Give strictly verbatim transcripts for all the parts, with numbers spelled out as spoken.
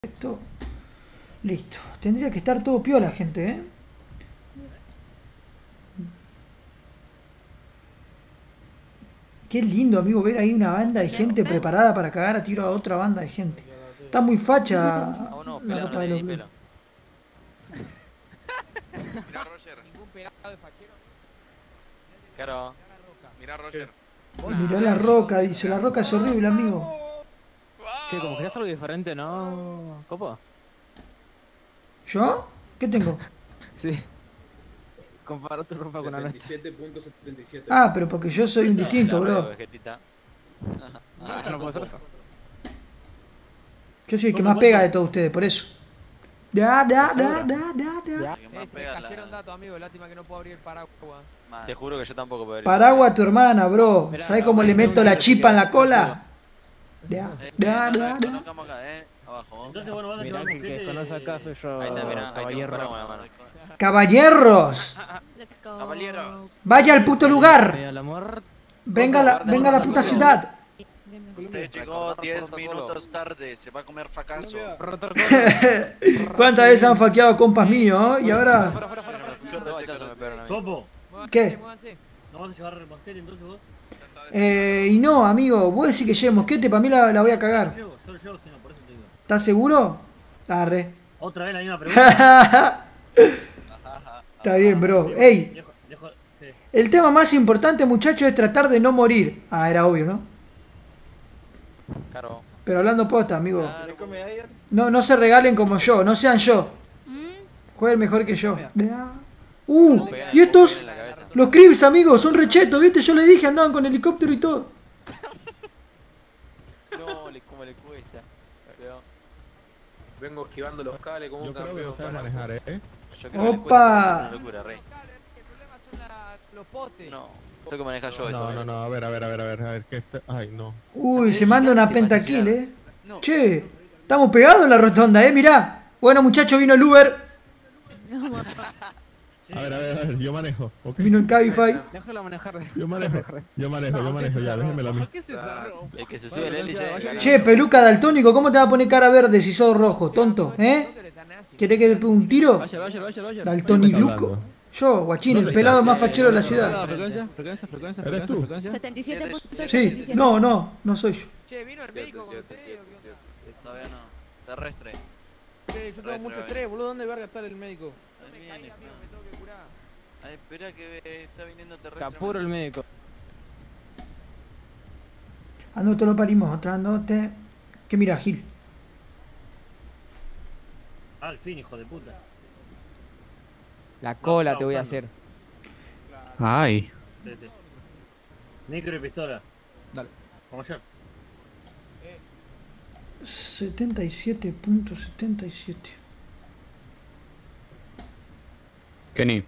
Esto. Listo. Tendría que estar todo piola, gente, ¿eh? Qué lindo, amigo, ver ahí una banda de gente preparada para cagar a tiro a otra banda de gente. Está muy facha Oh, no, la pela, ropa no de le los di Blues. pela. Mirá Roger. Ningún pelado de fachero. Claro. Mirá Roger. Mirá la roca, dice. La roca es horrible, amigo. Che, como que algo diferente, ¿no? ¿Copo? ¿Yo? ¿Qué tengo? Sí. Compara tu ropa con la nuestra. setenta y siete punto setenta y siete. Ah, pero porque yo soy un distinto, La veo, bro. vegetita. Ah, no puedo hacer eso. Yo soy el que más pega de todos ustedes, por eso. Da, da, da, da, da, da. Que más Eh, se me pega la- cayeron datos, amigo. Lástima que no puedo abrir el paraguas. Te juro que yo tampoco puedo abrir. Paraguas a tu hermana, bro. Mirá, ¿Sabes no, cómo no, le no, meto no, la no, chipa en la no, cola? Da, Eh, da, mira, no, da, esto da. no estamos acá, eh. Abajo. Entonces, bueno, vas a Mirá llevar que el que mosquete. desconoce acá soy yo, Ahí está, mirá, ahí tengo un caballero. paraguas en la mano. Caballeros, Let's go. Caballeros. vaya al puto lugar. Medio al amor. Venga a la, venga a la puta ciudad. Usted llegó diez minutos tarde, se va a comer fracaso. ¿Cuántas veces han faqueado compas míos? ¿Eh? Y ahora, Dos hachazos me pegaron a mí. Topo, ¿qué? Muévanse. ¿no vas a llevar el mosquete entonces vos? Eh, y no, amigo, vos decís que lleve mosquete, para mí la, la voy a cagar. Yo, yo lo llevo, si no, por eso te digo. ¿Estás seguro? Arre. Otra vez la misma pregunta. Está bien, bro. Ey, Viejo, viejo, sí. el tema más importante, muchachos, es tratar de no morir. Ah, era obvio, ¿no? Caro. Pero hablando posta, amigo. Claro. No, no se regalen como yo, no sean yo. Jueguen mejor que yo. Uh, y estos, En la cabeza. los Crips, amigos, son rechetos, ¿viste? Yo les dije, andaban con helicóptero y todo. No, le, cómo le cuesta. Pero Vengo esquivando los cables como un Yo creo que campeón. no sabes manejar, ¿eh? yo creo que le Opa. cuesta, pero es una locura, rey. El problema son la- los potes. No, tengo que manejar yo eso. No, rey. no, no, a ver, a ver, a ver, a ver, a ver, ¿qué está? Ay, no. Uy, se manda una pentakill, eh. No. Che, estamos pegados en la rotonda, eh, mirá. Bueno, muchachos, vino el Uber, A ver, a ver, a ver, yo manejo, ¿ok? vino el Cabify. Déjalo manejar. Yo manejo, yo manejo, yo manejo, ya, déjenmelo a mí. ¿Qué es esa ropa? El que se sube al hélice. gana. Che, peluca daltónico, ¿cómo te va a poner cara verde si sos rojo, tonto, eh? ¿Querés que te pegue un tiro? Vaya, vaya, vaya, vaya. Daltoniluco. Yo, guachín, el ¿Dónde pelado está? más fachero de la ciudad. Frecuencia, frecuencia, frecuencia, ¿Eres tú? frecuencia. setenta y siete punto setenta y Sí, siete. no, no, no soy yo. Che, ¿vino el médico con ustedes o qué onda? Todavía no. Terrestre. Che, yo tengo mucho estrés, boludo. ¿Dónde verga está el médico? Ahí Me viene, caí, amigo, me tengo que curar. Ay, espera que ve- está viniendo terrestre. Capuro el médico. Ando, te lo parimos, otra andote. ¿Qué mira, Gil? Al fin, hijo de puta. La cola te voy a hacer. Ay. Sí, sí. Micro y pistola. Dale. Como yo. setenta y siete punto setenta y siete. Kenny,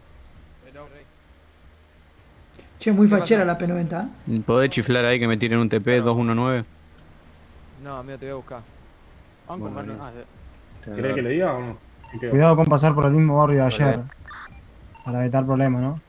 Che, muy ¿Qué fachera pasa? la P noventa, ¿eh? ¿podés chiflar ahí que me tiren un T P dos uno nueve? No, amigo, te voy a buscar. Vamos a Bueno, comprarlo. Ah, sí. ¿Querés que le diga o no? Cuidado con pasar por el mismo barrio de ayer. Vale. Para evitar problemas, ¿no?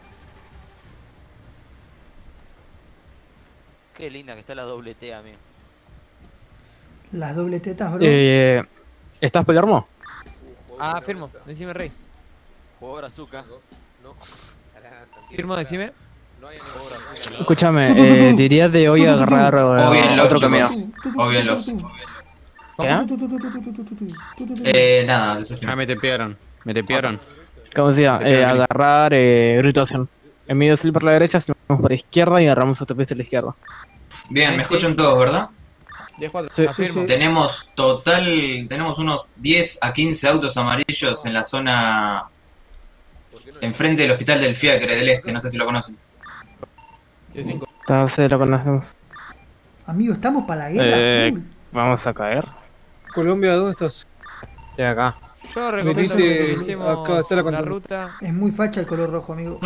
Qué linda que está la doble T, amigo. Las doble tetas, bro. Eh, ¿Estás Palermo? Ah, firmo, decime rey. Jugador azúcar. No. Firmo, decime. No hay ningún Escúchame, Tú, tú, tú, eh, tú. diría de hoy Tú, tú, tú, tú. agarrar eh, O bien los, otro camino. O bien los. ¿Qué? Eh, nada, desastre. Ah, me tepearon. Me tepearon. ¿Cómo decía? Eh, agarrar eh, rotación. En medio del por la derecha, si vamos por la izquierda y agarramos autopista a la izquierda. Bien, me escuchan todos, ¿verdad? diez cuatro. Sí. Afirmo. Tenemos total, tenemos unos diez a quince autos amarillos en la zona enfrente del hospital del Fiacre del Este, no sé si lo conocen. Entonces lo conocemos. Amigo, estamos para la guerra, Eh, full. Vamos a caer. Colombia, ¿dónde estás? Estoy acá. Yo recomiendo Viniste- que utilicemos acá está la la control. ruta Es muy facha el color rojo, amigo.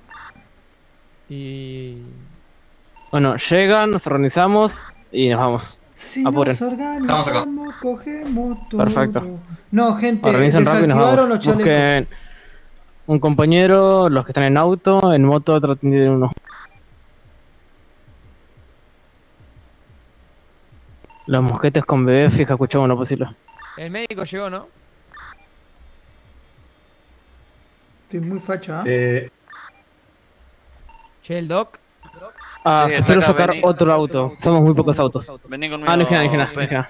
y... Bueno, llegan, nos organizamos y nos vamos. Si Apuren. nos Estamos acá. organizamos, cogemos todo. Perfecto. No, gente, Organizan rápido y nos desactivaron vamos. los chalecos. Busquen un compañero, los que están en auto, en moto traten de uno. Los mosquetes con bebé, fija, escuchamos lo posible. El médico llegó, ¿no? Estoy muy facha, ¿eh? Eh, Che, el doc. Ah, Sí, está quiero acá, sacar vení. otro auto. Somos muy pocos autos. Vení conmigo. Ah, no es que nada, no es que nada, no Pe. es que nada.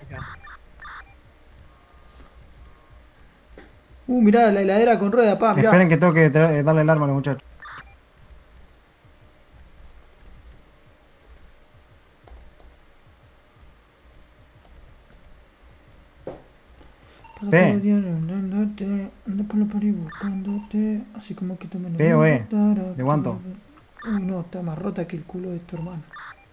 Uh, mirá, la heladera con rueda, pa, mirá. Esperen que tengo que tra- eh, darle el arma a los muchachos. Paso Pe. todo el día hablándote, ando por la pared buscándote, así como que te me Pe o E, ¿de cuánto? Uy, no, está más rota que el culo de tu hermano.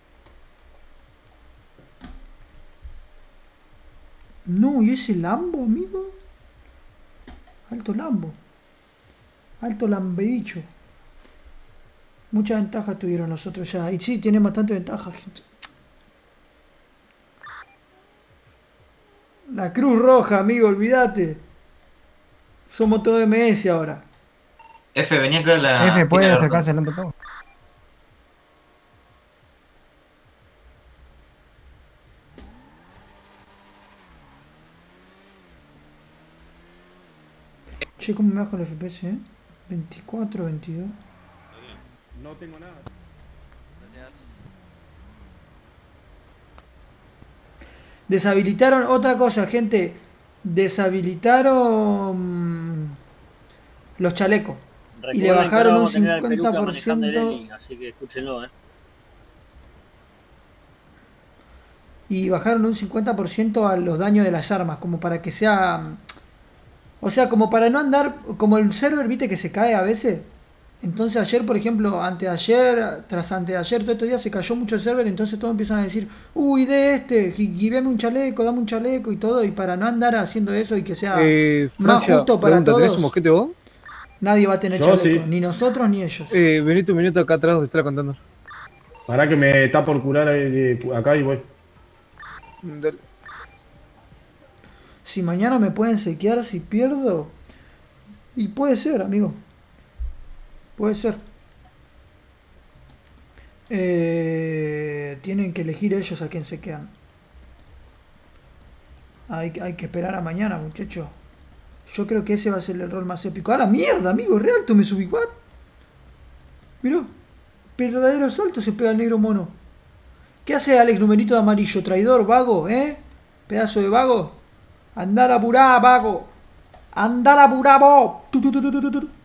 No, ¿y ese Lambo, amigo? Alto Lambo. Alto Lambebicho. Muchas ventajas tuvieron nosotros ya. Y sí, tienen bastante ventaja, gente. La Cruz Roja, amigo, olvídate. Somos todo M S ahora. F, venía acá la. F, puede tiene la- acercarse delante de todo. Che, ¿cómo me bajo el F P S, eh? veinticuatro, veintidós. no tengo nada. Gracias. Deshabilitaron otra cosa, gente. Deshabilitaron los chalecos. Y le Recuerden que bajaron ahora un vamos a tener al Peluca cincuenta por manejando el ciento. Eli, así que escúchenlo, eh. Y bajaron un cincuenta por ciento a los daños de las armas, como para que sea... O sea, como para no andar... Como el server, viste, que se cae a veces. Entonces ayer, por ejemplo, anteayer, tras anteayer, todos estos días se cayó mucho el server, entonces todos empiezan a decir, uy, de este, guíbeme un chaleco, dame un chaleco y todo, y para no andar haciendo eso y que sea Eh, más Francia, justo para pregunta, todos, ¿tenés un mosquete vos? nadie va a tener Yo chaleco, sí. ni nosotros ni ellos. Eh, vení un minuto acá atrás donde está la contando. Para que me está por curar ahí, acá y voy. Dale. Si mañana me pueden sequear si pierdo, y puede ser, amigo. Puede ser. Eh, tienen que elegir ellos a quién se quedan. Hay, hay que esperar a mañana, muchachos. Yo creo que ese va a ser el rol más épico. ¡A la mierda, amigo! ¿Real me subí? ¿What? Mirá. Verdadero salto se pega el negro mono. ¿Qué hace Alex numerito de amarillo? Traidor, vago, ¿eh? Pedazo de vago. Andar apurá, vago. Andar apurá, vos. Tu, tu, tu, tu, tu, tu.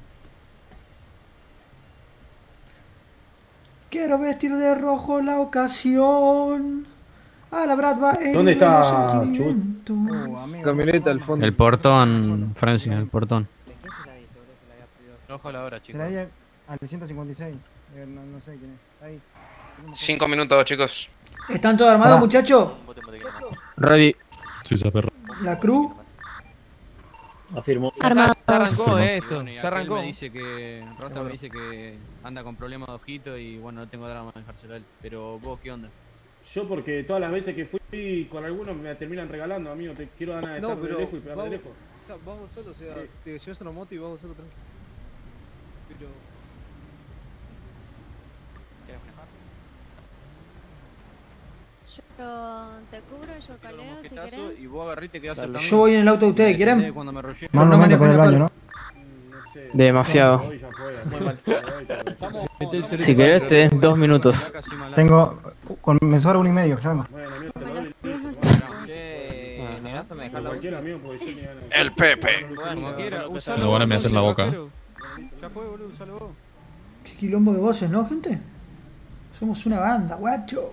Quiero vestir de rojo la ocasión. A la Brad va a ¿Dónde está los sentimientos. Camioneta al fondo. El portón, Francia, el portón. Ojo a la hora, Se chicos. la di al al ciento cincuenta y seis. Eh, no, no sé quién es. Ahí. Cinco minutos, chicos. ¿Están todos armados, Ah. muchachos? Ready. Sí, se perro. La cruz. Afirmo. Ya arrancó Sí. eh, esto, Bueno, y ya aquel arrancó. me dice que, Rota me dice que anda con problemas de ojito y bueno, no tengo drama de dejárselo a él. Pero vos, ¿qué onda? Yo porque todas las veces que fui con algunos me terminan regalando, amigo. Te quiero ganar de No, estar de pero lejos y pegar de vamos- lejos. O sea, vamos solo, o sea, te llevas una moto y vamos solo tranquilo. Pero... ¿Quieres manejar? Yo te cubro, yo caleo si querés. Y vos agarré y te quedás Dale. Yo voy en el auto de ustedes, ¿quieren? Cuando me rollé. Pero no Mal momento manejo con ni el a baño, palo. ¿no? No sé. Demasiado. Hoy ya fue, muy mal. Si querés te des dos minutos. Tengo. Con, me sobra uno y medio, ya vengo. Bueno, amigo, te lo doy. Che, Negazo me deja la Cualquiera, amigo, porque yo me gano. El Pepe. Como quiera, No usalo. van a me hacer la boca. Ya fue, boludo, usalo vos. Qué quilombo de voces, ¿no, gente? Somos una banda, guacho.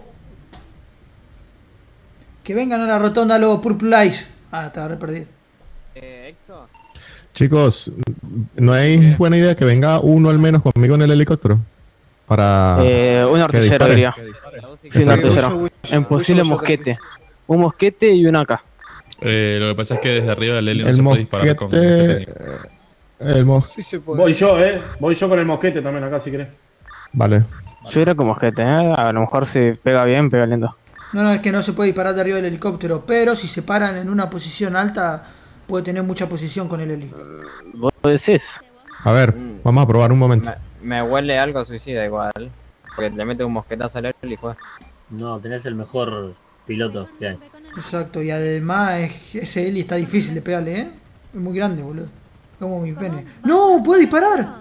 Que vengan a la rotonda los Purple Eyes. Ah, estaba re perdido. Eh, Exo. Chicos, ¿no hay buena idea que venga uno al menos conmigo en el helicóptero? Para. Eh, un que artillero dispare. diría. Sí, un Exacto. artillero. En posible mosquete. Un mosquete y una AK. Eh, lo que pasa es que desde arriba del helio no El se puede disparar con mosquete. El mos... Sí se puede. Voy yo, eh. Voy yo con el mosquete también acá si querés. Vale. Yo iría con mosquete, ¿eh? A lo mejor si pega bien, pega lindo. No, no, es que no se puede disparar de arriba del helicóptero, pero si se paran en una posición alta, puede tener mucha posición con el heli. ¿Vos decís? A ver, vamos a probar un momento. Me, me huele algo suicida igual. Porque le mete un mosquetazo al heli y fue. No, tenés el mejor piloto que hay. Exacto, y además es- ese Eli está difícil de pegarle, ¿eh? Es muy grande, boludo. Como mi pene. ¡No! ¡Puede disparar!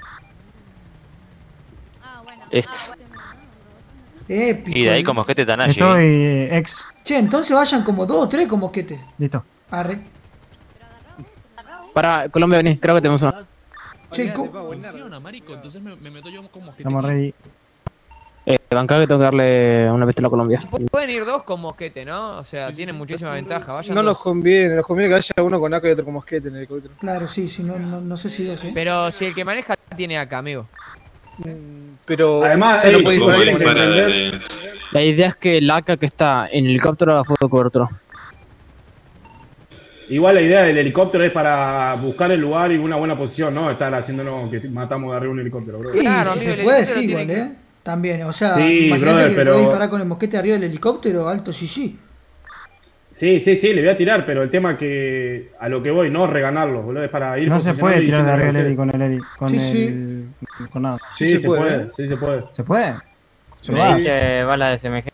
Este. Épico. Y de ahí con mosquete Tanashi. Estoy eh, ex. Che, entonces vayan como dos o tres con mosquete. Listo. Arre. Para Colombia, vení, creo que tenemos una. Che, ¿cómo? Funciona, marico, entonces me, me meto yo como que... Estamos ready. Eh, banca que tengo que darle una pistola a Colombia. Pueden ir dos con mosquete, ¿no? O sea, tienen muchísima ventaja. Vayan No dos. nos conviene, nos conviene que haya uno con A K y otro con mosquete en el helicóptero. Claro, sí, sí, no, no, no sé si dos, ¿eh? Pero si el que maneja tiene acá, amigo. Pero Además, se lo ey, puede como disparar quieren con el- prender- La idea es que el A K que está en el helicóptero haga fuego de cobertura. Igual la idea del helicóptero es para buscar el lugar y una buena posición, ¿no? Estar haciéndonos que matamos de arriba un helicóptero, bro. Y Claro, si amigo, se el puede, helicóptero sí, tiene igual, que- ¿eh? También, o sea, Sí, imagínate brother, que pero- puede disparar con el mosquete arriba del helicóptero, alto sí, sí. Sí, sí, sí, le voy a tirar, pero el tema que a lo que voy, no reganarlo, boludo, es para ir No se posicionando puede y tirar de arriba el diciendo Eli con el Eli. Con Sí, el. Con nada. Sí, se, puede, sí se puede. ¿Se puede? Sí. Probá. Eh, bala de S M G.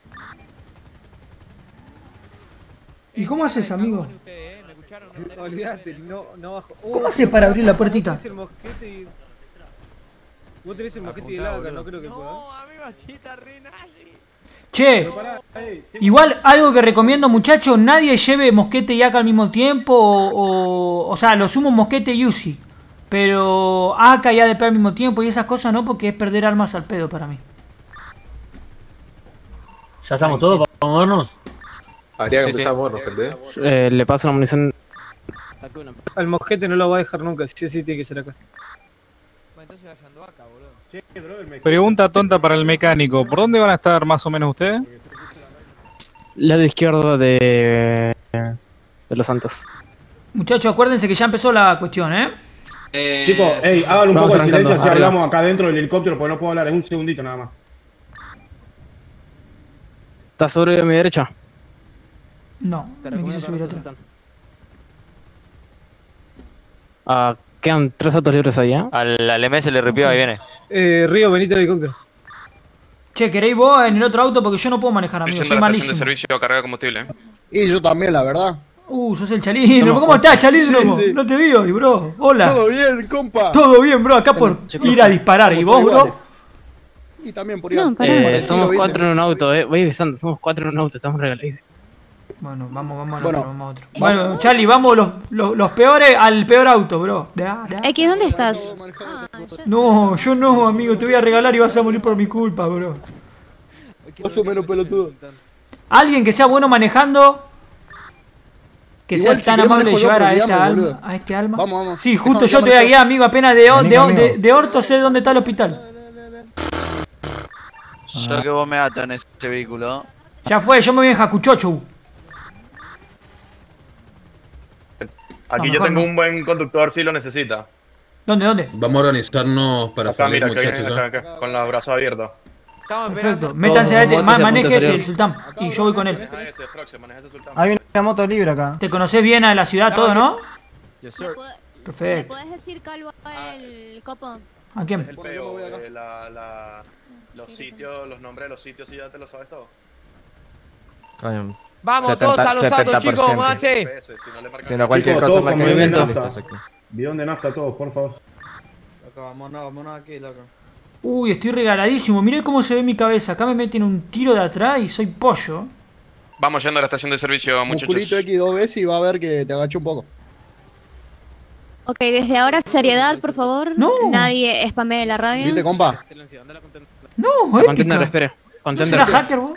¿Y cómo haces, amigo? Olvídate, no, no bajo. Oh, ¿Cómo haces para abrir la puertita? Vos tenés el mosquete y... Vos tenés el mosquete y el A K, no creo que pueda. No, amigo, así está re nadie. Che, igual algo que recomiendo, muchachos, nadie lleve mosquete y A K al mismo tiempo, o, o, o sea, lo sumo mosquete y Uzi. Pero A K y A D P al mismo tiempo y esas cosas no, porque es perder armas al pedo para mí. ¿Ya estamos todos para movernos? Habría que Sí, empezar sí. a movernos, gente. Eh, le paso la munición. Al mosquete no lo va a dejar nunca, sí o sí tiene que ser acá. Bueno, entonces vayan dos acá, boludo. Pregunta tonta para el mecánico. ¿Por dónde van a estar más o menos ustedes? Lado izquierdo de. de Los Santos. Muchachos, acuérdense que ya empezó la cuestión, ¿eh? Eh, Chicos, ey, hagan un Vamos poco de arrancando, silencio si arriba. hablamos acá dentro del helicóptero, porque no puedo hablar, es un segundito nada más. ¿Estás sobre mi derecha? No, me quise subir otra. Ah, quedan tres autos libres ahí, ¿eh? Al, al M S le ripió, ahí viene. Eh, Río, venite al helicóptero. Che, ¿queréis vos en el otro auto? Porque yo no puedo manejar, amigo, Yendo soy a la estación de malísimo. servicio carga de combustible. ¿eh? Y yo también, la verdad. Uh, sos el Chalíndromo. Somos ¿Cómo estás, cuatro. Chalíndromo? Sí, sí. No te vi hoy, bro. Hola. Todo bien, compa. Todo bien, bro. Acá por ir a disparar. ¿Y vos, bro? Y también por ir No, a- pará. Eh, por el somos tiro, cuatro en un auto, eh. Voy avisando, somos cuatro en un auto, estamos regalados. Bueno, vamos, vamos al Bueno. otro, vamos a otro. Bueno, Charlie, vamos los, los, los peores al peor auto, bro. Da, da. X, ¿dónde estás? No, yo no, amigo. Te voy a regalar y vas a morir por mi culpa, bro. Más o menos pelotudo. Alguien que sea bueno manejando. Que Igual, sea si tan querés amable de manejo yo, llevar a pero esta guiame, alma, boludo. a este alma. Vamos, vamos. Sí, justo Déjame, yo te voy a déjame guiar, amigo. Apenas de, Vení de, conmigo. de, de Orto sé dónde está el hospital. Yo que vos me ato en ese vehículo. Ya fue, yo me voy en Jacuchocho. Aquí No, yo mejor tengo no. un buen conductor si lo necesita. ¿Dónde, dónde? Vamos a organizarnos para Acá, salir, mira, que muchachos. viene ¿eh? acá, acá, con los brazos abiertos. Estamos Perfecto. esperando. Métanse a este, Todos ma- montes a maneje punto este, de el sultán. Y yo voy con él. Maneja ese, Proxy, maneja ese sultán. Hay una moto libre acá. ¿Te conocés bien a la ciudad todo, no? ¿Le Perfecto. podés decir calvo el copo? ¿A quién? El peo, eh, la, la, los sitios, los nombres de los sitios, ¿sí ya te lo sabes todo? Vamos todos a los autos, chicos, muévanse. Si no le marcan Si no, cualquier Chicos, cosa todos con marca bidón de movimiento. nafta. Listo, exacto. Bidón de nafta todos, por favor. Acá, vámonos, vámonos aquí, loco. Uy, estoy regaladísimo. Mirá cómo se ve mi cabeza. Acá me meten un tiro de atrás y soy pollo. Vamos yendo a la estación de servicio, muchachos. Musculito X dos veces y va a ver que te agachó un poco. Ok, desde ahora seriedad, por favor. No. Nadie spamee la radio. ¿Viste, compa? No, Contender, épica. espere. ¿No Contender. será hacker, vos?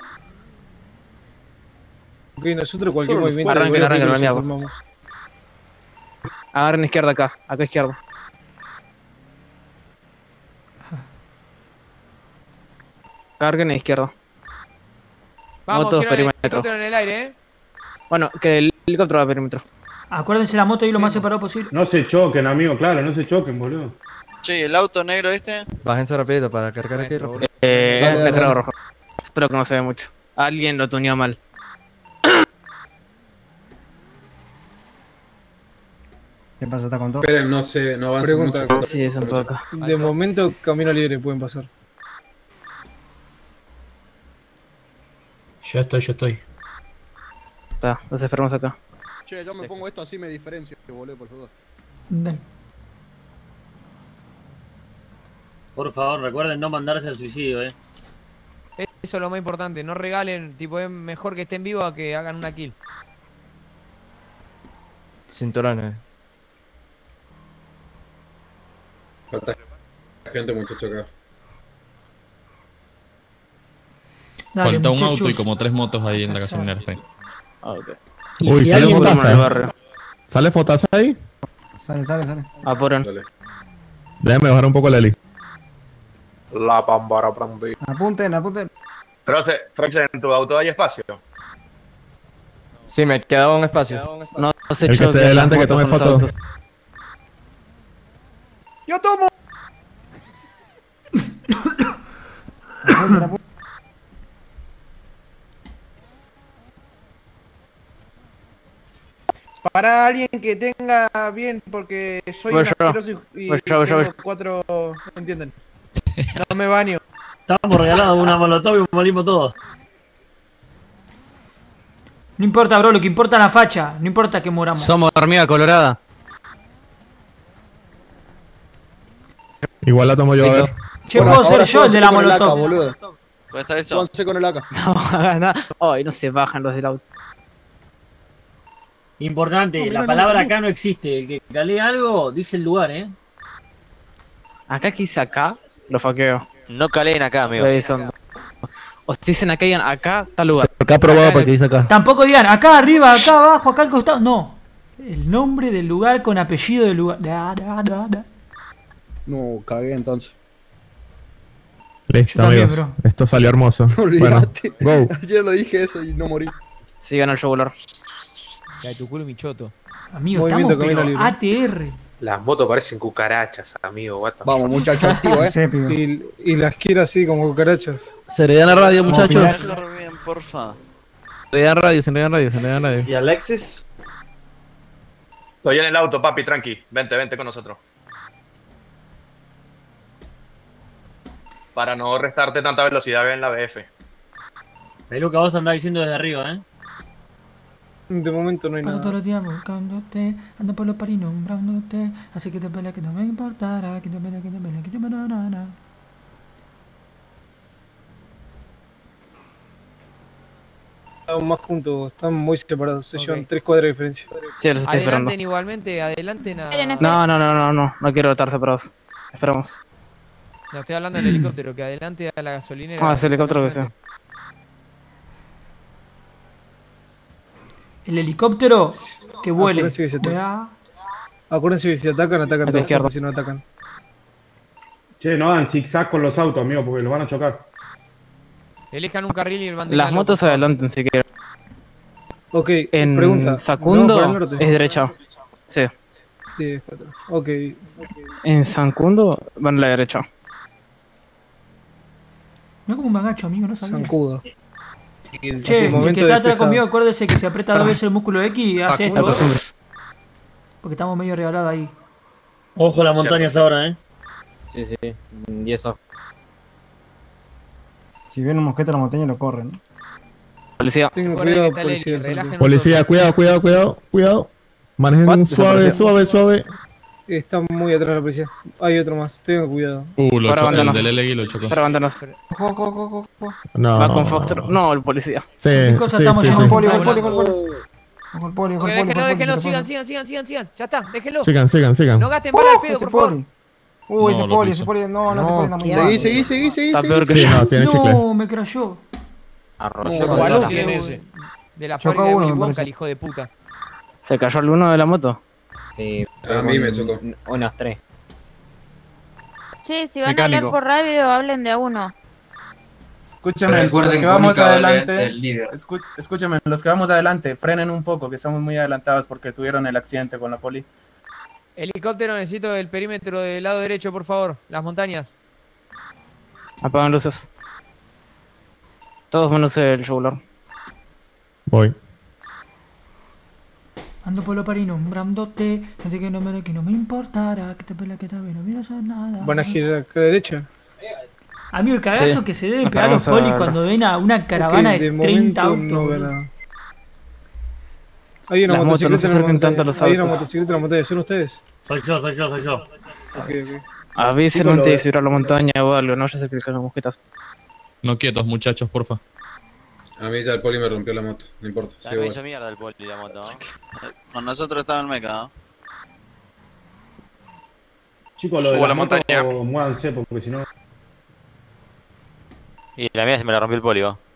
Ok, nosotros cualquier Solo movimiento. Arranquen, de arranquen, nos mierda. informamos. Agarren izquierda acá, acá izquierda. Carguen a izquierda. Vamos, Motos, quiero el perímetro. helicóptero en el aire, eh. Bueno, que el helicóptero va a perímetro. Acuérdense la moto y lo más separado posible. No se choquen, amigo, claro, no se choquen, boludo. Che, el auto negro este. Bájense rapidito para cargar aquí rápido. Eh, Dale, dale, letrero dale. rojo. Espero que no se ve mucho. Alguien lo tuneó mal. ¿Qué pasa? ¿Está con todo? Esperen, no se, no avancen Pregunta. mucho. Sí, es un poco acá. De momento, camino libre pueden pasar. Ya estoy, ya estoy. está. Nos esperamos acá. Che, yo me pongo esto así me diferencio, boludo, por favor. Dale. Por favor, recuerden no mandarse al suicidio, eh. Eso es lo más importante, no regalen, tipo, es mejor que estén vivos a que hagan una kill. Cinturón, eh. Falta gente, muchacho, acá. Dale, Falta un muchachos. auto y como tres motos ahí en la gasolinera. sí. Ah, ok. Uy, si sale alguien fotaza. duerme en el barrio. ¿Sale fotaza ahí? Sale, sale, sale. Apuran. Déjame bajar un poco la heli. La pambara prendí. Apunten, apunten. Froxe, Froxe, ¿en tu auto hay espacio? Sí, me quedaba un espacio. No, no se El que esté delante que tome fotos. ¡Yo tomo! Apunten, apunten. Para alguien que tenga bien, porque soy Voy un yo. asqueroso y, y Voy yo, voy yo, tengo voy. cuatro... ¿Entienden? No me baño. Estamos regalados una molotov y morimos todos. No importa, bro, lo que importa es la facha. No importa que moramos. Somos hormiga colorada. Igual la tomo yo a ver. Che, Bueno, puedo ser ahora yo el de la con el A K, molotov. boludo. Cuesta eso. Pónganse con el A K. No hagas nada. Ay, no se bajan los del auto. Importante, No, la mira, palabra no, no. acá no existe. El que calé algo dice el lugar, eh. Acá que dice acá, lo faqueo. No caleen acá, amigo. Lo avisando. O si dicen acá, digan acá, tal lugar. Acá aprobado porque dice acá. Tampoco digan acá arriba, acá abajo, acá al costado. No. El nombre del lugar con apellido del lugar. Da, da, da, da. No, cagué entonces. Listo, Yo también, amigos. bro. Esto salió hermoso. Bueno, Olvídate. go. Ayer lo dije eso y no morí. Sigan al yugular. La de tu culo y mi choto. Amigo, estamos Movimiento camino pero libre. A T R. Las motos parecen cucarachas, amigo. What the Vamos, muchachos, activo, eh. Sépio. Y, y las quiero así como cucarachas. Se le dan la radio, muchachos. Bajar bien, porfa. Se le dan radio, se le dan radio, se le dan radio. ¿Y Alexis? Estoy en el auto, papi, tranqui. Vente, vente con nosotros. Para no restarte tanta velocidad en la B F. Peluca, vos andás diciendo desde arriba, eh. De momento no hay Paso nada. todos los días buscándote, ando por los paris nombrándote, así que te pelea que no me importará, que te pelea, que te pelea, que te pelea, na, na. Estamos más juntos, estamos muy separados. Se Ok. llevan tres cuadras de diferencia. Sí, los estoy esperando. Adelanten igualmente, adelanten a... Esperen, esperen. No, no, no, no, no. No quiero estar separados. Esperamos. No, estoy hablando del helicóptero, que adelante a la gasolinera. Ah, ese helicóptero que sea. El helicóptero que vuele. Acuérdense que se te- Vea. Acuérdense que si atacan, atacan A la todos, izquierda. porque si no atacan. Che, no hagan zigzag con los autos, amigo, porque los van a chocar. Elijan un carril y el Las motos se adelanten si quieren. Ok, En pregunta. Sacundo ¿Vamos para el norte? es derecha. Sí. Sí, cuatro. Ok. En Sancundo van a la derecha. No es como un bagacho, amigo, no sabía. Zancudo. Che, el que está atrás conmigo, acuérdese que si aprieta dos veces el músculo X y hace esto. Porque estamos medio regalados ahí. Ojo a las montañas ahora, eh. Sí, sí. Y eso. Si ven un mosquete en la montaña lo corren, ¿no? Policía. Tengo Recuerden cuidado, que está el policía. heli, relajen Policía, cuidado, cuidado, cuidado, cuidado. Manejen What? suave, Desapareció. suave, suave. Está muy atrás la policía. Hay otro más, tengo cuidado. Uh, lo Para chocó, el abandonos. del L G lo chocó. Para abandonos. Ojo, ojo, ojo, ojo, ojo. No. Va con Foxtrot. No, el policía. Sí, ¿Qué cosa sí, estamos sí, yendo sí. por Poli, acá? poli, poli, poli. Ojo el poli, ojo Ok, el poli. déjenlo, ojo el poli, déjenlo, se sigan, te sigan, sigan, sigan, sigan. Ya está, déjenlo. Sigan, sigan, sigan. No gasten balas al pone. pedo, Ese por favor. poli. Uh, ese No, lo poli, piso. ese poli. No, no, ese poli está muy Seguí, mal. seguí, seguí, seguí, Está seguí. peor que Sí, yo. no, tiene chicle. No, me crashó. Arrolló No, con balón la- tiene De- ese. De la Chocó fábrica de uno, Willy me Wonka, parece. el hijo de puta. ¿Se cayó alguno de la moto? Sí. A mí me chocó. Unas tres. Che, si van a Mecánico. hablar por radio, hablen de a uno. Escúchame, Recuerden, los que vamos adelante, el líder. Escu escúchame, los que vamos adelante, frenen un poco, que estamos muy adelantados porque tuvieron el accidente con la poli. Helicóptero, necesito el perímetro del lado derecho, por favor. Las montañas. Apagan luces. Todos menos el yugular. Voy. Ando por los paris nombrándote, gente que no me, que no me importará, que te pelea, que te ve, no quiero hacer nada. ¿Van a girar acá a la derecha? Amigo, el cagazo Sí. que se deben Nos pegar los paramos polis a- cuando ven a una caravana Ok, de treinta momento autos. no, boludo. ¿verdad? Hay una Las motos no se motocicleta en la acerquen tanto a montaña. los Hay una autos. motocicleta en la montaña. ¿Son ustedes? Soy yo, soy yo, soy yo. Ok, ok. Avisen Chicos, antes lo- de subir a la montaña o algo, no vaya a ser que caigan mosquitas. No quietos, muchachos, porfa. A mí ya el poli me rompió la moto, no importa. Ya Sí, me bueno. hizo mierda el poli la moto, ¿no? Con nosotros estaba el meca, ¿no? Chicos, lo de Subo la la moto, montaña. muévanse porque si no... Y la mía se me la rompió el poli, va.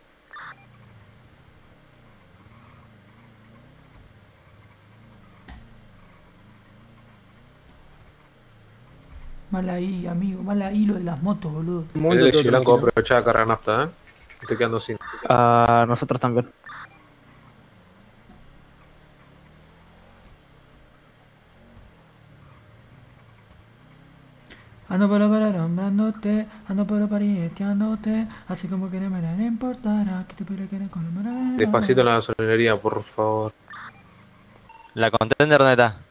Mal ahí, amigo, mal ahí lo de las motos, boludo. Un momento, El todo Blanco tranquilo. aprovechar a cargar nafta, ¿eh? Estoy quedando sin. A nosotros también. Ando por la para nombrándote, ando por la pariesteándote, así como que no me la importará, que te pide que no con la Despacito en la gasolinería, por favor. ¿La contender dónde está?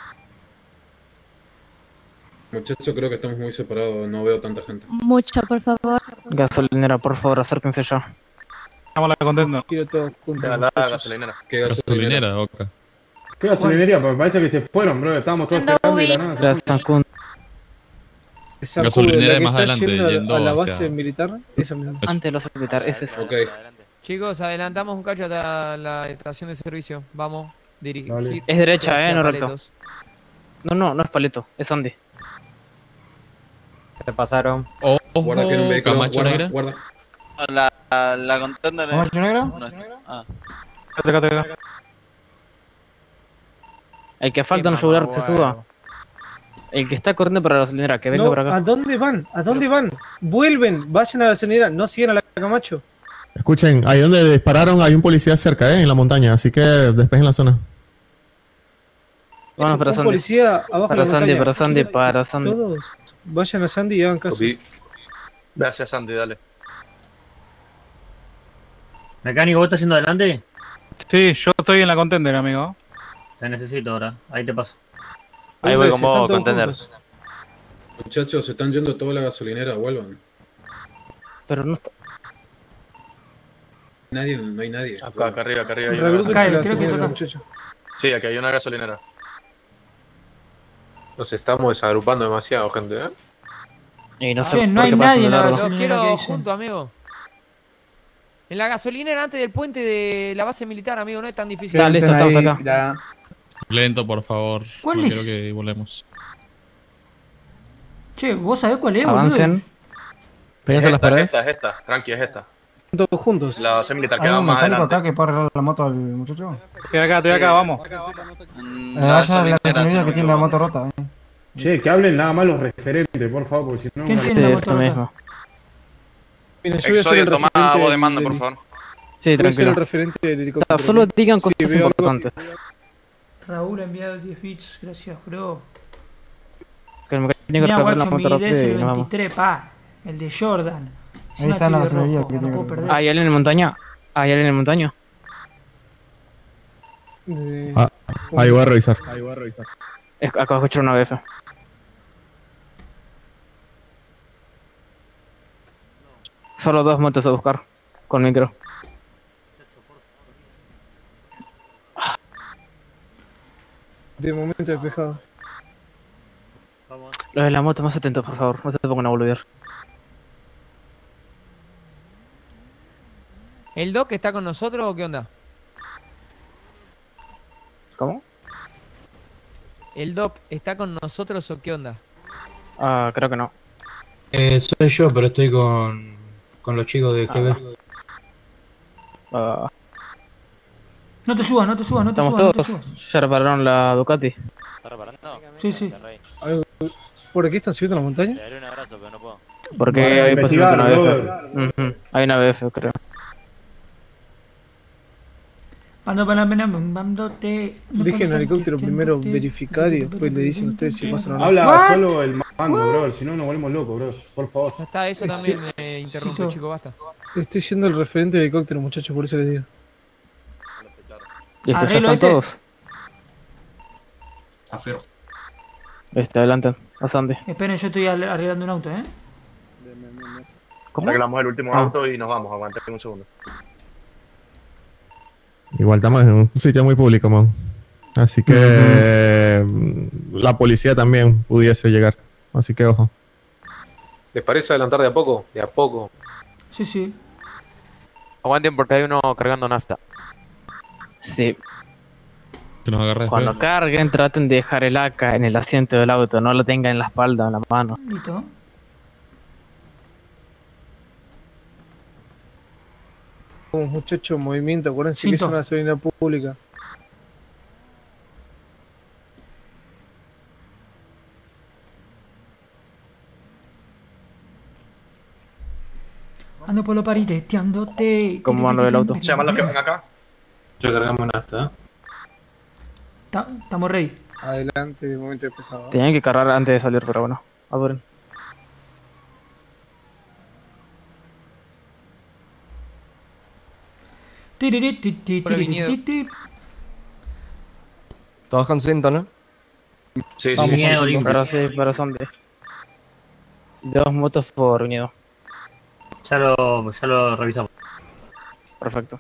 Muchachos, creo que estamos muy separados, no veo tanta gente. Mucho, por favor. Gasolinera, por favor, acérquense ya. Vamos a la contender. Quiero todos juntos. la muchachos. gasolinera. ¿Qué Gasolinera, gasolinera? Oca. ¿Qué gasolinería? Porque parece que se fueron, bro. Estábamos todos Ando esperando y la ubi- nada. Gracias, Kun. Esa Gasolinera Q, la de que más está adelante, yendo a- yendo a la hacia- base militar. Esa misma. Eso. Antes de los militar, ese es. Ok. Chicos, adelantamos un cacho hasta la estación de servicio. Vamos, dirigir. Dale. Es derecha, hacia eh, no recto. Paletos. No, no, no es Paleto, es Andy. Se pasaron. Ojo, Guarda que en un vehículo, Camacho guarda, negra. guarda. La, la, la contender ¿Cómo, es... negro? no está. Ah. Acá, acá, acá. El que falta Qué no asegurar que se mamá, suba. huevo. El que está corriendo para la gasolinera, que venga No, por acá. ¿a dónde van? ¿A dónde van? Vuelven, vayan a la gasolinera, no sigan a la Camacho. Escuchen, ahí donde dispararon hay un policía cerca, ¿eh? En la montaña, así que despejen la zona. Vamos para Un Sandy. policía abajo Para de la Sandy, montaña. para Sandy, para Sandy. Todos vayan a Sandy y hagan caso. Copi. Gracias, Sandy, dale. Mecánico, ¿vos estás yendo adelante? Sí, yo estoy en la contender, amigo. Te necesito ahora. Ahí te paso. Ahí voy con Están vos, todos contender. juntos. Muchachos, se están yendo toda la gasolinera, vuelvan. Pero no está. Nadie, no hay nadie. Acá, acá arriba, acá arriba. Hay una Regrúpense Acá, a la creo que es gasolinera, acá. muchachos. Sí, aquí hay una gasolinera. Nos estamos desagrupando demasiado, gente, ¿eh? Y no Che, sé no por hay qué pasan nadie de en la largo. Los gasolinera, ¿qué quiero dicen? juntos, amigo. En la gasolinera antes del puente de la base militar, amigo, no es tan difícil. Está listo, estamos acá. Ya. Lento, por favor. ¿Cuál No es? quiero que volvemos. Che, ¿vos sabés cuál es, boludo? Avancen. Péguense a las Esta, paredes. esta, es esta. Tranqui, es esta. Están todos juntos. La base militar ¿Hay queda un más mecánico adelante. acá que pueda arreglar la moto al muchacho? Estoy acá, estoy acá, vamos. Mm, Eh, la vaya a la gasolinera, si gasolinera no que me tiene la equivoco. moto rota. Eh. Che, que hablen nada más los referentes, por favor, porque si no... ¿Quién una- tiene la Esto moto mismo. rota? Miren, yo voy a ser Exodio, el tomá referente voz de del- mando, por del- favor. Sí, Voy a ser tranquilo. el referente del helicóptero. Solo digan Sí, cosas veo algo- importantes. Raúl ha enviado diez bits, gracias, bro. Que el mecánico Mira, repare la guacho, mi moto rápido D es y el nos vamos. veintitrés, pa. El de Jordan. Es Ahí una está en la tigre gasolinera rojo, que no tiene puedo que- perder. ¿Hay alguien en montaña? ¿Hay alguien en montaña? Eh, Ah, ahí voy a revisar. Ahí voy a revisar. Es- Acabo de escuchar una B F. Solo dos motos a buscar. Con micro. De momento despejado. Los de la moto más atentos, por favor. No se pongan a boludear. ¿El Doc está con nosotros o qué onda? ¿Cómo? ¿El Doc está con nosotros o qué onda? Ah, creo que no. Eh, soy yo, pero estoy con, con los chicos de G B. Ah, No te subas, no te subas, no te ¿estamos subas, no te todos? subas. ¿Ya repararon la Ducati? ¿Estás reparando? Sí, sí. Algo- ¿Por aquí están subiendo a la Le montaña? daré un abrazo, pero no puedo. Porque Bueno, hay posiblemente una investigar, B F. Ujú, hay una B F, creo. Ando para la pena, mandándote. Dejen el helicóptero primero verificar y después le dicen a ustedes si pasan o no. Habla What? solo el mando, bro, si no nos volvemos locos, bro. Por favor. Ya está, eso también me interrumpe, Listo. chico, basta. Estoy siendo el referente del helicóptero, muchachos, por eso les digo. Listo, ya Arreglo están este. todos. Afirmo. Este, adelante. A Sandy. Esperen, yo estoy arre- arreglando un auto, ¿eh? ¿Cómo? Arreglamos el último Ah. auto y nos vamos. Aguanten un segundo. Y Igual estamos en un sitio muy público, man. Así que uh-huh. la policía también pudiese llegar. Así que ojo. ¿Les parece adelantar de a poco? De a poco. Sí, sí. Aguanten porque hay uno cargando nafta. Sí. Que nos agarre Cuando después. carguen, traten de dejar el A K en el asiento del auto, no lo tengan en la espalda o en la mano. Listo. Un muchacho en movimiento, acuérdense que es Cinto. una seguridad pública. Ando por lo pariteteándote. ¿Cómo ando el auto? Llama a los que vengan acá. Yo cargamos nafta. Ta- Estamos ready. Adelante, de momento despejado. Tenían que cargar antes de salir, pero bueno. Apuren. Tiriri, ti, ti, Por el tiriri, viñedo. ti, ti. Todos con cinto, ¿no? Sí, Vamos, sí. miedo, limpio. Pero sí, pero son de... Dos motos por unido. Ya lo, ya lo revisamos. Perfecto.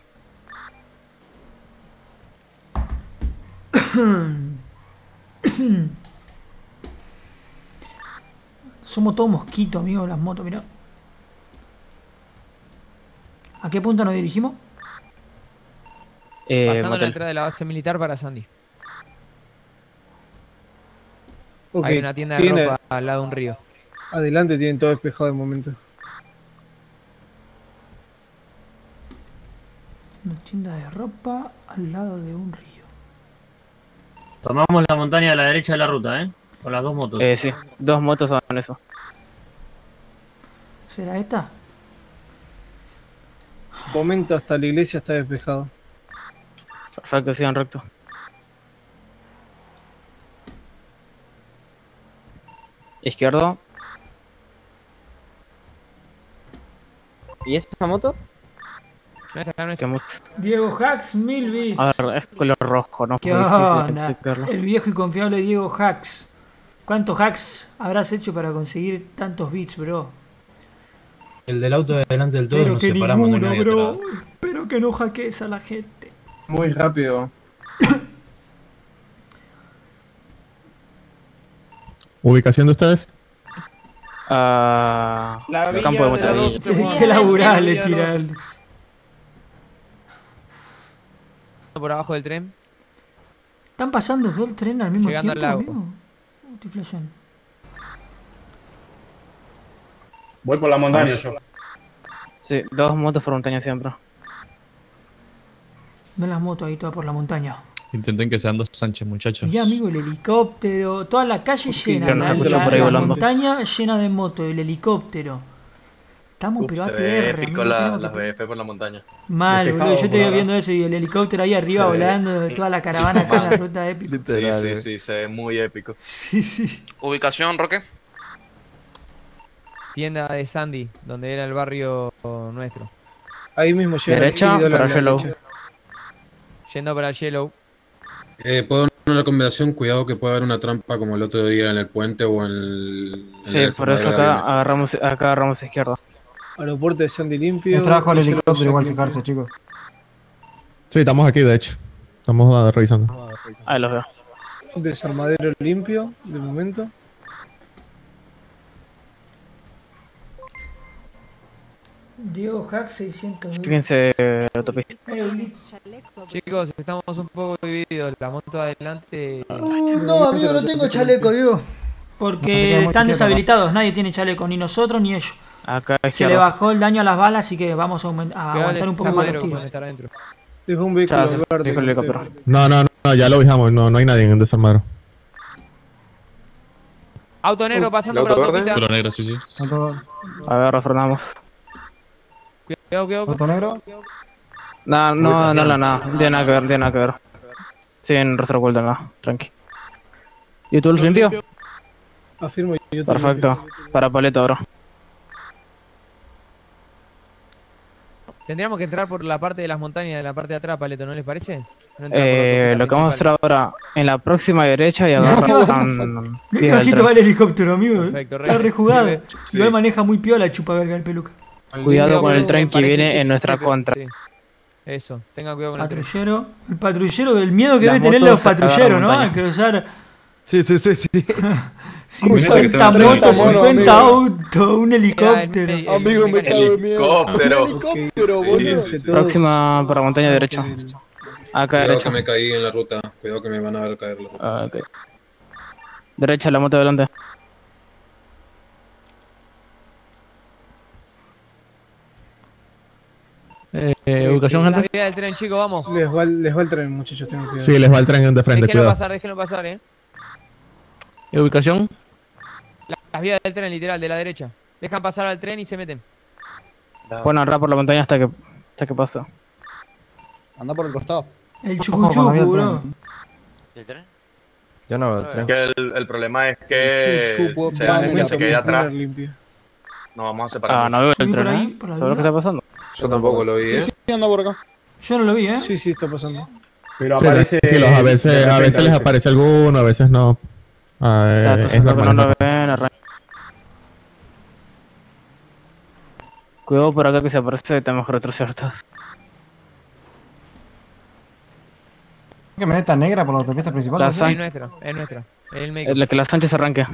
Somos todos mosquitos, amigos, las motos, mirá. ¿A qué punto nos dirigimos? Eh, Pasando la motel. entrada de la base militar para Sandy. Ok, Hay una tienda de tiene- ropa al lado de un río. Adelante, tienen todo despejado de momento. Una tienda de ropa al lado de un río. Tomamos la montaña a la derecha de la ruta, ¿eh? Con las dos motos. Eh, sí. Dos motos son eso. ¿Será esta? Momento hasta la iglesia está despejado. Perfecto, sigan recto. Izquierdo. ¿Y esta moto? No está, no está. ¿Qué moto? Diego Hacks, mil bits. A ver, es color rojo, ¿no? ¿Qué Fue difícil onda? identificarlo. El viejo y confiable Diego Hacks. ¿Cuántos hacks habrás hecho para conseguir tantos bits, bro? El del auto de delante del todo Pero nos que separamos de ninguno, nadie bro. atrás. Espero que no hackees a la gente. Muy rápido. ¿Ubicación de ustedes? Ah, La el campo de villa de la motos. dos. Qué laburable Villa tira dos. Alex. Por abajo del tren. ¿Están pasando dos trenes al mismo Llegando tiempo, al lago. amigo? Uh, Estoy flasheando. Voy por la montaña yo. Sí, dos motos por montaña siempre. Ven las motos ahí todas por la montaña. Intenten que sean dos Sánchez, muchachos. Ya, amigo, el helicóptero. Toda la calle llena. yo no La, me escucho la- por ahí la volando. montaña llena de motos. El helicóptero. Estamos, pero A T R, amigo. épico la, tenemos las que- B F por la montaña. Mal, Despejado boludo. Yo por estoy ahora. viendo eso y el helicóptero ahí arriba Sí. volando. Toda la caravana acá en la ruta épica. Sí, sí, sí, se ve muy épico. Sí, sí. Ubicación, Roque. Tienda de Sandy, donde era el barrio nuestro. Ahí mismo llega Derecha, el para la Yellow. derecha. Yendo para el Yellow. Eh, Puedo dar una recomendación, cuidado que puede haber una trampa como el otro día en el puente o en el... en Sí, el por eso desarmadero de acá aviones. agarramos, acá agarramos izquierda. Aeropuerto de Sandy limpio. Es trabajo del Yellow helicóptero, Sandy igual limpio. fijarse, chicos. Sí, estamos aquí, de hecho. Estamos ah, revisando. Ahí los veo. Desarmadero limpio, de momento. Diego Hack seiscientos. Fíjense eh, la autopista. Chicos, estamos un poco divididos. La moto adelante. Uh, no, amigo, no tengo chaleco, digo. Porque están deshabilitados. Nadie tiene chaleco, ni nosotros ni ellos. Acá Se izquierda. le bajó el daño a las balas, así que vamos a, aument- a Cuidado, aguantar el un poco más los desarmadero tiros. puede estar adentro. Es un vehículo Ya, se verde. dijo el helicóptero. No, no, no, ya lo fijamos. No, no hay nadie en el desarmadero. Auto negro pasando ¿El por la auto verde? autopista. Pelo negro, sí, sí. ¿Auto, A ver, refrenamos. Cuidado, cuidado. auto negro? No, no, no, no, no. No tiene nada que ver, no tiene nada que ver. Sí, en rostro oculto, no. Tranqui. ¿YouTube limpio? Afirmo yo. Perfecto. Para Paleto, bro. Tendríamos que entrar por la parte de las montañas, de la parte de atrás, Paleto, ¿no les parece? No entrar por la Eh, autopista lo que vamos a hacer principal. ahora, en la próxima derecha y agarran... Qué bien el bajito tren. va el helicóptero, amigo. Perfecto, Está re- rejugado. sí, Y hoy maneja muy piola chupa verga el peluca. Cuidado con el me tren que parece, viene sí, en nuestra sí, pero- contra. sí. Eso, tengan cuidado con el tren. Patrullero. El patrullero, el miedo que Las debe tener motos los se agarran patrulleros, ¿no? montaña. Al cruzar Sí, sí, sí, sí. cincuenta motos, cincuenta autos, un helicóptero. Amigo, me cago en miedo. Helicóptero. Un helicóptero, boludo. Próxima para montaña derecha. Acá Cuidado derecha. que me caí en la ruta. Cuidado que me van a ver caer la ruta. Ah, ok. Derecha, la moto adelante. Eh, ubicación, La gente. vía del tren, chicos, vamos. Les va, les va el tren, muchachos, tengan cuidado. Sí, les va el tren de frente, Déjenlo cuidado. pasar, déjenlo pasar, eh. ¿Y ubicación? La- Las vías del tren, literal, de la derecha. Dejan pasar al tren y se meten. Pueden agarrar por la montaña hasta que, hasta que pasa. Anda por el costado. El Ojo con la chucuchucu, vía del bro. ¿El tren? Yo no veo el tren. Que el, el problema es que Chuchu, se, vamos, que se quede Poner atrás. limpio. Nos vamos a separar. Ah, no veo el Subí por tren, ahí, ¿eh? por la ¿Sabes lo que vía. está pasando? Yo tampoco lo vi, Sí, ¿eh? sí, anda por acá. Yo no lo vi, ¿eh? Sí, sí, está pasando. Pero Sí, aparece. tranquilos, a veces, de a repente, veces les aparece alguno, a veces no. Ah, Ya, eh, entonces es creo que no normal. lo ven, arranca. Cuidado por acá que se aparece, tenemos que retroceder todos. Camioneta negra por la autopista principal. La ¿no? San- Es nuestra, es nuestra. El make. La que la Sánchez arranque.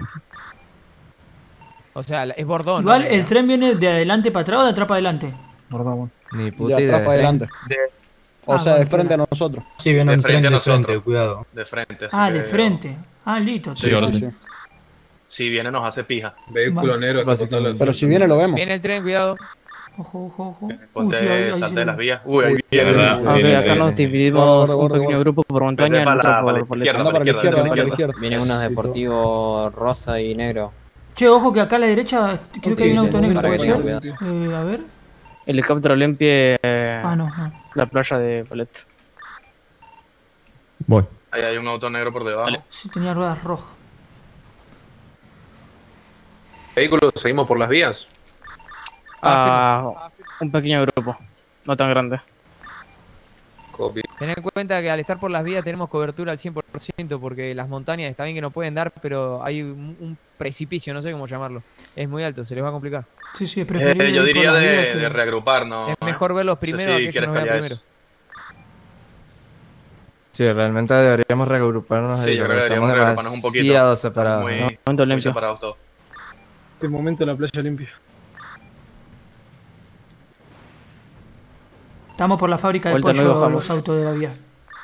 O sea, la- es bordón. Igual ¿no? el tren viene de adelante para atrás o de atrás para adelante. Perdón, bueno. Ni De puta atrás idea. para adelante. De, O Ah, sea, de bueno, frente a nosotros. Sí, viene De un frente tren a de nosotros. frente, cuidado. de frente. así Ah, que- de frente. Ah, listo. Sí, ahora sí. Sí. Si viene nos hace pija. Vehículo negro está total al Pero frente. si viene lo vemos. Viene el tren, cuidado. Ojo, ojo, ojo. Uy, Ponte, sí, ahí- ahí salte sí de lo las vi. vías. Uy, ahí Uy, viene. verdad. Ok, viene, acá viene. nos dividimos Guarda, un guarda, pequeño guarda. grupo por montaña y Vete el para otro la- para la por por izquierda, Anda para la izquierda, anda para la izquierda. izquierda. Vienen unos deportivos rosa y negro. Che, ojo que acá a la derecha creo que hay un sí, auto sí, negro, para ¿puede que ser? tengan Eh, a ver. Helicóptero limpie eh, Ah, no, no. la playa de Palet. Voy. Ahí hay un auto negro por debajo. Sí, tenía ruedas rojas. Vehículos, seguimos por las vías. Ah, un pequeño grupo, no tan grande. Copy. Ten en cuenta que al estar por las vías tenemos cobertura al cien por ciento porque las montañas está bien que nos pueden dar, pero hay un, un precipicio, no sé cómo llamarlo. Es muy alto, se les va a complicar. Sí, sí, es Eh, preferible. yo ir por diría las vías de, que- de reagruparnos. Es mejor verlos No sé primero a que ellos quieres nos vean callar primero. eso. Sí, realmente deberíamos reagruparnos Sí, ahí. yo creo que Estamos deberíamos reagruparnos un poquito. demasiado separados. Muy, Momento muy limpio. separados todos. De momento la playa limpia. Estamos por la fábrica de Vuelta, no pollo, bajamos. los autos de la vía.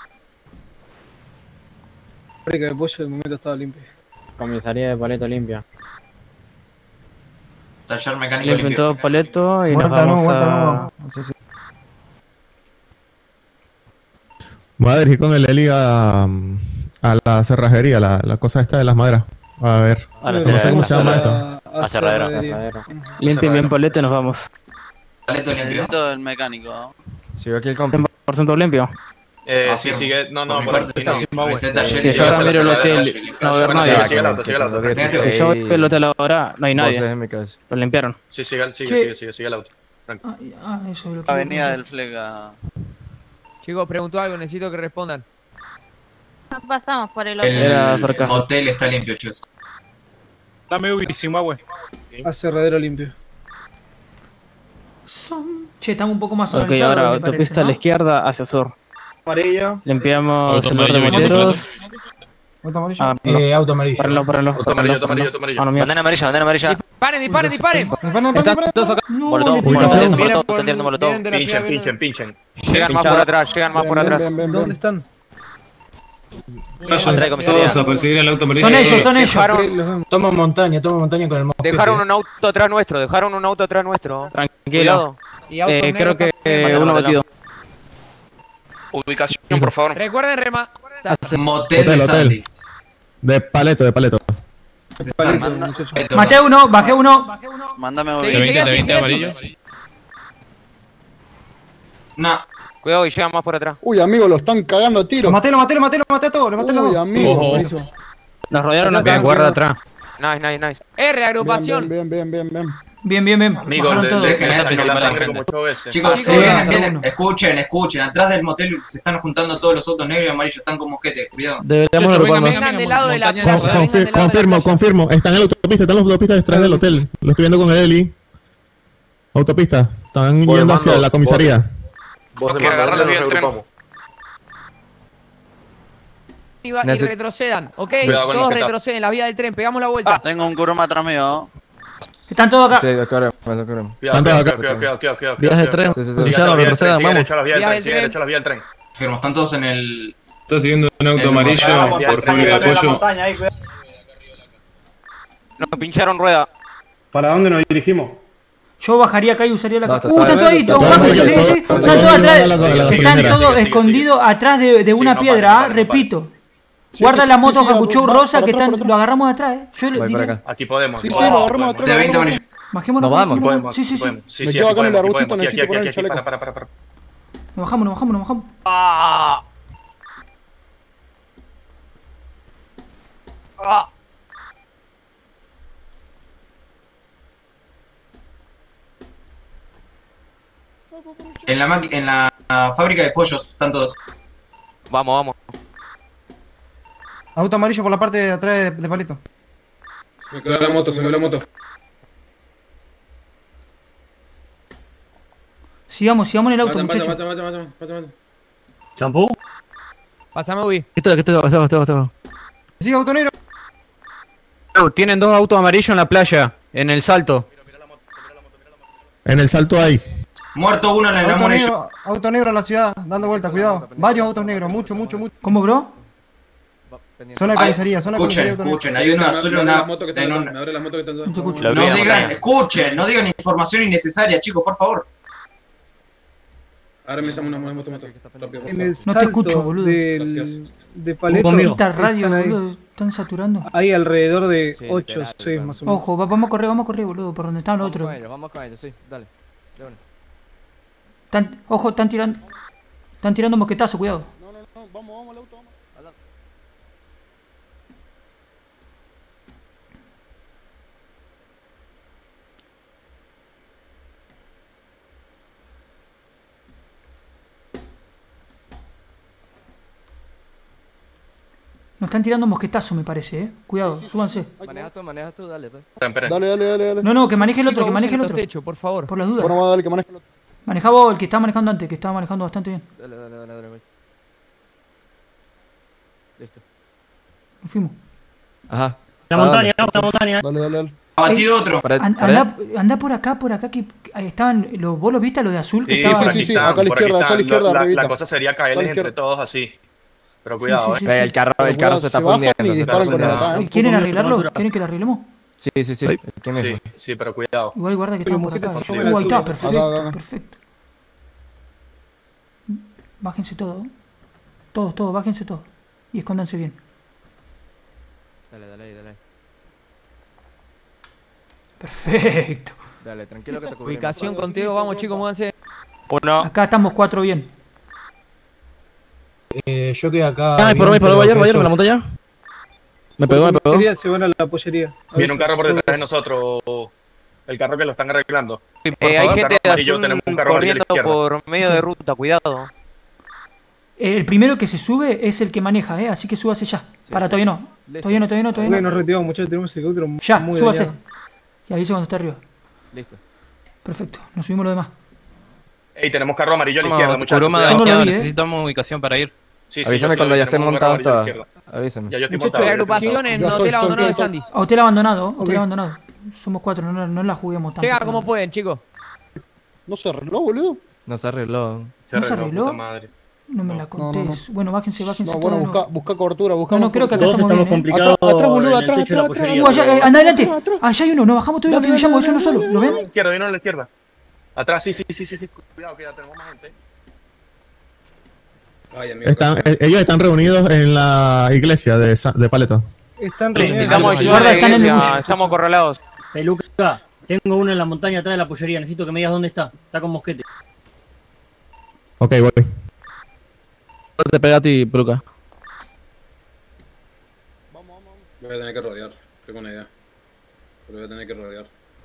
La fábrica de pollo de momento estaba limpia. Comisaría de Paleto limpia. Taller mecánico Limpio en limpio. todo Paleto y nos Vuelta de nuevo, vamos vuelta de a... nuevo. Sí, sí. Voy a dirigir con el Eli a, a la cerrajería, la, la cosa esta de las maderas. A ver. A no sé cómo se llama eso. A cerradera. Limpien bien Paleto y nos vamos. Paleto limpio. Necesito el mecánico. Sigo aquí el compi. cien por ciento limpio. Eh, Ah, sí, firmo. sigue. No, no, Por mi por parte, aquí no. sí. Ese taller Si y yo vas ahora a la miro el cerradera, hotel, taller. no va a haber Bueno, nadie. sigue, sigue el auto, sigue el auto. Si yo veo el hotel ahora, no hay Voces nadie. en mi casa. Lo limpiaron. Sí, sigue, sigue, Che. sigue, sigue, sigue el auto. Tranquilo. Ah, ah, eso es lo que. Avenida del Flega. Chicos, preguntó algo, necesito que respondan. No pasamos por el El hotel. Era cerca. hotel está limpio, chicos. Dame ubicación, güey. A cerradero limpio. Son... Che, estamos un poco más Ok, organizados. ahora me autopista parece, a la ¿no? izquierda hacia sur. Amarilla. Limpiamos Auto el lugar de amarillo, meteros. ¿Vuelta amarilla? Ah, Eh, auto amarillo. Párenlo, párenlo. Auto amarillo, auto amarillo, auto amarillo. Mano mía. Bandana amarilla, bandana amarilla. Disparen, disparen, disparen. Esperen, esperen, esperen, esperen. No, Molotov, le molotov, tiraron. molotov, están tirando molotov. Vienen de la ciudad, Pinchen, vienen- pinchen, pinchen. Llegan más por atrás, llegan más Bien, por bien, atrás. bien, bien, ¿Dónde bien. están? Atrás de comisaría. a perseguir el auto amarillo. Son ellos, son ellos. Ok, los vemos. Toma montaña, toma montaña con el mosquete. Dejaron un auto atrás nuestro, dejaron un auto atrás nuestro. Tranquilo. Cuidado. Y autos Eh, negros creo que también. eh, Mátalo, uno mátalo. batido. Ubicación, por favor. Recuerden rema. Motel Hotel, de hotel. Sandy. De paleto, de paleto. Palito, muchachos. Paleto, Maté uno, bajé uno. Mándame Sí, un Te veinte, sigue te así, veinte sigue así. amarillos. No, Cuidado y llegan más por atrás. Uy, amigo, lo están cagando a Lo tiro. maté, lo maté, lo maté, lo maté a todos, lo maté a Uy, todos. amigo. Ojo. Buenísimo. Nos rodearon Acá, acá. guarda atrás. Nice, nice, nice. Eh, Bien, reagrupación. bien, bien, bien, bien. Bien, bien, bien. Amigos, Bajaron de- todos. dejen eso, Dejen no la pasen sangre gente. como ocho veces. Chicos, Chicos, eh, vean, vienen, cada vienen. uno. Escuchen, escuchen. Atrás del motel se están juntando todos los autos negros y amarillos. Están como mosquetes, cuidado. Deberíamos Muchachos, vengan, agruparnos. vengan del lado de la Montaña playa. Con- cerrada. vengan confi- del lado de la confirmo, playa. confirmo. Están en la autopista, están las autopistas detrás del hotel. Lo estoy viendo con el Eli. Autopista. Están Voy, yendo hacia mando, la comisaría. Vos de Ok, agarra la mandadero vía nos del tren. regrupamos. Y, va- y Neces- retrocedan, ¿ok? Cuidado con Todos los que retroceden, la vía del tren, pegamos la vuelta. Tengo un Kuruma atrás mío. Están todos acá. Sí, lo corremos, lo corremos. Cuidado, Están cuidado, todos cuidado, acá. cuidado, cuidado, cuidado, Vías del cuidado. tren. Sí, sí, sí. Sigan Sigan las vías del tren, retrocedan, sigan vamos. hechas las vías del Vías tren, del sigan tren. hechas las vías del tren. Firmo, están todos en el... Está siguiendo un auto El- amarillo Vamos, por fábrica de apoyo. Nos pincharon rueda. ¿Para dónde nos dirigimos? Yo bajaría acá y usaría la... No, uh, está- están está- todos ahí, está- todos está- bajando, está- sí, sí, está- sí. está- Están está- todos está- atrás, está- está- está- están está- todos sigue, sigue, escondidos atrás de, de una no piedra, paren, ah, no paren, no repito. Sí, Guarda sí, la sí, moto sí, capuchón va- rosa para que atrás, están, para atrás. lo agarramos de atrás, eh. Yo le Voy por diré, acá. Aquí podemos. Sí, aquí sí, lo podemos, agarramos podemos. atrás. De veinte amarillos. bajémonos, Nos vamos. bajémonos. Podemos, Sí, sí, sí. podemos. Sí, Me sí, quedo aquí acá en el podemos, aquí arbustito, podemos. Aquí, necesito aquí, poner el aquí, aquí, chaleco. para, para, para, para. Nos bajamos, nos bajamos, nos bajamos. ¡Ah! ¡Ah! En la, maqui- en la la fábrica de pollos, están todos. Vamos, vamos. Auto amarillo por la parte de atrás de, de palito. Se me quedó la moto, se me quedó la moto. Sigamos, sigamos en el auto, Mata, mata, muchachos. mata, mata, mata, mata. ¿Champú? Pásame, Ubi. Esto, esto, esto, esto, esto. Sí, auto negro. Tienen dos autos amarillos en la playa, en el salto. En el salto ahí. Muerto uno en el Auto amarillo. negro, auto negro en la ciudad, dando vuelta, cuidado. Varios autos negros, mucho, mucho, mucho. ¿Cómo, bro? Zona de Ay, comisaría, zona de comisaría. escuchen, auto negro. escuchen, hay una, Me solo abre una... las motos que están en atrás, un- me abre las motos que están No te atrás. escucho. La No olvidé, digan, montaña. escuchen, no digan información innecesaria, chicos, por favor. Ahora metamos una moto, moto. Rápido, por En el favor. No te escucho, salto boludo. del- Gracias. de Paleto. conmigo. Quita radio, están ahí. boludo. Están saturando. Hay alrededor de Sí, ocho, literal, seis más o menos. Ojo, va- vamos a correr, vamos a correr, boludo, por donde están los Vamos otros. con ellos, vamos con ellos, sí, dale. De una. Están- ojo, están tirando. Están tirando mosquetazo, cuidado. No, no, no, vamos, vamos al auto, vamos. Nos están tirando mosquetazo, me parece, eh. Cuidado, súbanse. Maneja tú, maneja tú, dale, pues. Esperen, esperen. Dale, dale, dale, dale. No, no, que maneje el otro, Chicos, que maneje el usen otro. los techos, por favor. Por las dudas. Bueno, vamos a darle que maneje el otro. Maneja vos, el que estaba manejando antes, que estaba manejando bastante bien. Dale, dale, dale, dale, voy. Listo. Nos fuimos. Ajá. La ¿A montaña, dónde? la montaña. Dale, dale, dale. Abatido otro. Para- An- para allá. anda, anda por acá, por acá, que que ahí estaban. Los, ¿Vos los viste a los de azul? Que Sí, estaban. por sí, aquí sí, están, acá a la por aquí izquierda, acá a la están. izquierda, La- arribita. La cosa sería Acá a la caerles entre izquierda. todos así. Pero cuidado, sí, eh. sí. El carro, el Pero carro cuidado, se está se bajan fundiendo. y se está disparan con el fundiendo. acá, ¿Y ¿eh? ¿Quieren Un poco de arreglarlo? temperatura. ¿Quieren que lo arreglemos? Sí, sí, sí. El que Sí, mismo. sí, pero cuidado. Igual guarda que Pero están por acá. mosquetas, Uh, ahí está, acá, perfecto, acá, acá. perfecto. Bájense todos. ¿eh? Todos, todos, bájense todos. Y escóndanse bien. Dale, dale, dale. Perfecto. Dale, tranquilo que te cubrimos. Ubicación contigo, vamos chicos, múdanse. Uno. Acá estamos cuatro bien. Eh, yo quedé acá. Ay, por mí, por bien, Bayer, pero Bayer, eso- en la montaña. Me Por pegó, me pegó. comisaría se van a la pollería. A ver Viene un si- carro por detrás de nosotros. El carro que lo están arreglando. Eh, Por hay favor, gente carro de amarillo, azul tenemos un carro amarillo a la corriendo izquierda. por medio de ruta, cuidado. Eh, el primero que se sube es el que maneja, ¿eh? Así que súbase ya. Para, todavía no. Listo. Todavía no, todavía no, todavía Bueno, no. nos retiramos, muchachos, tenemos el helicóptero Ya, muy súbase. dañado. Y avise cuando esté arriba. Listo. Perfecto. Nos subimos lo demás. Ey, tenemos carro amarillo a la Vamos, izquierda, muchachos. Kuruma Yo no lo dañado, vi, ¿eh? necesitamos ubicación para ir. Sí, sí, Avísame yo cuando sé, ya estén tenemos un carro montados amarillo a la todas. izquierda. Avísame. Ya yo estoy Muchachos, montado. Agrupación en Ya hotel estoy, abandonado de estoy, Sandy. Hotel abandonado, hotel Ok. abandonado. Somos cuatro, no, no la juguemos tanto. Llega como pueden, chicos. ¿No se arregló, boludo? No se arregló. Se ¿No se arregló, arregló? puta madre. No me la No, contés. no, no. Bueno, bájense, bájense. No, todos bueno, de busca, nuevo. busca cobertura, busca No, no, más creo que acá Todos estamos estamos bien, ¿eh? complicados. Atrás, atrás, boludo, en el atrás, techo de la atrás, pollería, Uh, allá, boludo. eh, anda adelante. Atrás, atrás. Allá hay uno, nos bajamos todos y lo Dale, acribillamos, dale, eso no dale, solo. dale, ¿Lo Viene a ven? la izquierda, viene a la izquierda. Atrás, sí, sí, sí, sí, sí. Cuidado, que ya tenemos más gente. Ay, amigo. Están, casi. eh, ellos están reunidos en la iglesia de, Sa- de Paleto. Están Sí, reunidos. Estamos sí, ayudando guarda, a la están en el iglesia, bush. estamos acorralados. Peluca, tengo uno en la montaña atrás de la pollería. Necesito que me digas dónde está. Está con mosquete. Ok, voy. Te pega a ti, Peluca. Voy a tener que rodear. Tengo una idea. Pero voy a tener que rodear.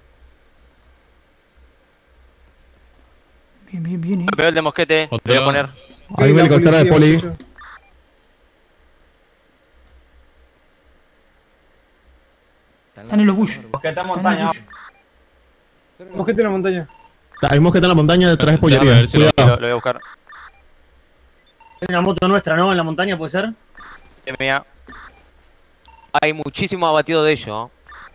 Bien, bien, bien, eh. Me pegó el de mosquete, lo voy a poner. Hay un La helicóptero de policía, poli. muchachos. Están en los bush. Mosqueta Están en los bush. Mosquete en la montaña. Hay mosqueta en la montaña detrás de Déjame pollería. ver si lo- Lo, Cuidado. lo voy a buscar. Hay una moto nuestra, ¿no? En la montaña, ¿puede ser? Es mía. Hay muchísimo abatido de ellos.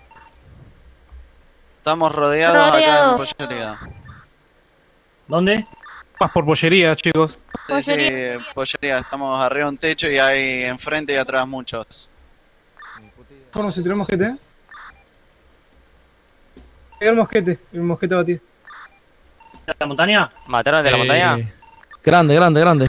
Estamos rodeados acá en Rodeados. pollería. ¿Dónde? Más por pollería, chicos. Sí, sí, pollería. Estamos arriba de un techo y hay enfrente y atrás muchos. Bueno, si tenemos mosquete, ¿eh? El mosquete, el mosquete batido. ¿De la montaña? ¿Mataron de la Eh, montaña? Grande, grande, grande.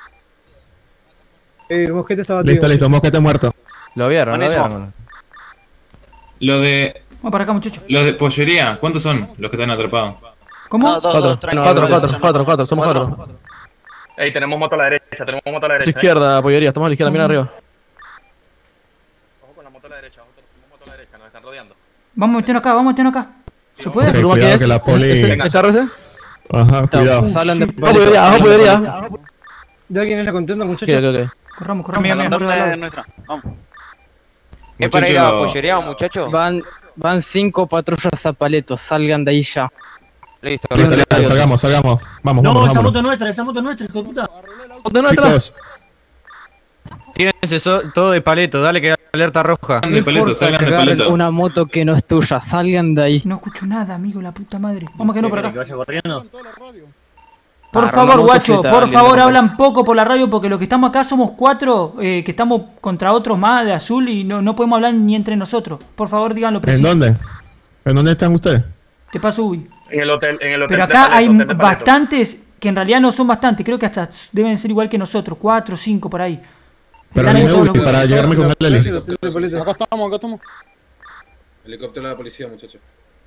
Eh, El mosquete está batido. Listo, listo, mosquete muerto. Lo vieron, lo Buenísimo. vieron. Lo de. Vamos para acá, muchachos. Los de pollería, ¿cuántos son los que están atrapados? ¿Cómo? No, dos, Cuatro, dos, tranquilo. cuatro, cuatro, cuatro, cuatro, somos cuatro. Ey, tenemos moto a la derecha, tenemos moto a la A su derecha. izquierda, pollería, estamos a la izquierda, mira arriba. Ojo con la moto a la derecha, ojo, tenemos moto a la derecha, nos están rodeando. Vamos a meternos acá, vamos a meternos acá. ¿Se puede? Sí, ¿Pero cuidado qué que es? la poli... ¿Ese- ¿Esa R C? Ajá, cuidado. Salen de... sí, Ojo, pollería, ojo, pollería. ¿Ya quién es la contenda, Ok, muchachos? ok, ok. Corramos, corramos. La corramos, lanterna corramos. es nuestra. Vamos. ¿Es para ir a Muchacho- pollería, muchachos? Van, van cinco patrullas a paletos, salgan de ahí ya. Listo, Listo, listo, salgamos, salgamos. Vamos, No, vamos, esa vamos. moto es nuestra, esa moto es nuestra, hijo de puta. ¿Dónde no atrás? Chicos, Tírense so- todo de paleto, dale que alerta roja. Salgan de paleto, salgan de Cargar paleto. una moto que no es tuya, salgan de ahí. No escucho nada, amigo, la puta madre. Vamos que no por Que acá. vaya corriendo. Por Agarra favor, la moto, guacho, se te por va favor, lindo, hablan poco por la radio porque los que estamos acá somos cuatro, eh, que estamos contra otros más de azul y no, no podemos hablar ni entre nosotros. Por favor, díganlo ¿en preciso. dónde? ¿En dónde están ustedes? Te paso Ubi. En el hotel, en el hotel. Pero de acá Paleto, hay hotel de Paleto. bastantes, que en realidad no son bastantes, creo que hasta deben ser igual que nosotros, cuatro o cinco por ahí. Pero Están a mí en me todos gusta los para buses. llegarme con el Leli. Acá estamos, acá estamos. Helicóptero de la policía, muchachos.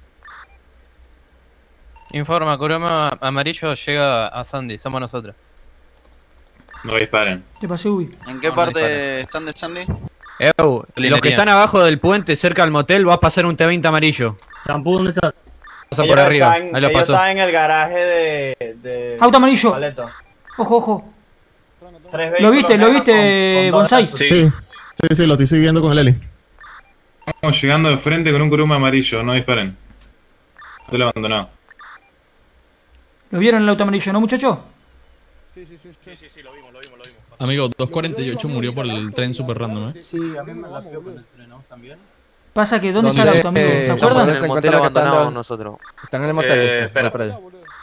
Informa, Kurama Amarillo llega a Sandy, somos nosotros. No disparen. Te pasé Ubi. ¿En qué No, no parte dispara. están de Sandy? Ew, los que están abajo del puente cerca del motel va a pasar un T veinte amarillo. Champú, ¿dónde estás? Pasa por arriba, ahí lo ellos pasó. están en el garaje de... de Auto amarillo. Paleto. Ojo, ojo. Tres ¿Lo vehículos viste? ¿Lo negros viste, con- con Bonsai? dos Sí, sí, sí, lo estoy siguiendo con el Eli. Estamos llegando de frente con un Kuruma amarillo, no disparen. Hotel abandonado. ¿Lo vieron en el auto amarillo, no, muchachos? Sí, sí, sí, lo vimos, lo vimos, lo vimos. Amigo, dos cuarenta y ocho murió por el tren super random, ¿eh? Sí, a mí me la pegó con el tren, ¿no? También. Pasa que, ¿dónde ¿Dónde? está el auto, amigo? Eh, ¿Se estamos acuerdan? en el motel abandonado nosotros. Están en el motel, Eh, este, espera. para allá.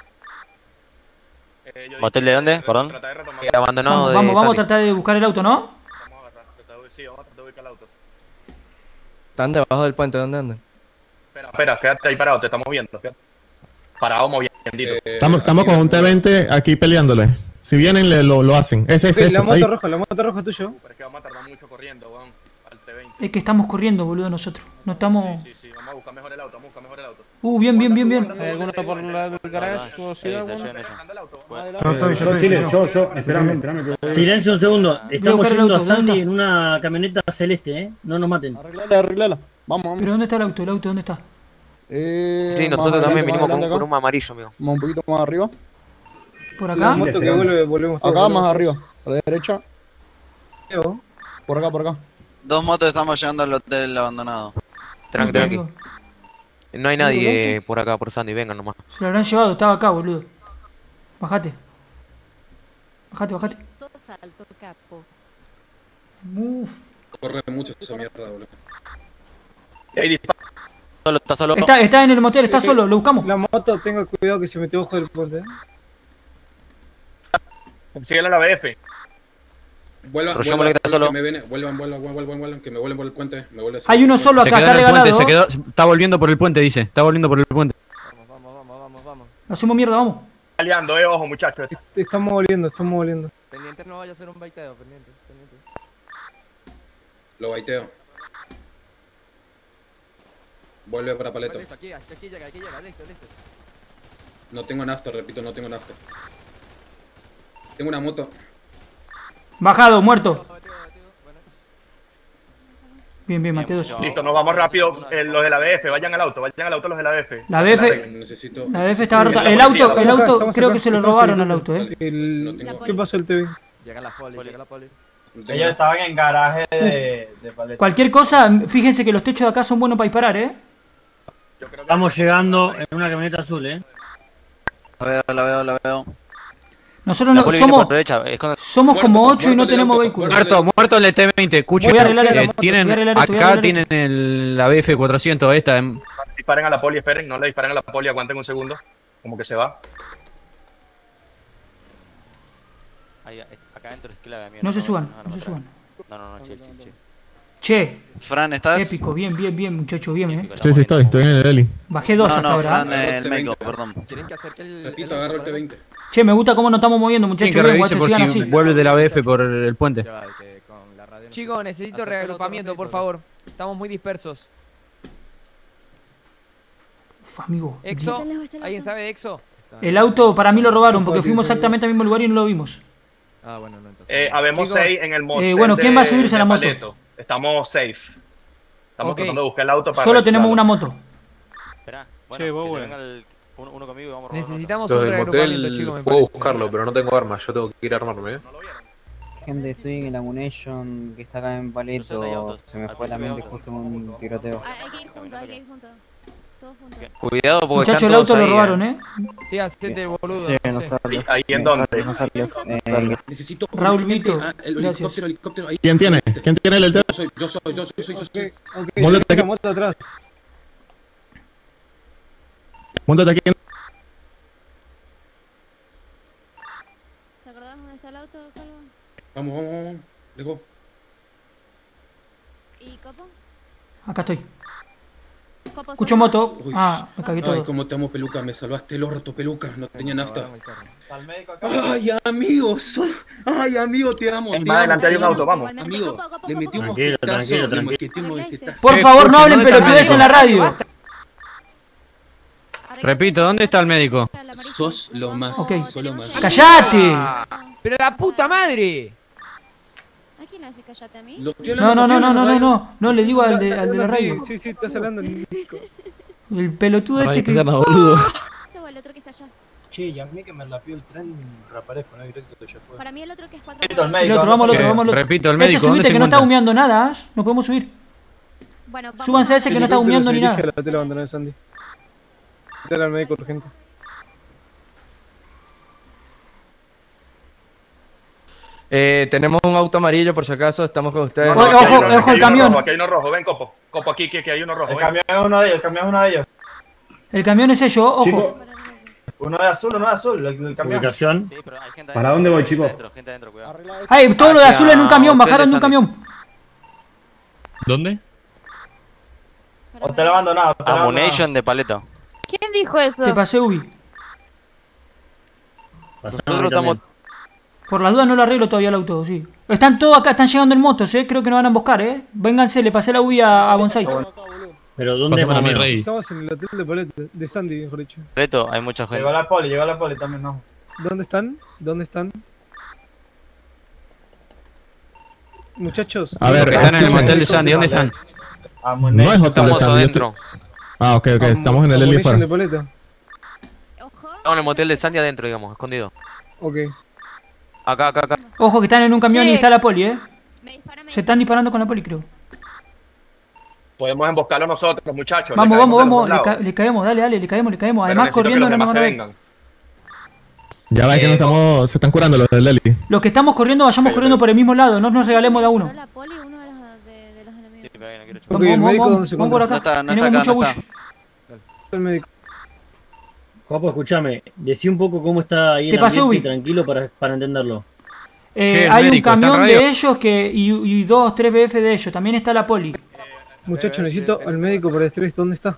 ¿Motel de dónde? Perdón. Eh, abandonado Vamos, de vamos, vamos a Sandy. tratar de buscar el auto, ¿no? Sí, vamos a tratar de ubicar el auto. Están debajo del puente, ¿dónde andan? Espera, espera, quédate ahí parado, te estamos viendo. quédate. Parado moviendito. Estamos, estamos con un T veinte aquí peleándole. Si vienen, le, lo, lo hacen. Ese es Eh, la eso. moto Ahí. roja, la moto roja tuyo. Pero es que vamos a tardar mucho corriendo, weón. Al T veinte. Es que estamos corriendo, boludo, nosotros. No estamos... Sí, sí, vamos a buscar mejor el auto, vamos a buscar mejor el auto. Uh, bien, bien, bien, bien. ¿Hay alguno por la del garage o ciudad? Sí, alguno? Yo estoy, yo estoy. Chile, yo, yo, espérame, espérame. que- Silencio un segundo. Estamos buscar el yendo a auto, ¿dónde Sandy está? en una camioneta celeste, ¿eh? No nos maten. Arreglala, arreglala. Vamos, vamos. ¿Pero dónde está el auto? ¿El auto dónde está? Eh, Sí, más nosotros adelante, también más vinimos con un adelante acá. Kuruma amarillo, amigo. Vamos un poquito más arriba. ¿Por La acá? moto que vuelve, volvemos todos, Acá más volvemos arriba. A la derecha. todos. Por acá, por acá. Dos motos estamos llegando al hotel abandonado. Tranqui, Puta, tranqui. amigo. No hay nadie eh, por acá, por Sandy, vengan nomás. Se lo habrán llevado, estaba acá, boludo. Bajate. Bajate, bajate. Sos alto, capo. Uf. Corre mucho esa mierda, boludo. Solo, está solo. Está, está en el motel, está solo, lo buscamos. La moto, tenga cuidado que se metió bajo del puente. ¿eh? Síguelo a la B F. Vuelvan, Rollo vuelvan, Moleque está vuelvan, solo. que me viene, vuelvan, vuelvan, vuelvan, vuelvan, vuelvan, que me vuelven por el puente, me vuelven Hay uno solo Se acá, quedó está en el puente, regalado. se quedó, está volviendo por el puente, dice. Está volviendo por el puente. Hacemos mierda, vamos. Aliando, eh, ojo, muchachos. Estamos volviendo, estamos volviendo. Pendiente no vaya a ser un baiteo, pendiente, pendiente. Lo baiteo. Vuelve para Paleto. Listo, aquí, aquí, aquí llega, aquí llega, listo, listo. No tengo nafta, repito, no tengo nafta. Tengo una moto. Bajado, muerto. Bien, bien, Mateo. Listo, nos vamos rápido. eh, los de la B F, vayan al auto, vayan al auto los de la B F. La B F, Necesito. la B F estaba rota. La El policía, auto, el estamos auto, Estamos creo acá, que se lo estamos robaron acá. al auto, eh. El... No tengo- ¿Qué pasó el T V? Llega la poli, llega la poli. no tengo Ellos nafta. estaban en garaje de, de Paleto. Cualquier cosa, fíjense que los techos de acá son buenos para disparar, eh. Estamos llegando en una camioneta azul, ¿eh? La veo, la veo, la veo. Nosotros La no, poli viene somos, por derecha, esconde- somos como ocho y no tenemos vehículos. Muerto, muerto en el T veinte, escuchen. Voy a arreglar esta eh, moto, tienen, voy a arreglar esto, voy a acá arreglar tienen el, la B F cuatrocientos esta. em, Disparen a la poli, esperen, no le disparen a la poli, aguanten un segundo. Como que se va. Ahí, acá adentro es clave, amigo. No se suban, van a no se matar. suban. No, no, no, chill, chill, chill. Che. Fran, ¿estás? Épico, bien, bien, bien, muchacho, bien, eh. Sí, sí, estoy. Estoy en el Eli. Bajé dos No, hasta no, ahora. Fran, eh, el médico, perdón. ¿Quieren que acerque el. Repito, agarro el T veinte. Che, me gusta cómo nos estamos moviendo, tienen muchachos. que Bien, revisar guachos, por sigan si así. vuelve de la B F por el puente. Ya va, que con la radio no- Chicos, necesito reagrupamiento, por favor. Estamos muy dispersos. Uf, amigo. ¿Exo? ¿Alguien sabe de Exo? El auto para mí lo robaron porque fuimos exactamente al mismo lugar y no lo vimos. Ah, bueno, no, entonces. Eh, habemos Chicos, seis en el motel. Eh, bueno, ¿quién va a de- subirse a la de moto? Paleto. Estamos safe. Estamos Ok. tratando de buscar el auto para. Solo tenemos una recuperarlo. moto. Esperá, bueno, Che, vos, que se bueno. venga el- uno, uno conmigo y vamos a robar Necesitamos Lo un del reagrupamiento, motel chicos, me puedo parece. buscarlo, pero no tengo armas. Yo tengo que ir a armarme, ¿eh? Gente, estoy en el Ammunition que está acá en Paleto. Se me fue la mente justo en un tiroteo. Hay que ir juntos, hay que ir juntos. Todos juntos. Cuidado porque Muchachos, están el auto todos lo ahí, robaron, eh. Sí, hacete el boludo. Sí, no no sé. sales. ¿Ahí en dónde? No sales. Eh, Necesito. Raúl urgente, Vito, ah, el gracias. helicóptero, helicóptero. Ahí. ¿Quién tiene? ¿Quién tiene el T? Yo soy, yo soy, yo soy, yo soy. Yo soy. Ok, Móntate deja aquí. la moto atrás. Móntate aquí. ¿Te acordás dónde está el auto, Calvo? Vamos, vamos, vamos. Let's go. ¿Y Copo? Acá estoy. Copo, Escucho ¿sos moto. Uy. Ah, me cagué Ay, todo. cómo te amo, peluca. Me salvaste el orto, peluca. No tenía nafta. Al médico acá. Ay, amigo. so- Ay, amigo, te amo. Ey, te más amo. adelante hay un auto, vamos. Igualmente, Amigo, Copo, Copo, le Copo, metí un Copo. Tranquilo, mosquetazo. tranquilo, Le tranquilo. mosqueté un mosquetazo. Por favor, no hablen pelotudeces en la radio. Repito, ¿dónde está el médico? Sos lo más. Ok. Sos lo más. ¡Cállate! ¡Pero la puta madre! ¿A quién le hace callate a mí? Lo estoy No, hablando no, no, con no, no, él, no, no. No, le digo al de, al de la Sí, radio. sí, sí, estás hablando. Nico. El pelotudo este que. boludo. Este o el otro que está allá. Che, y a mí que me rapió el tren, reaparezco, ¿no? Directo que ya fue. Para mí el otro que es cuatro. Listo, el El médico. otro, vamos al otro, Eh, vamos al otro. repito, el Este médico, ¿dónde subite se que no está encuentra? humeando nada, ¿ah? No podemos subir. Bueno, vamos. Súbanse a ese que no está El humeando ni helicóptero se nada. dirige al hotel abandonado de Sandy. Dale al médico urgente. Eh, tenemos un auto amarillo por si acaso, estamos con ustedes. Ojo, Aquí hay ojo, uno- ojo, aquí hay el uno camión. rojo, Aquí hay uno rojo, ven, Copo. Copo, aquí, que, que hay uno rojo. El ven. camión es uno de ellos, el camión es uno de ellos. El camión es ellos, ojo. Chicos, Uno de azul, uno de azul, el, el camión. Ubicación. Sí, pero hay gente ¿para adentro, dónde voy, hay gente chicos? adentro, gente adentro, cuidado. Ay, todo lo de Hacia azul en un camión, Hotel bajaron de un de Sandy. camión. ¿Dónde? Hotel abandonado. hotel abandonado. Ammunition de paleta. ¿Quién dijo eso? Te pasé Ubi. Nosotros estamos. Por las dudas no lo arreglo todavía el auto, sí. Están todos acá, están llegando en motos, eh. Creo que nos van a emboscar, eh. Vénganse, le pasé la Ubi a, a Bonsai. Pero ¿dónde Pásamela a mi más o menos? rey. Estamos en el hotel de Paleta, de Sandy, mejor dicho. Reto, hay mucha gente. Llegó la poli, llegó la poli también, no. ¿Dónde están? ¿Dónde están? Muchachos. A ver, Están en el escuchen. motel de Sandy, ¿dónde están? No es hotel de Estamos Sandy. yo adentro. estoy- Ah, ok, ok. Estamos en el Ammunition Elifar. de Paleta. Estamos en el motel de Sandy adentro, digamos, escondido. Ok. Acá, acá, acá. Ojo que están en un camión Sí. y está la poli, eh. Se están disparando con la poli, creo. Podemos emboscarlo nosotros, muchachos. Vamos, le vamos, caemos de vamos. los Le, dos ca- lados. le caemos, dale, dale, le caemos, le caemos. Pero Además, necesito que corriendo los no nos demás van a se ver. vengan. Ya va que no estamos. Se están curando los del Eli. Los que estamos corriendo, vayamos corriendo por el mismo lado. No nos regalemos de a uno. La poli, uno de los, de, de los enemigos. Sí, pero ahí no quiero Ok, chupar. el Vamos, médico vamos, dónde se vamos por encuentra. acá. No está, no está Tenemos acá, mucho no bullo. está. El médico. Copo, escúchame, decí un poco cómo está ahí Te el pasé, ambiente Ubi. y tranquilo para, para entenderlo. Eh, Sí, el hay un médico, ¿está en camión radio? de ellos que y, y dos, tres B F de ellos. También está la poli. Muchachos, necesito al médico para estrés. ¿Dónde está?